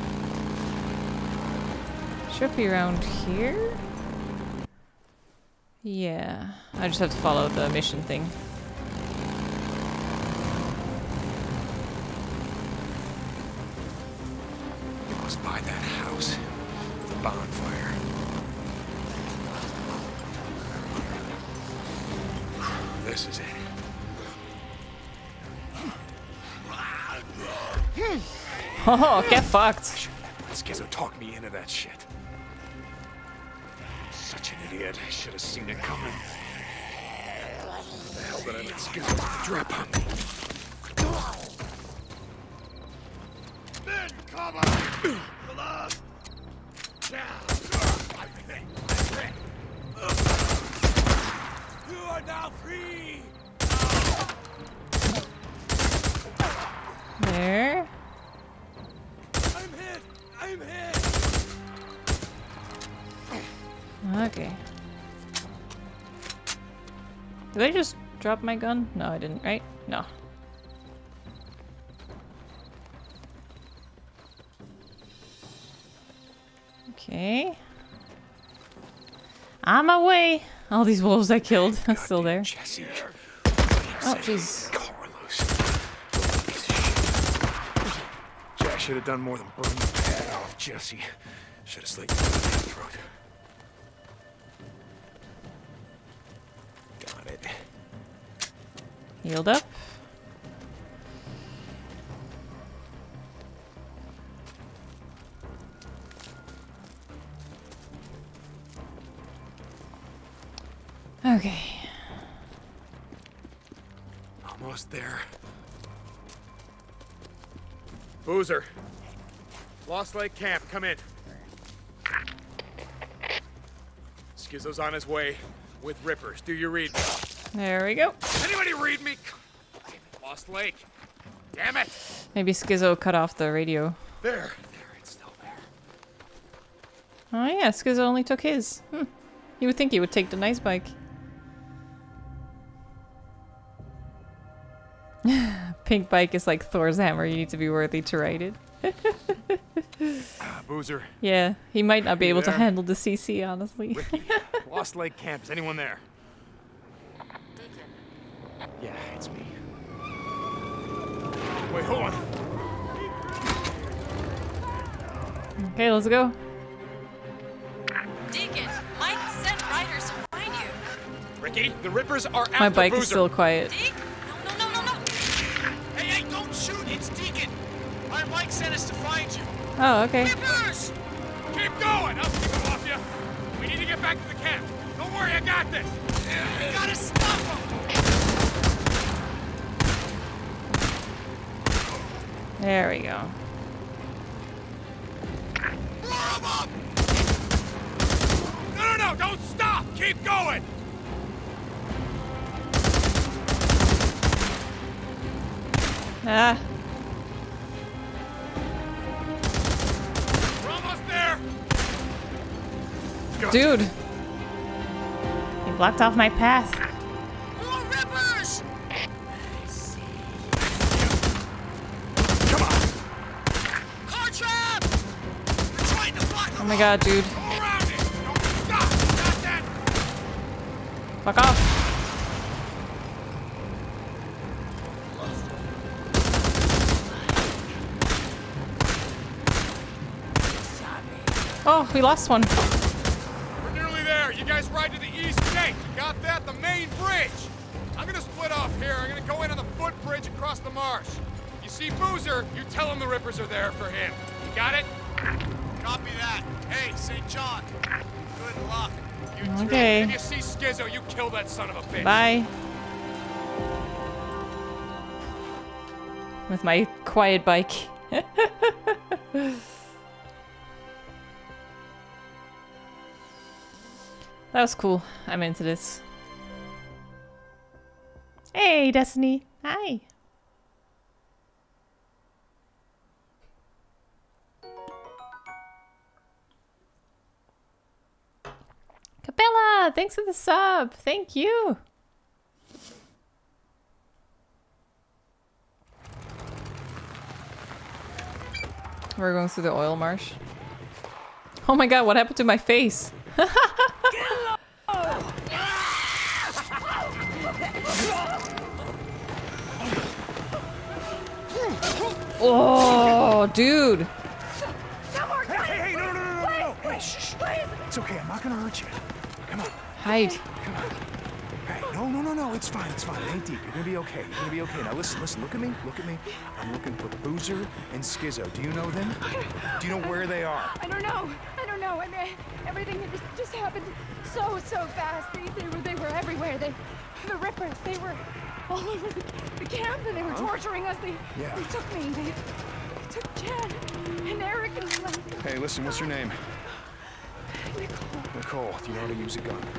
Should be around here? Yeah, I just have to follow the mission thing.
It was by that house. The bonfire. This is it.
Oh, get fucked.
Schizo talked me into that shit. Such an idiot. I should have seen it coming. What the hell did I let Schizo drop on me?
Men, cover! Blood! You are now free!
There.
I'm hit! I'm hit!
Okay. Did I just drop my gun? No, I didn't, right? No. Okay. On my way! All these wolves I killed are still there.
Jesse.
Oh, jeez.
Jack should have done more than burn the pad off Jesse. Should have slit your throat. Got it.
Healed up. Okay.
Almost there. Boozer. Lost Lake Camp, come in. Schizo's on his way with Rippers. Do you read me?
There we go.
Anybody read me? Lost Lake. Damn it!
Maybe Schizo cut off the radio.
There, it's still there.
Oh yeah, Schizo only took his. You would think he would take the nice bike. Pink bike is like Thor's hammer. You need to be worthy to ride it.
Boozer.
Yeah, he might not be
You
able to
there?
handle the CC, honestly.
Ricky, Lost Lake Camp. Is anyone there? Yeah, it's me. Wait, hold on.
Okay, let's go.
Deacon, Mike sent riders to find you.
Ricky, the Rippers are after
My bike
Boozer.
is still quiet.
Hey, don't shoot! It's Deacon! My Mike sent us to find you!
Oh, okay.
Rippers!
Keep going! I'll keep them off you. We need to get back to the camp. Don't worry, I got this.
We gotta stop them!
There we go.
No, don't stop! Keep going!
Ah.
We're almost there!
Dude. He blocked off my path.
More Rippers! Car trap! We're trying to block
Oh my god, dude. Fuck off. Oh, we lost one.
We're nearly there. You guys ride to the east gate. You got that? The main bridge. I'm gonna split off here. I'm gonna go in on the footbridge across the marsh. You see Boozer, you tell him the Rippers are there for him. You got it?
Copy that. Hey, St. John. Good luck.
You too.
Okay.
If you see Schizo, you kill that son of a bitch.
Bye. With my quiet bike. That was cool. I'm into this. Hey, Destiny. Hi. Capella, thanks for the sub. Thank you. We're going through the oil marsh. Oh my god, what happened to my face? Oh, dude.
No more guns! Hey, no. Hey, shh. Please. It's okay, I'm not gonna hurt you. Come on.
Hide.
Come on. Hey, no, it's fine. It ain't deep. You're gonna be okay. Now listen, look at me. I'm looking for Boozer and Skizzo. Do you know them? Do you know where they are?
I don't know. And everything just happened so fast. They were everywhere. The Rippers, they were all over the camp, and they were torturing us. They took me. They took Jan and Eric and
Hey, listen, what's your name? Nicole, do you know how to use a gun?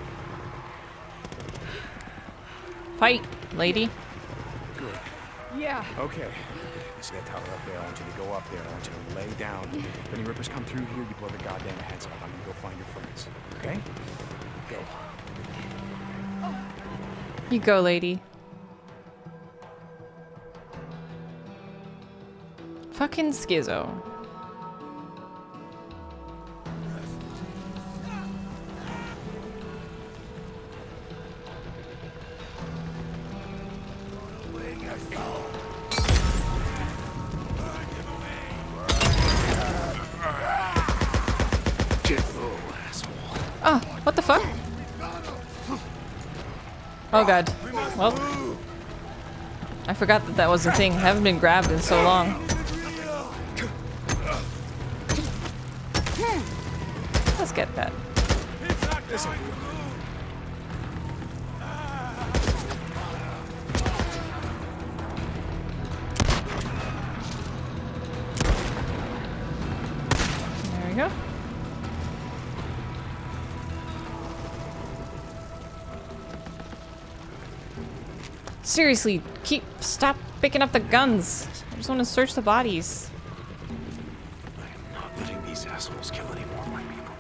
Fight, lady.
Good.
Yeah.
Okay. You see that tower up there? I want you to go up there. I want you to lay down. If any Rippers come through here, you blow the goddamn heads off. I'm gonna go find your friends. Okay? Go.
You go, lady. Fucking Skizzo. Oh, what the fuck? Oh god. Well, I forgot that was a thing. I haven't been grabbed in so long. Let's get that. There we go. Seriously, stop picking up the guns. I just want to search the bodies.
I am not letting these assholes kill any more of my people.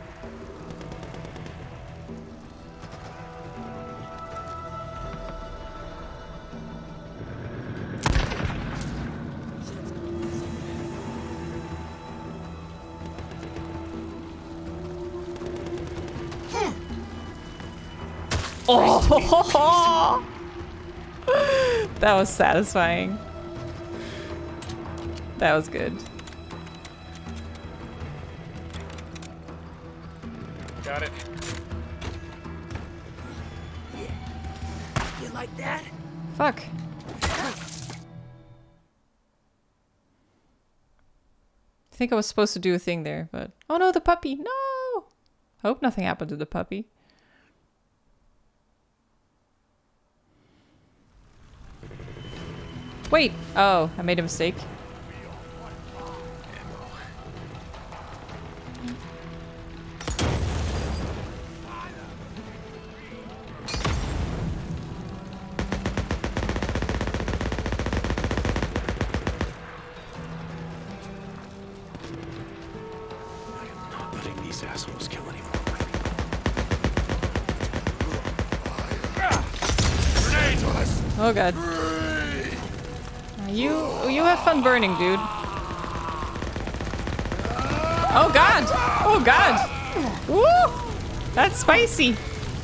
Oh! That was satisfying. That was good.
Got it.
You like that?
Fuck. I think I was supposed to do a thing there, but... Oh no, the puppy! No! Hope nothing happened to the puppy. Wait! Oh, I made a mistake.
Assholes kill anyone.
Oh god. You have fun burning, dude. Oh god! Oh god! Woo! That's spicy.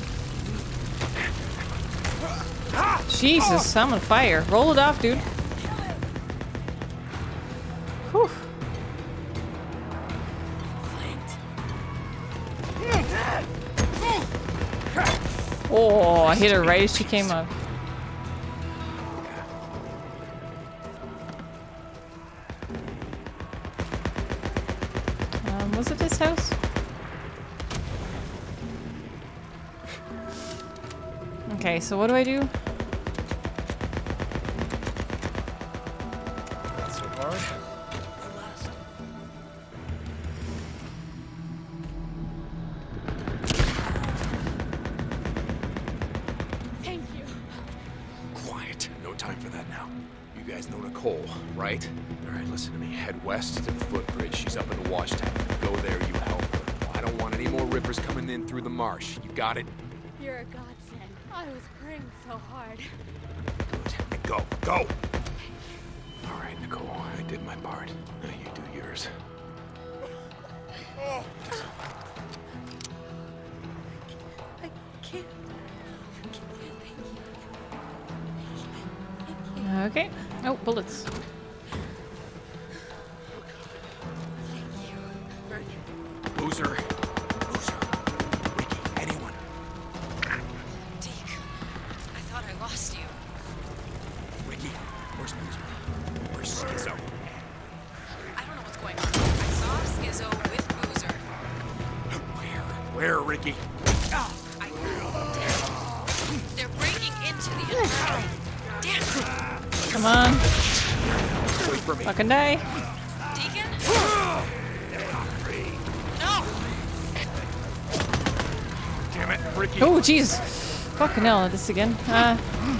Jesus, I'm on fire. Roll it off, dude. Whew. Oh, I hit her right as she came up. Was it this house? Okay, so what do I do?
Not so hard.
Thank you.
Quiet. No time for that now. You guys know Nicole, right? All right, listen to me. Head west to the footbridge. She's up in the wash tower. Go there, you help her. I don't want any more Rippers coming in through the marsh. You got it?
You're a godsend. I was praying so hard.
Good. Go. Go! All right, Nicole. I did my part. Now you do yours.
I can't.
Okay. Oh, bullets.
Mike. Boozer. Boozer. Ricky, anyone?
Deke, I thought I lost you.
Ricky, where's Boozer? Where's Skizzo?
I don't know what's going on. I saw Skizzo with Boozer.
Where, Ricky?
They're breaking into the infirmary. Damn it.
Come on.
Wait for me.
Fucking die.
Deacon? No!
Damn it, Ricky.
Oh, jeez. Fucking hell, this again. I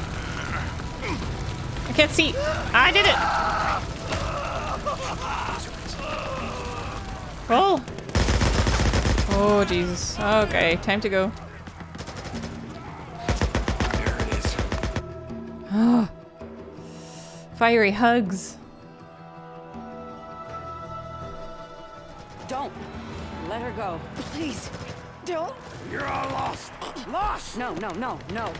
can't see. I did it. Roll. Oh, Jesus. Okay, time to go.
There it is.
Fiery hugs.
Don't. Let her go. Please. Don't.
You're all lost. Lost!
No, no, no, no.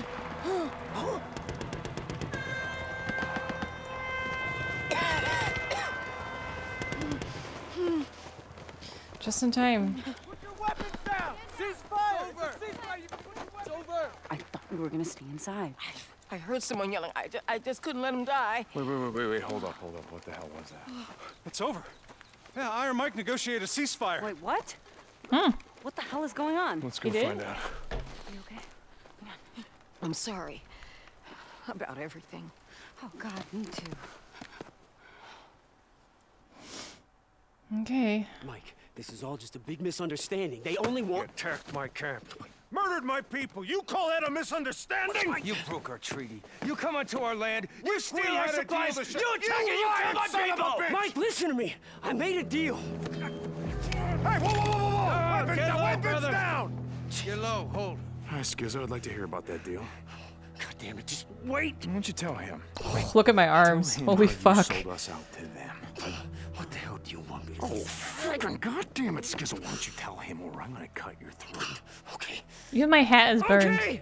Just in time.
Put your weapons down! Cease fire! It's over!
I thought we were gonna stay inside.
I heard someone yelling. I just couldn't let him die.
Wait. Hold up. What the hell was that? It's over. Yeah, Iron Mike negotiated a ceasefire.
Wait, what?
Hmm.
What the hell is going on?
Let's go
You did?
find out.
You okay?
I'm sorry about everything.
Oh, God, me too.
Okay.
Mike, this is all just a big misunderstanding. They only want...
Attacked my camp. Murdered my people. You call that a misunderstanding?
You broke our treaty. You come onto our land. You steal
We
our
had a deal
supplies.
to
You
sh-
attack
You
and you kill
lying
my
son of a
people.
bitch!
Mike, listen to me. I made a deal.
Hey, whoa! Weapons
get
down!
low,
Weapons
brother.
down!
Get low. Hold.
Hi, Skizzo. I'd like to hear about that deal.
God damn it, just wait.
Why don't you tell him?
Look at my arms.
Tell him
Holy
how you
fuck.
sold us out to them.
What the hell do you want me to
Oh,
do?
friggin' goddamn it, Skizzo. Why don't you tell him or I'm gonna cut your throat.
Okay.
Even my hat is burned.
Okay.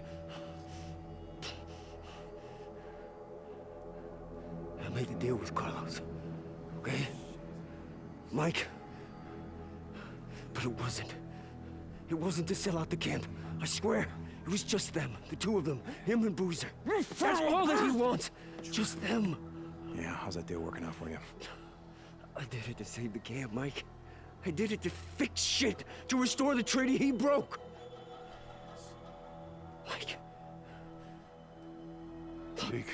I made a deal with Carlos. Okay? Mike. But it wasn't to sell out the camp. I swear. It was just them. The two of them. Him and Boozer. That's all that he wants. Just them.
Yeah, how's that deal working out for you?
I did it to save the camp, Mike. I did it to fix shit. To restore the treaty he broke. Mike.
Deke.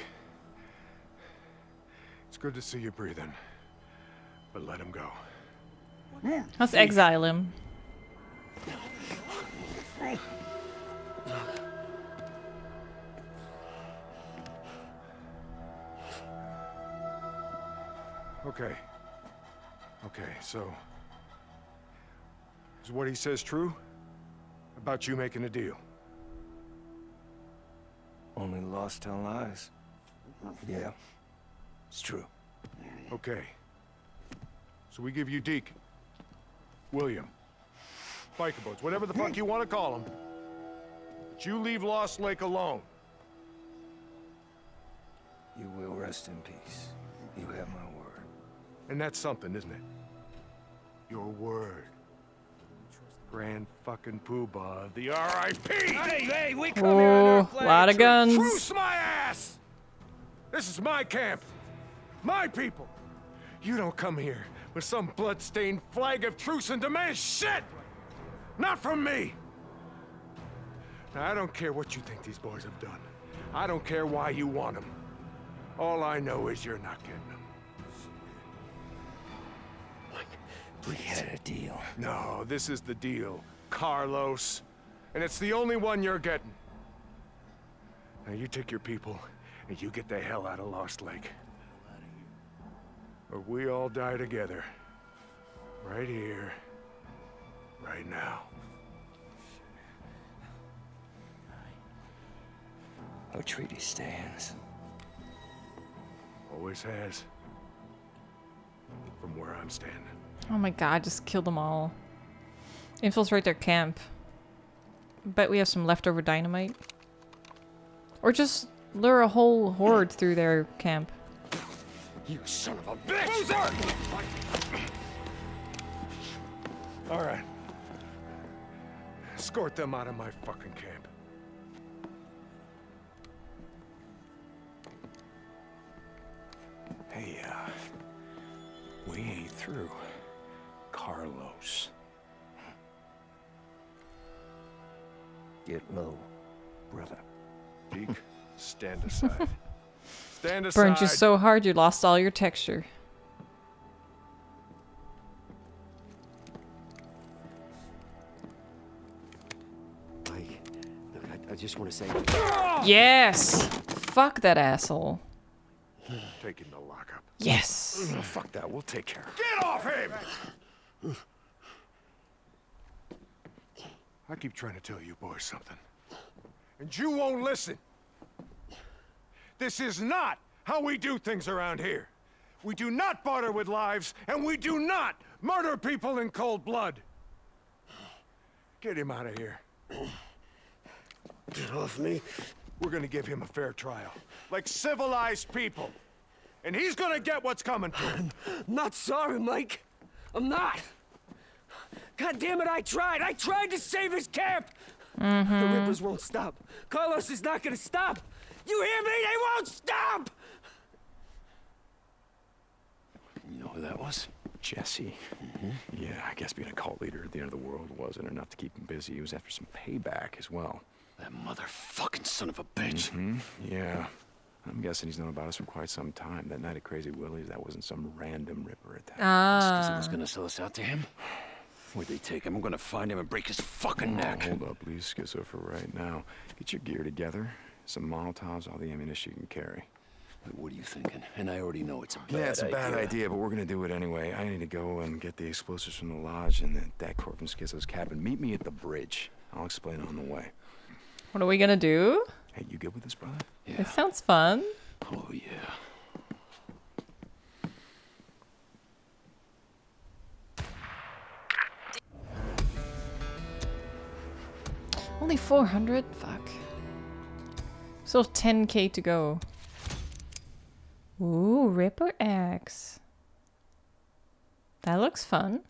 It's good to see you breathing. But let him go.
Let's exile him.
Okay, so... is what he says true? About you making a deal?
Only lost tell lies. Yeah, it's true.
Okay. So we give you Deke, William, biker boats, whatever the fuck you want to call them. But you leave Lost Lake alone.
You will rest in peace. You have my word.
And that's something, isn't it? Your word. Grand fucking poobah of the R.I.P.
Hey, we come here under a
Oh,
flag.
lot of guns.
Truce my ass! This is my camp. My people. You don't come here with some blood-stained flag of truce and demand shit! Not from me! Now, I don't care what you think these boys have done. I don't care why you want them. All I know is you're not getting them.
We had a deal.
No, this is the deal, Carlos. And it's the only one you're getting. Now you take your people, and you get the hell out of Lost Lake. Or we all die together. Right here. Right now.
Our treaty stands.
Always has. From where I'm standing.
Oh my god, just kill them all. Infiltrate their camp. Bet we have some leftover dynamite. Or just lure a whole horde through their camp.
You son of a bitch! All right. Escort them out of my fucking camp.
Hey, we ain't through. Carlos.
Get low, brother.
Deke, stand aside. Stand aside.
Burned you so hard you lost all your texture.
Mike, look, I just want to say...
Yes! Fuck that asshole.
Take him to lockup.
Yes!
Oh, fuck that, we'll take care of it.
Get off him! I keep trying to tell you boys something. And you won't listen. This is not how we do things around here. We do not barter with lives, and we do not murder people in cold blood. Get him out of here.
Get off me.
We're gonna give him a fair trial, like civilized people. And he's gonna get what's coming to him.
I'm not sorry, Mike. I'm not. God damn it, I tried. I tried to save his camp. The Rippers won't stop. Carlos is not gonna stop. You hear me? They won't stop!
You know who that was? Jesse. Yeah, I guess being a cult leader at the end of the world wasn't enough to keep him busy. He was after some payback as well.
That motherfucking son of a bitch.
Yeah. I'm guessing he's known about us for quite some time. That night at Crazy Willie's, that wasn't some random Ripper attack.
Because he was gonna sell us out to him? Where'd they take him? I'm gonna find him and break his fucking neck.
Hold up, leave Schizo for right now. Get your gear together. Some Molotovs, all the ammunition you can carry.
Wait, what are you thinking? And I already know it's a bad idea.
Yeah, it's a bad idea, but we're gonna do it anyway. I need to go and get the explosives from the lodge and that cord from Schizo's cabin. Meet me at the bridge. I'll explain on the way.
What are we gonna do?
Hey, you good with this, brother?
It sounds fun.
Oh, yeah.
Only 400? Fuck. Still 10k to go. Ooh, Ripper Axe. That looks fun.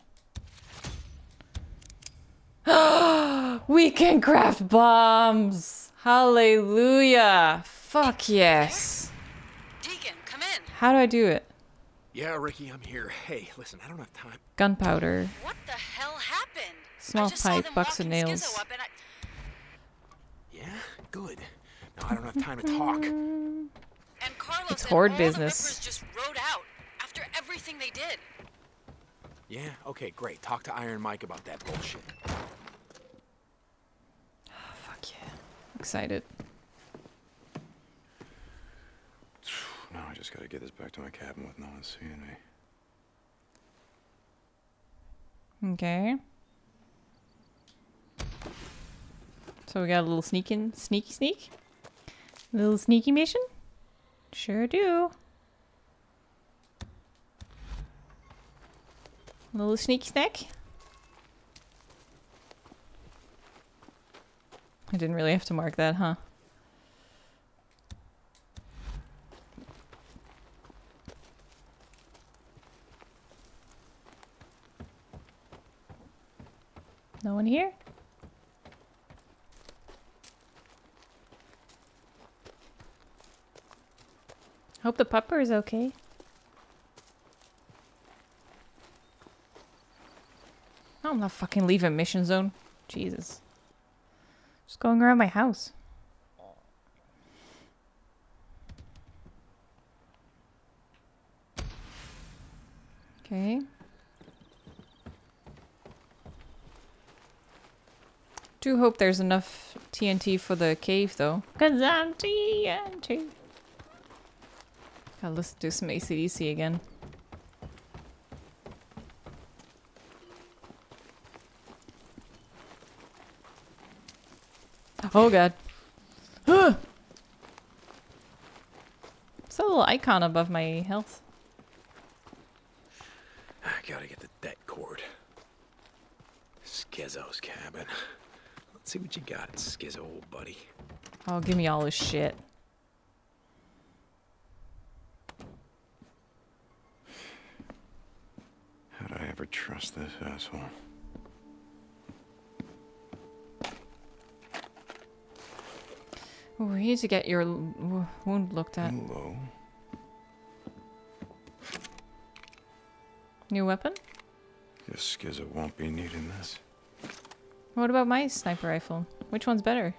We can craft bombs! Hallelujah! Fuck yes!
Deacon, come in.
How do I do it?
Yeah, Ricky, I'm here. Hey, listen, I don't have time.
Gunpowder.
What the hell happened?
Small
I just saw
pipe,
them
bucks and
walking
nails.
Schizo up and
Yeah? Good. No, I don't have time to talk.
And Carlos
It's
and
horde
all
business.
the Rippers just rode out after everything they did.
Yeah? Okay, great. Talk to Iron Mike about that bullshit.
Fuck yeah. Excited.
Now I just gotta get this back to my cabin with no one seeing me.
Okay. So we got a little sneak. Little sneaky mission? Sure do. Little sneaky snack. I didn't really have to mark that, huh? No one here? Hope the pupper is okay. No, I'm not fucking leaving mission zone. Jesus. Just going around my house. Okay. Do hope there's enough TNT for the cave though. 'Cause I'm TNT. Let's do some AC/DC again. Oh god. It's a little icon above my health.
I gotta get the det cord. Schizo's cabin. Let's see what you got, Schizo, old buddy.
Oh, give me all this shit.
How'd I ever trust this asshole?
Oh, you need to get your wound looked at.
Hello.
New weapon?
Guess Skizzo won't be needing this.
What about my sniper rifle? Which one's better?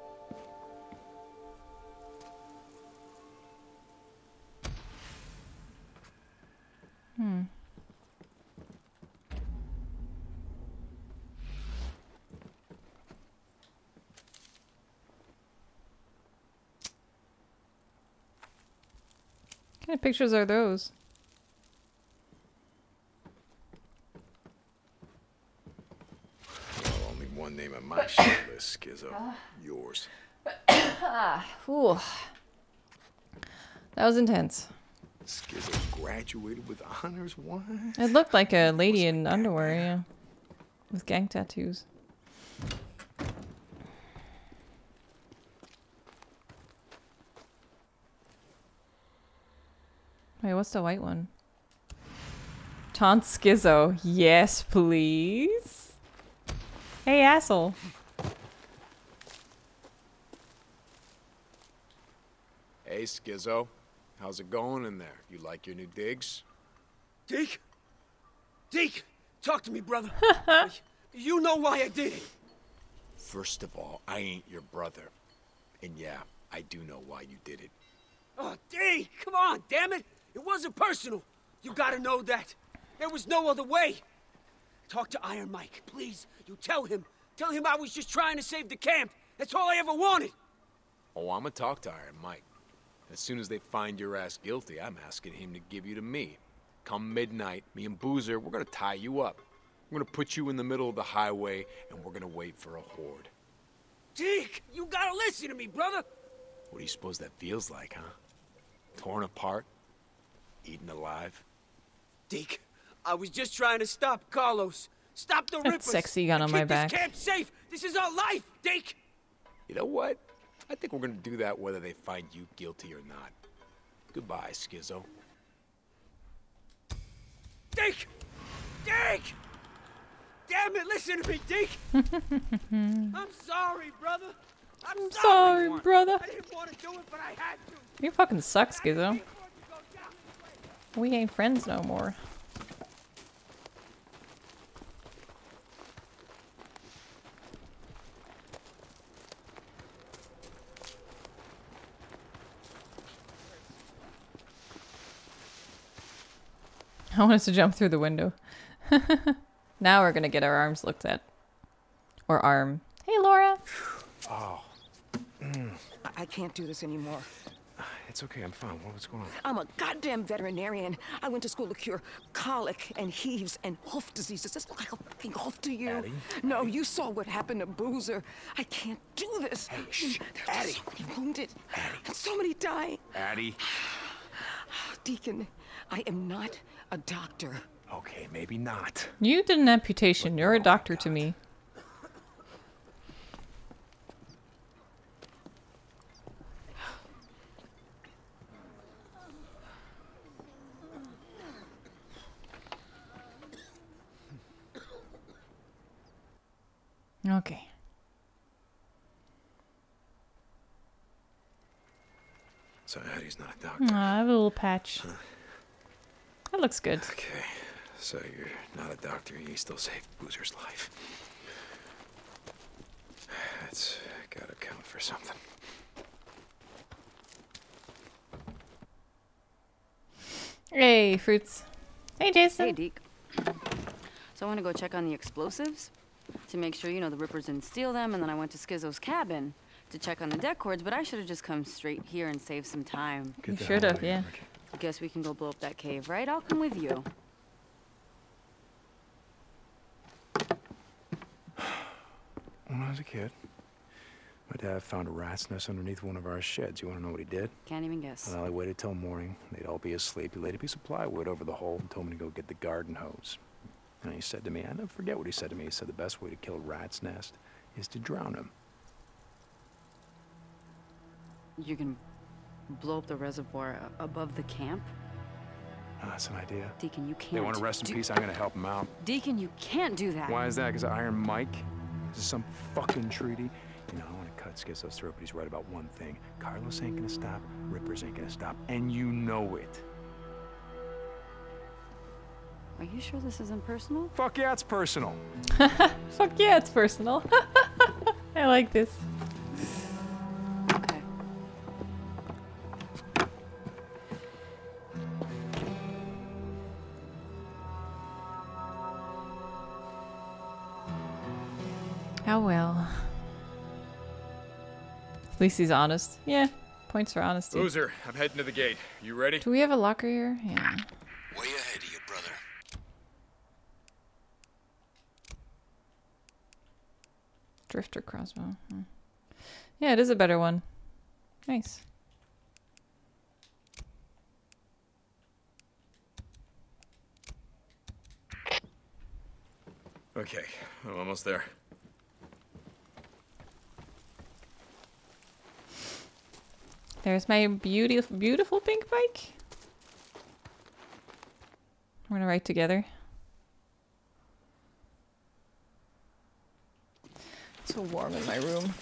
What kind of pictures are those?
Well, only one name on my shit list, Skizzo. Yours.
Ooh. That was intense.
Skizzo graduated with honors. What?
It looked like a lady in underwear, yeah. With gang tattoos. Wait, what's the white one? Taunt Skizzo. Yes, please. Hey, asshole.
Hey, Skizzo. How's it going in there? You like your new digs?
Deke? Deke! Talk to me, brother. You know why I did it.
First of all, I ain't your brother. And yeah, I do know why you did it.
Oh, Deke! Come on, damn it! It wasn't personal. You gotta know that. There was no other way. Talk to Iron Mike, please. You tell him. Tell him I was just trying to save the camp. That's all I ever wanted.
Oh, I'ma talk to Iron Mike. As soon as they find your ass guilty, I'm asking him to give you to me. Come midnight, me and Boozer, we're gonna tie you up. We're gonna put you in the middle of the highway, and we're gonna wait for a horde.
Deke, you gotta listen to me, brother.
What do you suppose that feels like, huh? Torn apart? Eaten alive?
Deke, I was just trying to stop Carlos. Stop the Rippers.
That's sexy gun on my back.
Keep this camp safe. This is our life, Deke.
You know what? I think we're gonna do that whether they find you guilty or not. Goodbye, Skizzo.
Deke! Deke! Damn it, listen to me, Deke! I'm sorry, brother. I'm
sorry, brother.
I didn't want to do it, but I had to.
You fucking suck, Skizzo. We ain't friends no more. I want us to jump through the window. Now we're gonna get our arms looked at. Or arm. Hey, Laura.
Oh.
I can't do this anymore.
It's okay, I'm fine. What's going on?
I'm a goddamn veterinarian. I went to school to cure colic and heaves and hoof diseases. Does this look like a fucking hoof to you?
Addie?
No, you saw what happened to Boozer. I can't do this.
Hey, shh.
There's
Addie.
so many wounded.
Addie.
And so many dying.
Addie.
Deacon, I am not a doctor.
Okay, maybe not.
You did an amputation. You're a doctor to me. Okay.
So Addie's not a doctor.
I have a little patch. That looks good.
Okay, so you're not a doctor, you still saved Boozer's life. That's gotta count for something.
Hey, fruits. Hey, Jason.
Hey, Deke. So I want to go check on the explosives to make sure, the Rippers didn't steal them, and then I went to Skizzo's cabin to check on the deck cords, but I should have just come straight here and saved some time.
You should have, yeah.
Guess we can go blow up that cave, right? I'll come with you.
When I was a kid, my dad found a rat's nest underneath one of our sheds. You want to know what he did?
Can't even guess.
Well, I waited till morning. They'd all be asleep. He laid a piece of plywood over the hole and told me to go get the garden hose. And he said to me, I never forget what he said to me. He said the best way to kill a rat's nest is to drown him.
You can blow up the reservoir above the camp?
That's an idea.
Deacon, you can't.
They want to rest in peace. I'm going to help him out.
Deacon, you can't do that.
Why is that? Because Iron Mike? This is some fucking treaty? I want to cut cut Schizo's throat, but he's right about one thing. Carlos ain't gonna stop, Rippers ain't gonna stop, and you know it.
Are you sure this isn't personal?
Fuck yeah, it's personal.
Fuck yeah, it's personal. I like this.
Okay.
Oh well. At least he's honest. Yeah, points for honesty.
Boozer, I'm heading to the gate. You ready?
Do we have a locker here? Yeah.
Way ahead of you, brother.
Drifter crossbow. Yeah, it is a better one. Nice.
Okay, I'm almost there.
There's my beautiful pink bike. We're gonna ride together. It's so warm in my room.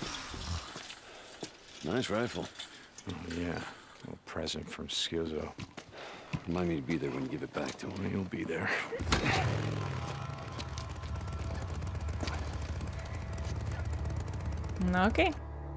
Nice rifle.
Oh, yeah. A little present from Schizo.
Remind me to be there when you give it back to him.
He'll be there.
Okay.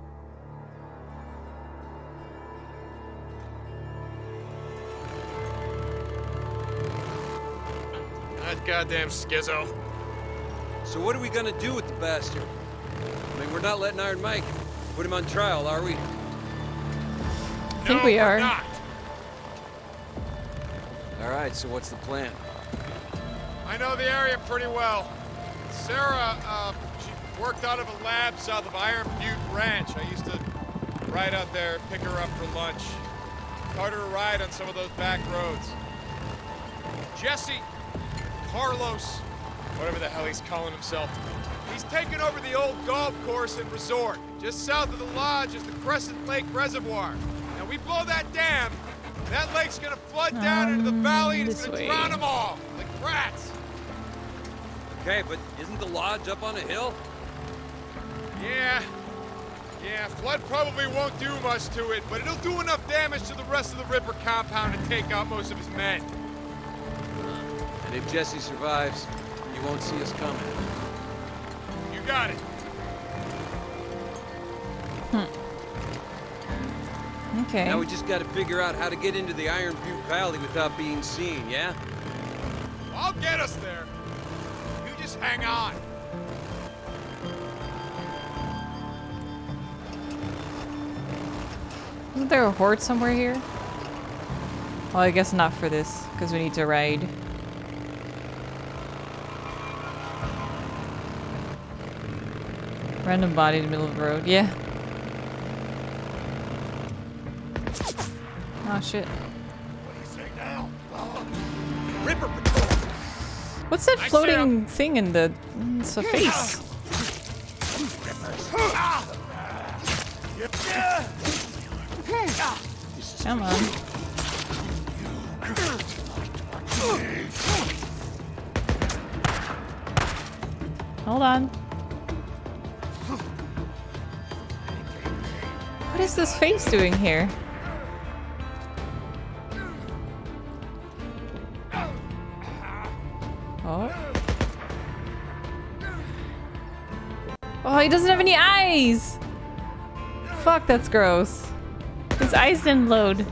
That goddamn Schizo.
So what are we gonna do with the bastard? I mean, we're not letting Iron Mike put him on trial, are we?
I think we are.
Not.
All right, so what's the plan?
I know the area pretty well. Sarah, she worked out of a lab south of Iron Butte Ranch. I used to ride out there, pick her up for lunch. Taught her a ride on some of those back roads. Jesse, Carlos, whatever the hell he's calling himself, he's taken over the old golf course and resort. Just south of the lodge is the Crescent Lake Reservoir. Now we blow that dam, that lake's gonna flood down into the valley and it's gonna drown them all, like rats.
Okay, but isn't the lodge up on a hill?
Yeah, flood probably won't do much to it, but it'll do enough damage to the rest of the Ripper compound to take out most of his men.
And if Jesse survives, you won't see us coming.
You got it.
Okay.
Now we just gotta figure out how to get into the Iron Butte Valley without being seen, yeah?
I'll get us there. You just hang on.
Isn't there a horde somewhere here? Well, I guess not for this, because we need to ride. Random body in the middle of the road. Yeah. Oh shit.
What do you say now?
Ripper Patrol.
What's that floating thing in the it's a face? Come on. Hold on. What is this face doing here? Oh. Oh, he doesn't have any eyes! Fuck, that's gross. His eyes didn't load.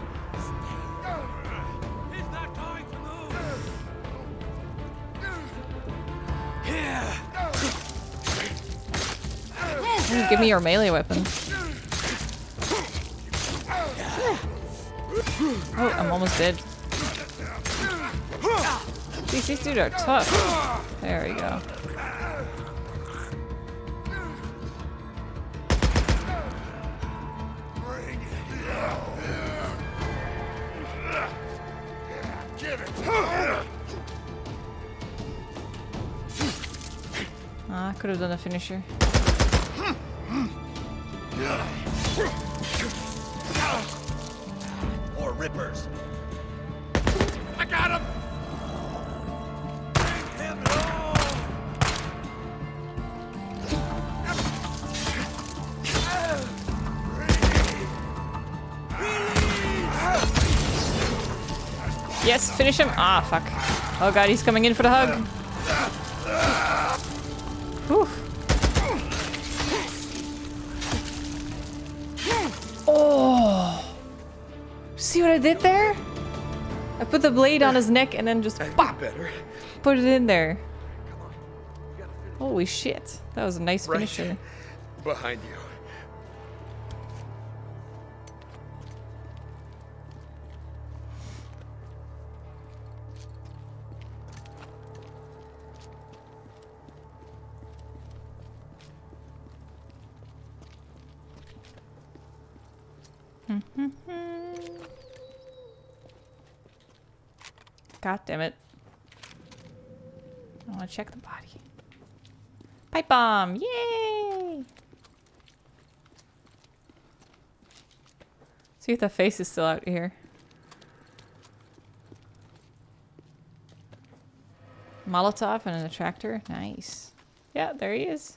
Ooh, give me your melee weapon. Oh, I'm almost dead. Jeez, these dudes are tough. There we go. Ah, could have done a finisher.
More Rippers.
I got him.
Bring him low.
Yes, finish him. Ah, fuck. Oh god, he's coming in for the hug. Whew. Oh. See what I did there? I put the blade on his neck and then just pop, put it in there. Holy shit. That was a nice finisher.
Behind you.
God damn it. I want to check the body. Pipe bomb! Yay! See if the face is still out here. Molotov and an attractor. Nice. Yeah, there he is.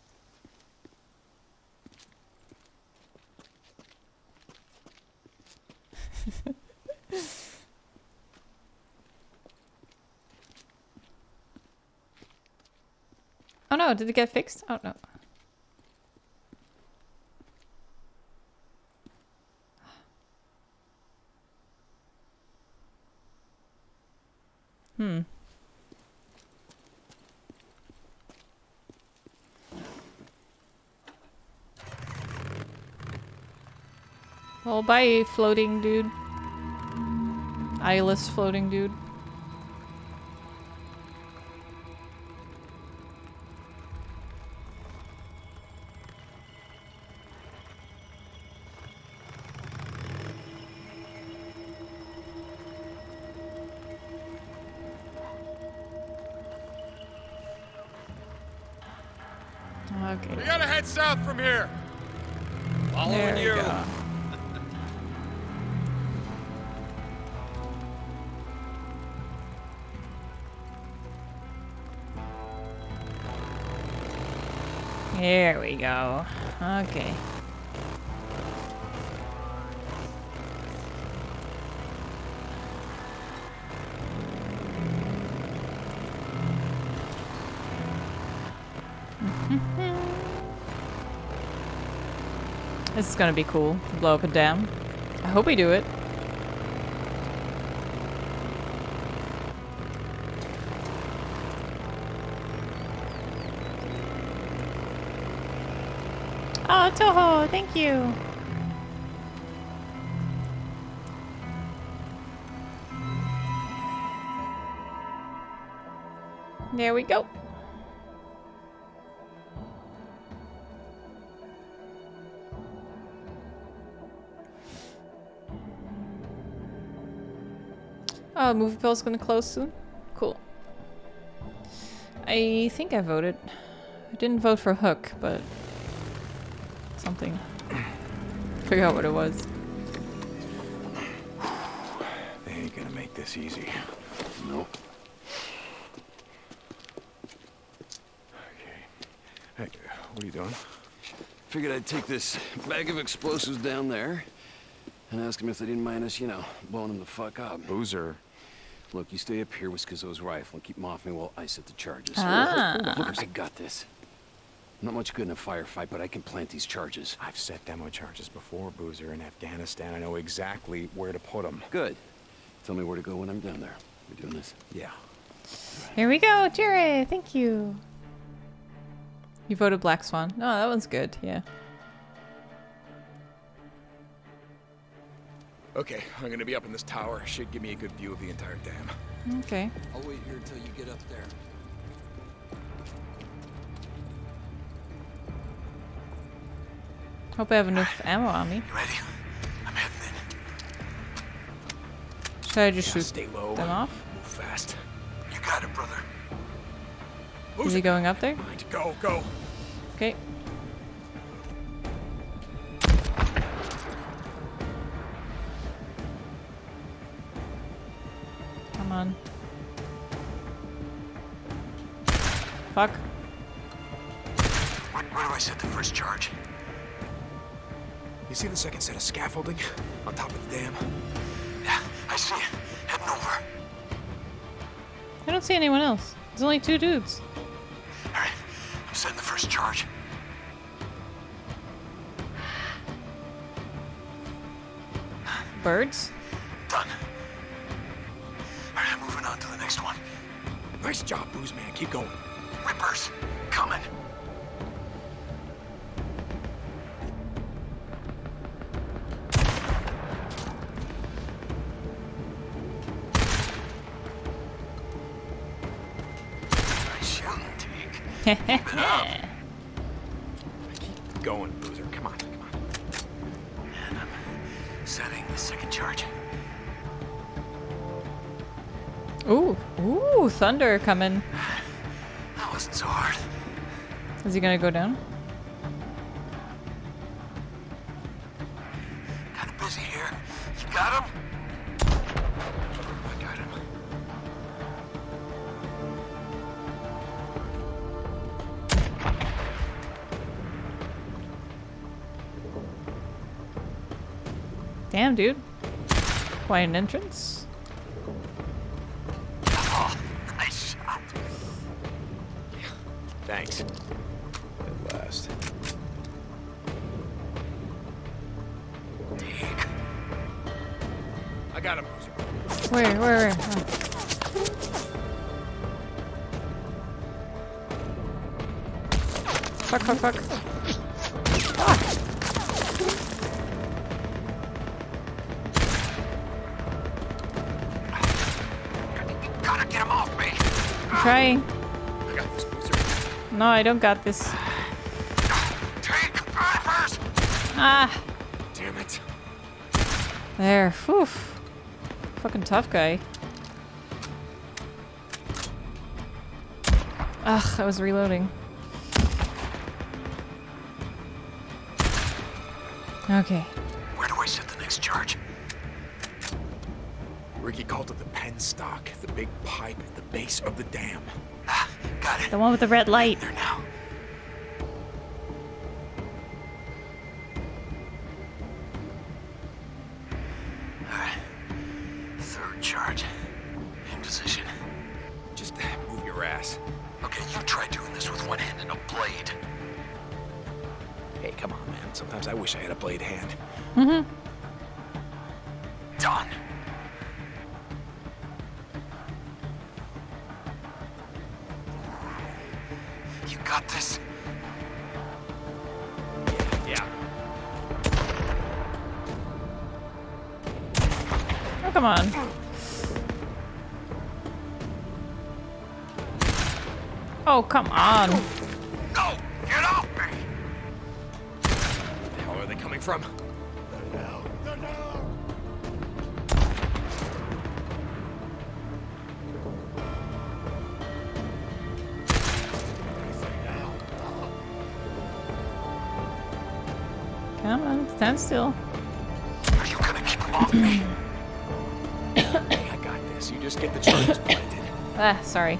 Oh no, did it get fixed? Oh no. Well, bye, floating dude. Eyeless floating dude. Okay.
We gotta head south from here.
Following you.
Go. There we go. Okay. This is gonna be cool to blow up a dam. I hope we do it. Oh, Toho, thank you. There we go. Oh, movie poll's gonna close soon? Cool. I think I voted. I didn't vote for Hook, but something. Forgot what it was.
They ain't gonna make this easy.
Nope.
Hey, what are you doing?
Figured I'd take this bag of explosives down there and ask them if they didn't mind us, you know, blowing them the fuck up.
Boozer.
Look, you stay up here with Skizzo's rifle and keep them off me while I set the charges.
Ah.
Look, I got this. I'm not much good in a firefight, but I can plant these charges.
I've set demo charges before, Boozer, in Afghanistan. I know exactly where to put them.
Good. Tell me where to go when I'm down there. We doing this?
Yeah.
Here we go, Jerry. Thank you. You voted Black Swan. No, that one's good. Yeah.
Okay, I'm gonna be up in this tower. Should give me a good view of the entire dam.
Okay.
I'll wait here until you get up there.
Hope I have enough ammo on me.
You ready? I'm heading in.
Should I just shoot
Stay low.
them off?
Move fast.
You got it, brother.
Is he going up there?
Go, go.
Okay. Come on. Fuck.
Where do I set the first charge?
You see the second set of scaffolding on top of the dam?
Yeah, I see it.
Heading over.
I don't see anyone else. There's only 2 dudes.
Alright, I'm setting the first charge.
Birds?
Done. Alright, moving on to the next one.
Nice job, Booze Man. Keep going.
Rippers, coming. Nice shooting, Teague. Keep it up.
Keep going, Boozer. Come on, come on.
And I'm setting the second charge.
Ooh, ooh, thunder coming.
That wasn't so hard.
Is he gonna go down?
Kinda busy here. You got him? I got him.
Damn, dude. Quite an entrance.
Oh, nice shot.
Thanks. At last.
Teague.
I got him.
Where? Oh. Fuck.
Gotta get him off me.
I'm trying.
I got this, Boozer.
No, I don't got this.
Take Rippers!
Ah!
Damn it.
There. Whew. Fucking tough guy. Ugh, I was reloading. Okay.
Where do I set the next charge?
Ricky called it the penstock, the big pipe at the base of the dam.
Ah, got it.
The one with the red light.
There now. Alright. Third charge. In position.
Just move your ass.
Okay, you try doing this with one hand and a blade.
Hey, come on, man. Sometimes I wish I had a blade hand.
Mm-hmm.
Done. You got this?
Yeah.
Oh, come on. Oh, come on.
No! Get off me!
Where the hell are they coming from?
Come on, stand still.
Are you gonna keep them off me?
Hey, I got this. You just get the charges planted.
Ah, sorry.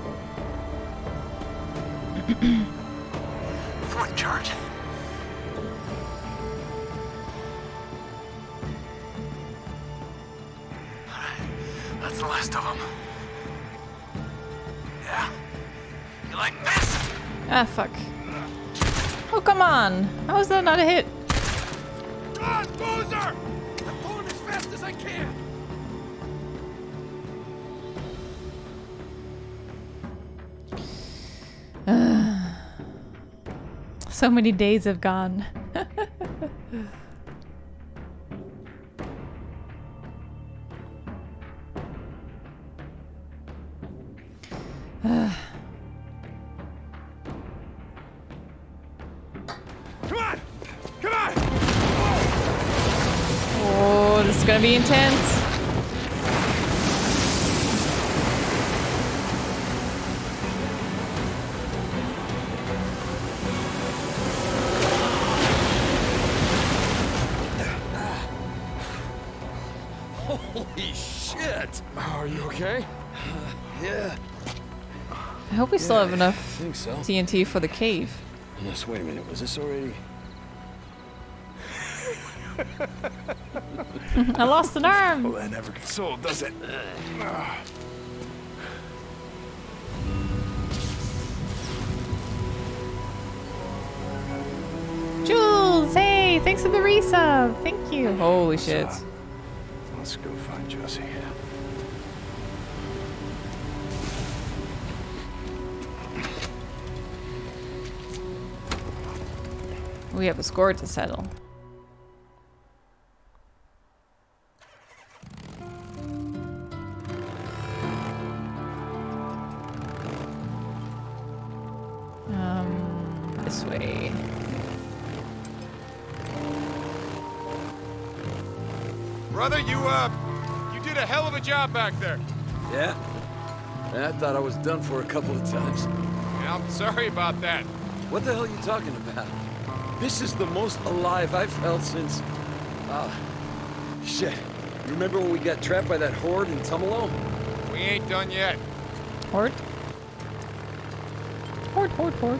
Fourth charge. That's the last of them. Yeah? You like this?
Ah, fuck. Oh, come on. How is that not a hit?
God, Boozer! I'm going as fast as I can.
So many days have gone.
Come on! Come on!
Oh, this is gonna be intense.
Holy shit!
Are you okay?
Yeah.
I hope we still have enough
I think so.
TNT for the cave.
Unless, wait a minute, was this already?
I lost an arm.
Well, that never gets old, does it?
Jules, hey, thanks for the resub. Thank you. Holy shit.
Let's go find Jesse.
We have a score to settle. This way.
Brother, you did a hell of a job back there.
Yeah? I thought I was done for a couple of times.
Yeah, I'm sorry about that.
What the hell are you talking about? This is the most alive I've felt since... shit. You remember when we got trapped by that horde in Tumalo?
We ain't done yet.
Horde? Horde.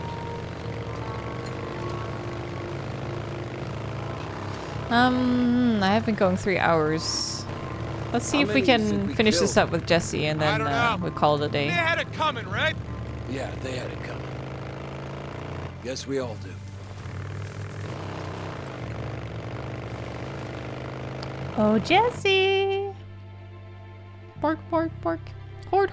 I have been going 3 hours. Let's see if we can finish this up with Jesse and then we'll call it a day.
They had it coming, right?
Yeah, they had it coming. Guess we all do.
Oh, Jesse! Bark. Horde.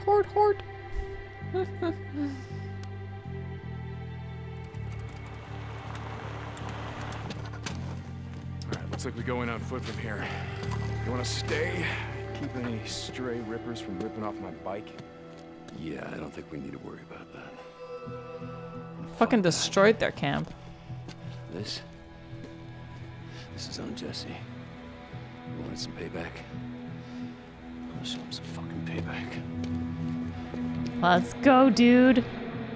Alright, looks like we go in on foot from here. You wanna stay? Keep any stray rippers from ripping off my bike?
Yeah, I don't think we need to worry about that.
Fucking destroyed their camp.
This is on Jesse. You wanted some payback? I'm gonna show him some fucking payback.
Let's go, dude.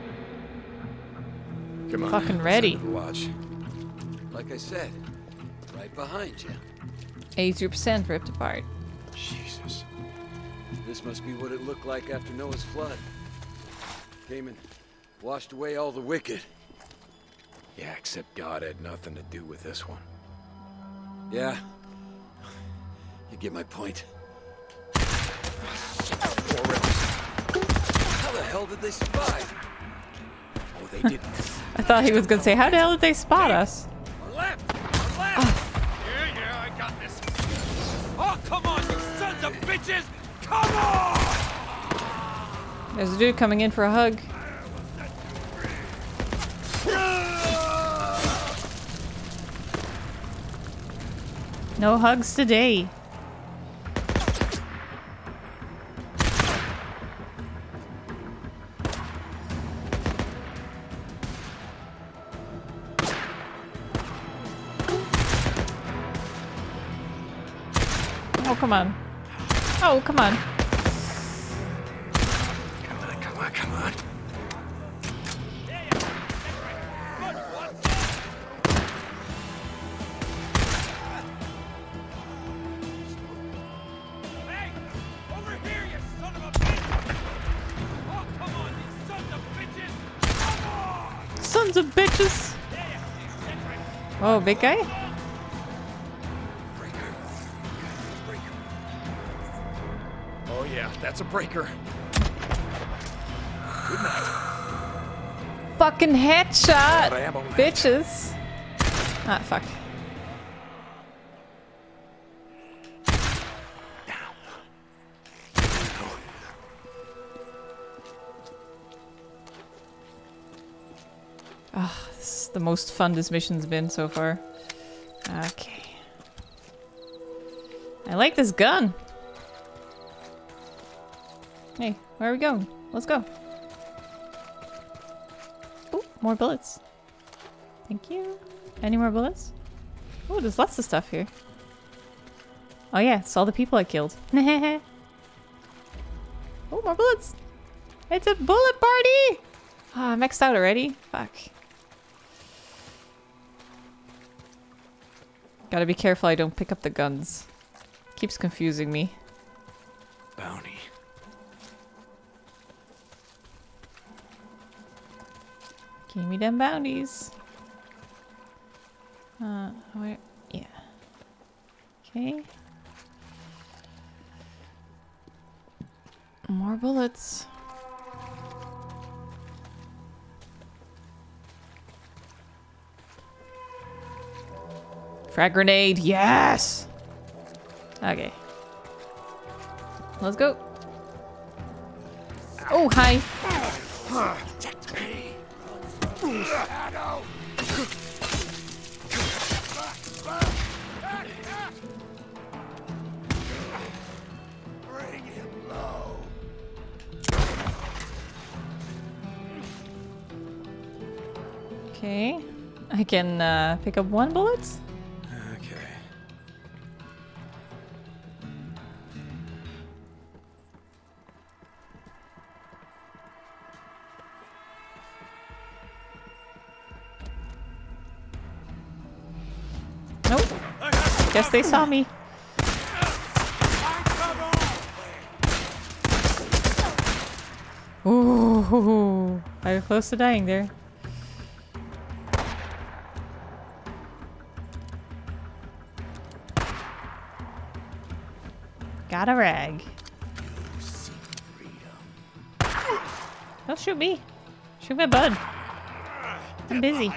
Come on.
Fucking ready.
Watch. Like I said, right behind you.
83% ripped apart.
Jesus. This must be what it looked like after Noah's flood. Came and washed away all the wicked.
Yeah, except God had nothing to do with this one.
Yeah. You get my point. How the hell did they survive?
Oh, they didn't.
I thought he was gonna say, how the hell did they spot us?
On left! Yeah, I got this. Oh, come on, you sons of bitches! Come on!
There's a dude coming in for a hug. No hugs today. Oh, come on. Oh, come on.
Come on.
Hey! Over here, you son of a bitch! Oh, come on, you sons of bitches! Come on!
Sons of bitches. Oh, big guy?
Oh yeah, that's a breaker. Good night.
Fucking headshot,
Out of ammo left.
bitches. Ah, fuck. Ah, this is the most fun this mission's been so far. Okay. I like this gun. Hey, where are we going? Let's go. Ooh, more bullets. Thank you. Any more bullets? Oh, there's lots of stuff here. Oh yeah, it's all the people I killed. Oh, more bullets. It's a bullet party! Ah, I'm maxed out already? Fuck. Gotta be careful I don't pick up the guns. Keeps confusing me.
Bounty.
Give me them bounties. Where? Yeah. Okay. More bullets. Frag grenade, yes! Okay. Let's go. Oh, hi.
Bring him low.
Okay. I can pick up one bullet.
Okay.
Nope. Guess they saw me. Ooh, I was close to dying there. Got a rag. Don't shoot me. Shoot my bud. I'm busy.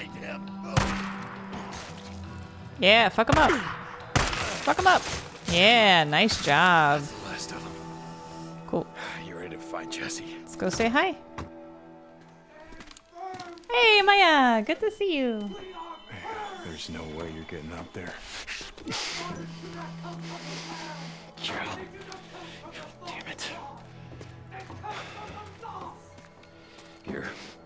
Yeah, fuck him up. Fuck him up. Yeah, nice job.
That's the last of them.
Cool.
You ready to find Jesse?
Let's go say hi. Hey, Maya. Good to see you.
There's no way you're getting up there. Damn it. Here.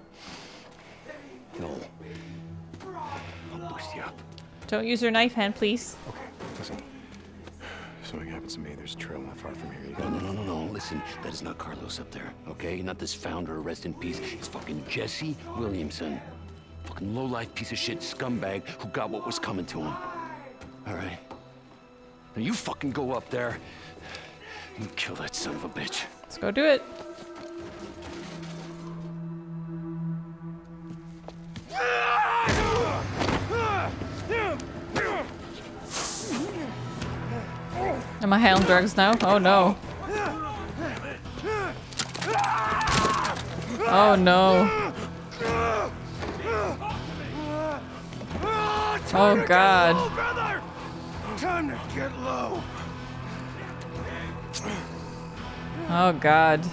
No. I'll boost you up.
Don't use your knife hand, please.
Okay, listen. If something happens to me, there's a trail not far from here. You
No. Listen, that is not Carlos up there, okay? Not this founder, rest in peace. It's fucking Jesse Williamson. Fucking low-life piece of shit scumbag who got what was coming to him. All right? Now you fucking go up there and kill that son of a bitch.
Let's go do it. Am I high on drugs now? Oh no. Oh no. Oh god.
Time to get low.
Oh god.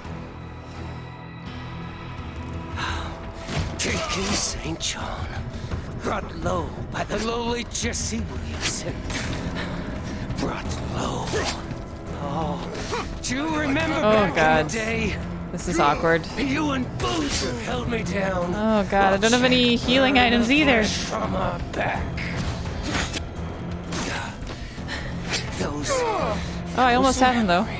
Taking St. John, brought low by the lowly Jesse Williamson. Brought low. Oh, do you remember back
god.
in the day?
This is awkward.
You and Boozer held me down.
Oh god, I don't have any healing items either.
From our back. Those.
Oh, I almost have him though.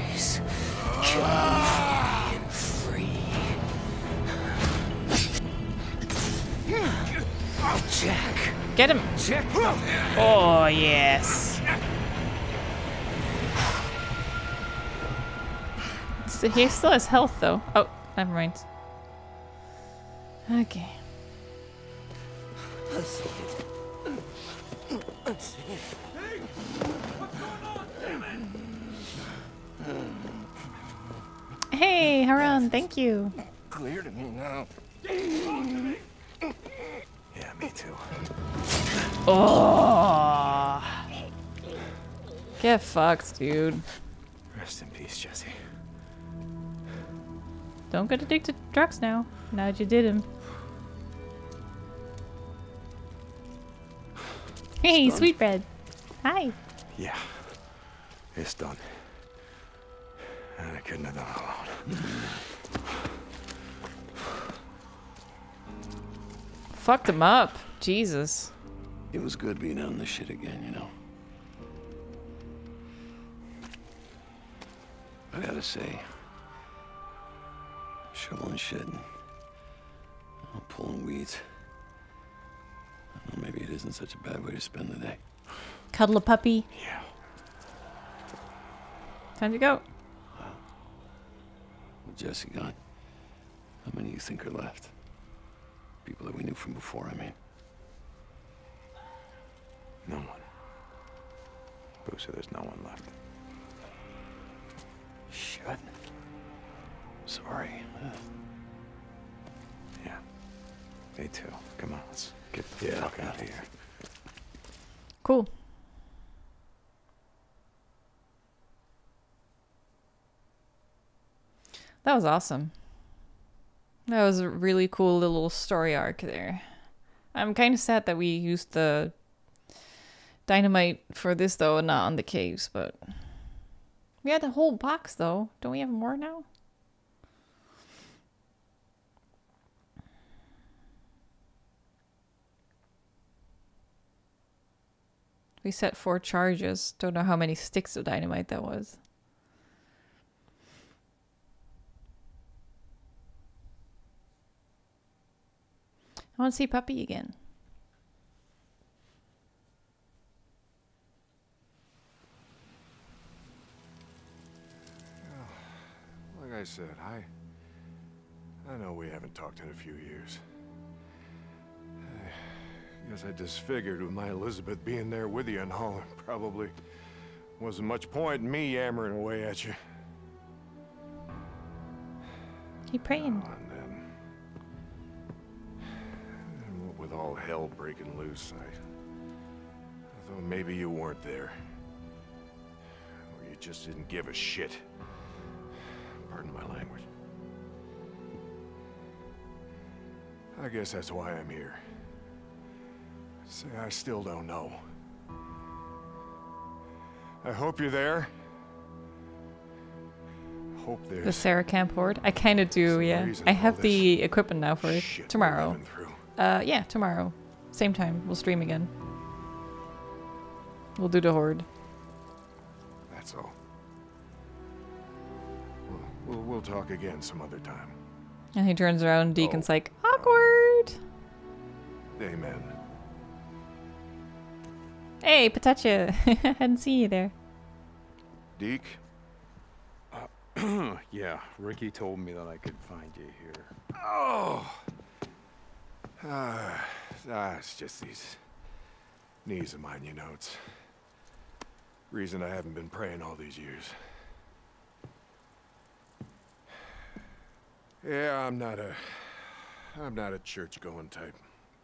Jack.
Get him.
Jack.
Oh yes. He still has health though. Oh, never mind. Okay. Hey, Haran, thank you.
Clear to me now.
Yeah, me too.
Oh. Get fucked, dude.
Rest in peace, Jesse.
Don't get addicted to drugs now. Now that you did him. Hey, Sweetbread. Hi.
Yeah. It's done. And I couldn't have done it alone.
Fucked him up. Jesus.
It was good being on this shit again, you know. I gotta say, shoveling shit and pulling weeds. Well, maybe it isn't such a bad way to spend the day.
Cuddle a puppy.
Yeah.
Time to go.
With Jesse gone, how many do you think are left? People that we knew from before, I mean.
No one. Boozer, there's no one left. Shit. Sorry. Yeah. Me too. Come on, let's get the fuck out of here.
Cool. That was awesome. That was a really cool little story arc there. I'm kind of sad that we used the dynamite for this though and not on the caves, but we had the whole box though. Don't we have more now? We set 4 charges. Don't know how many sticks of dynamite that was. I want to see Puppy again.
Like I said, I know we haven't talked in a few years. I guess I just figured with my Elizabeth being there with you and all, there probably wasn't much point in me yammering away at you.
Keep praying.
And with all hell breaking loose, I thought maybe you weren't there. Or you just didn't give a shit. Pardon my language. I guess that's why I'm here. Say, I still don't know. I hope you're there. Hope there's
The Sarah Camp Horde? I kind of do, yeah. I have the equipment now for it. Tomorrow. Yeah, tomorrow. Same time. We'll stream again. We'll do the Horde.
That's all. We'll talk again some other time.
And he turns around, Deacon's like, awkward!
Amen.
Hey, Patacha! Hadn't seen you there.
Deke? Yeah, Ricky told me that I could find you here.
Oh! It's just these knees of mine, you know. It's reason I haven't been praying all these years. Yeah, I'm not a church-going type.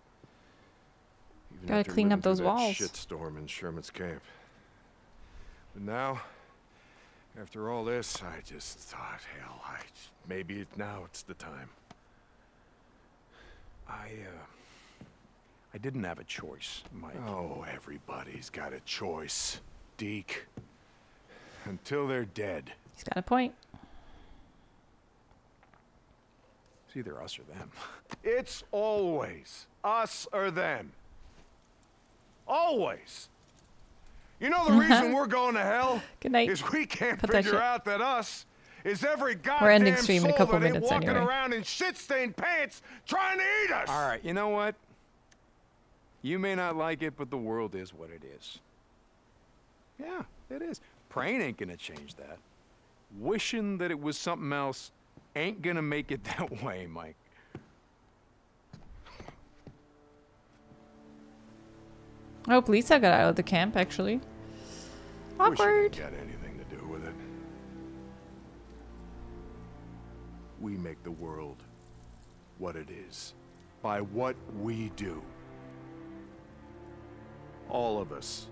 Even
Gotta
after
clean up
living through
those
that
walls.
shitstorm in Sherman's camp. But now, after all this, I just thought, hell, maybe now it's the time.
I didn't have a choice, Mike.
Oh, everybody's got a choice, Deke. Until they're dead.
He's got a point.
It's either us or them.
It's always us or them. Always. You know the reason we're going to hell?
Good night.
Is we can't
Put that
figure
shit.
out that us is every
We're ending
goddamn
stream in a
soul
couple
that ain't
minutes
walking
anyway.
around in shit-stained pants trying to eat us.
All right, you know what? You may not like it, but the world is what it is. Yeah, it is. Praying ain't gonna change that. Wishing that it was something else ain't gonna make it that way, Mike.
I hope Lisa got out of the camp, actually. Awkward.
Wish it got anything to do with it. We make the world what it is by what we do. All of us.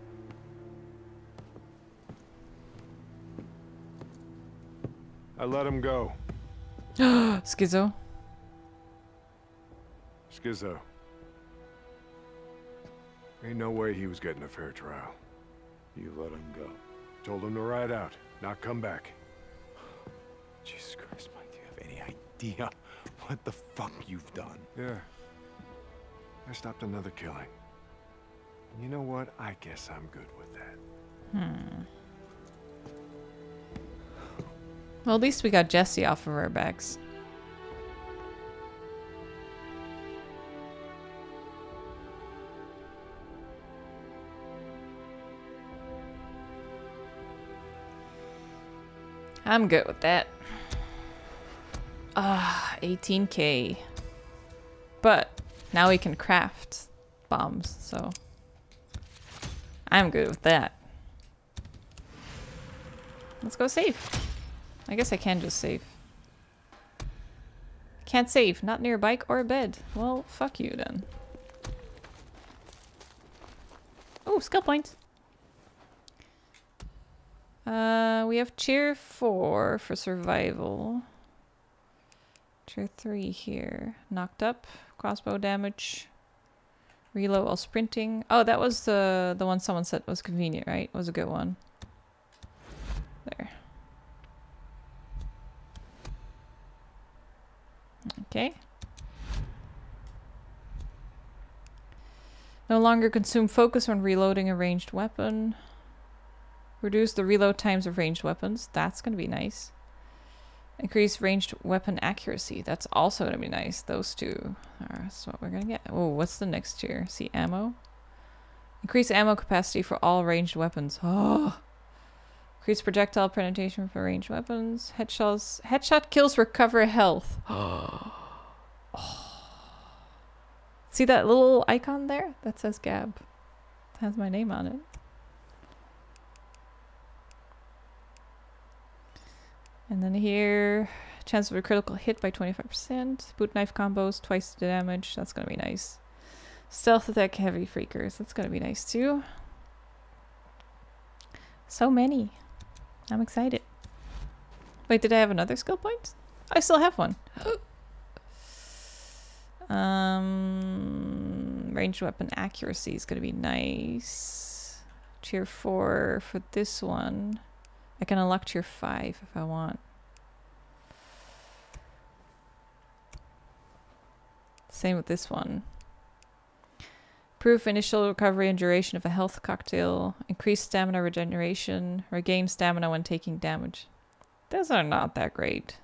I let him go.
Schizo.
Schizo. Ain't no way he was getting a fair trial. You let him go. Told him to ride out, not come back.
Jesus Christ, Mike, do you have any idea what the fuck you've done?
Yeah. I stopped another killing. And you know what? I guess I'm good with that.
Well, at least we got Jesse off of our backs. I'm good with that. 18K. But now we can craft bombs, so I'm good with that. Let's go save. I guess I can just save. Can't save. Not near a bike or a bed. Well, fuck you then. Oh, skill point. We have tier 4 for survival. Tier 3 here. Knocked up. Crossbow damage. Reload while sprinting. Oh, that was the one someone said was convenient, right? Was a good one. There. Okay. No longer consume focus when reloading a ranged weapon. Reduce the reload times of ranged weapons. That's going to be nice. Increase ranged weapon accuracy. That's also going to be nice. Those two are that's what we're going to get. Oh, what's the next tier? See, ammo. Increase ammo capacity for all ranged weapons. Oh. Increase projectile penetration for ranged weapons. Headshot kills recover health. Oh. See that little icon there? That says Gab. It has my name on it. And then here, chance of a critical hit by 25%. Boot knife combos, twice the damage. That's going to be nice. Stealth attack, heavy freakers. That's going to be nice too. So many. I'm excited. Wait, did I have another skill point? I still have one. Ranged weapon accuracy is going to be nice. Tier 4 for this one. I can unlock tier 5 if I want. Same with this one. Improve initial recovery and duration of a health cocktail. Increase stamina regeneration. Regain stamina when taking damage. Those are not that great.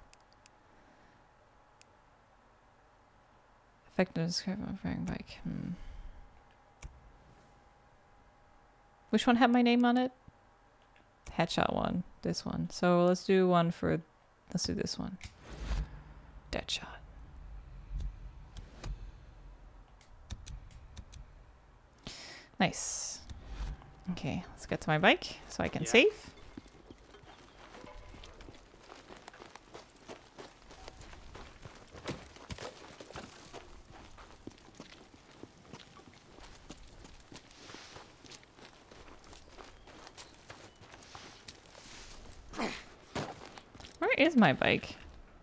Effectiveness of firing bike. Which one had my name on it? Headshot one. This one. So let's do one for... Let's do this one. Deadshot. Nice. Okay, let's get to my bike so I can save. Where is my bike?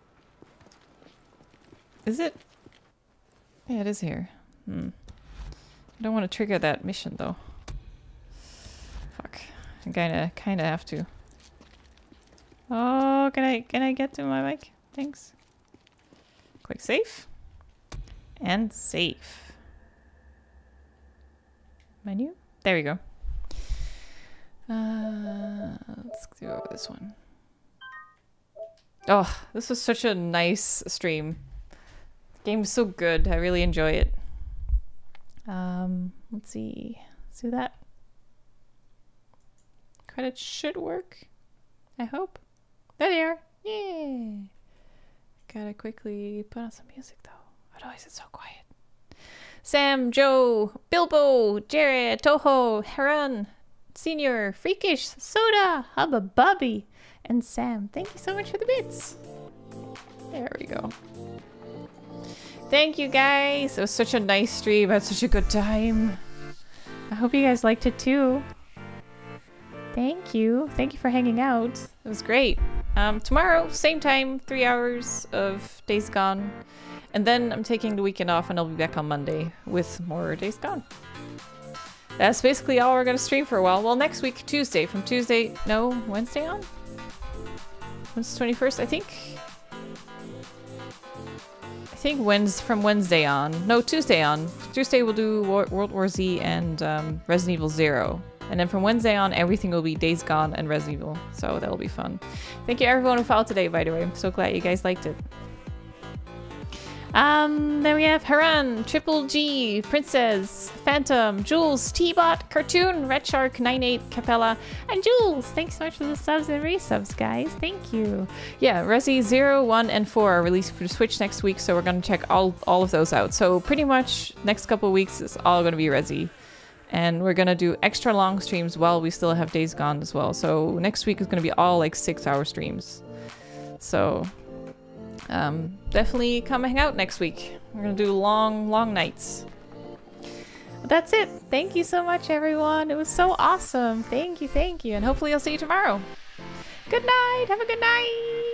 Is it? Yeah, it is here. I don't want to trigger that mission though. Fuck. I kinda have to. Oh, can I get to my bike? Thanks. Quick save. And save. Menu? There we go. Let's do this one. Oh, this was such a nice stream. The game is so good. I really enjoy it. Let's see. Let's do that. Credits should work. I hope. There they are. Yay! Gotta quickly put on some music though. Otherwise it's so quiet. Sam, Joe, Bilbo, Jared, Toho, Heron, Senior, Freakish, Soda, Hubba Bubby, and Sam. Thank you so much for the bits. There we go. Thank you guys. It was such a nice stream. I had such a good time. I hope you guys liked it too. Thank you. Thank you for hanging out. It was great. Tomorrow, same time, 3 hours of Days Gone. And then I'm taking the weekend off and I'll be back on Monday with more Days Gone. That's basically all we're going to stream for a while. Well, next week, Tuesday. From Tuesday... No, Wednesday on? When's the 21st, I think? From Wednesday on. No, Tuesday on. Tuesday we'll do World War Z and Resident Evil 0. And then from Wednesday on, everything will be Days Gone and Resident Evil. So that'll be fun. Thank you everyone who followed today, by the way. I'm so glad you guys liked it. Then we have Haran, Triple G, Princess, Phantom, Jules, T-Bot, Cartoon, Red Shark, 98, Capella, and Jules. Thanks so much for the subs and resubs, guys. Thank you. Yeah, Resi 0, 1, and 4 are released for the Switch next week, so we're going to check all of those out. So pretty much next couple of weeks is all going to be Resi. And we're gonna do extra long streams while we still have Days Gone as well. So next week is gonna be all like 6-hour streams. So definitely come hang out next week. We're gonna do long nights. But that's it. Thank you so much, everyone. It was so awesome. Thank you, and hopefully I'll see you tomorrow. Good night. Have a good night.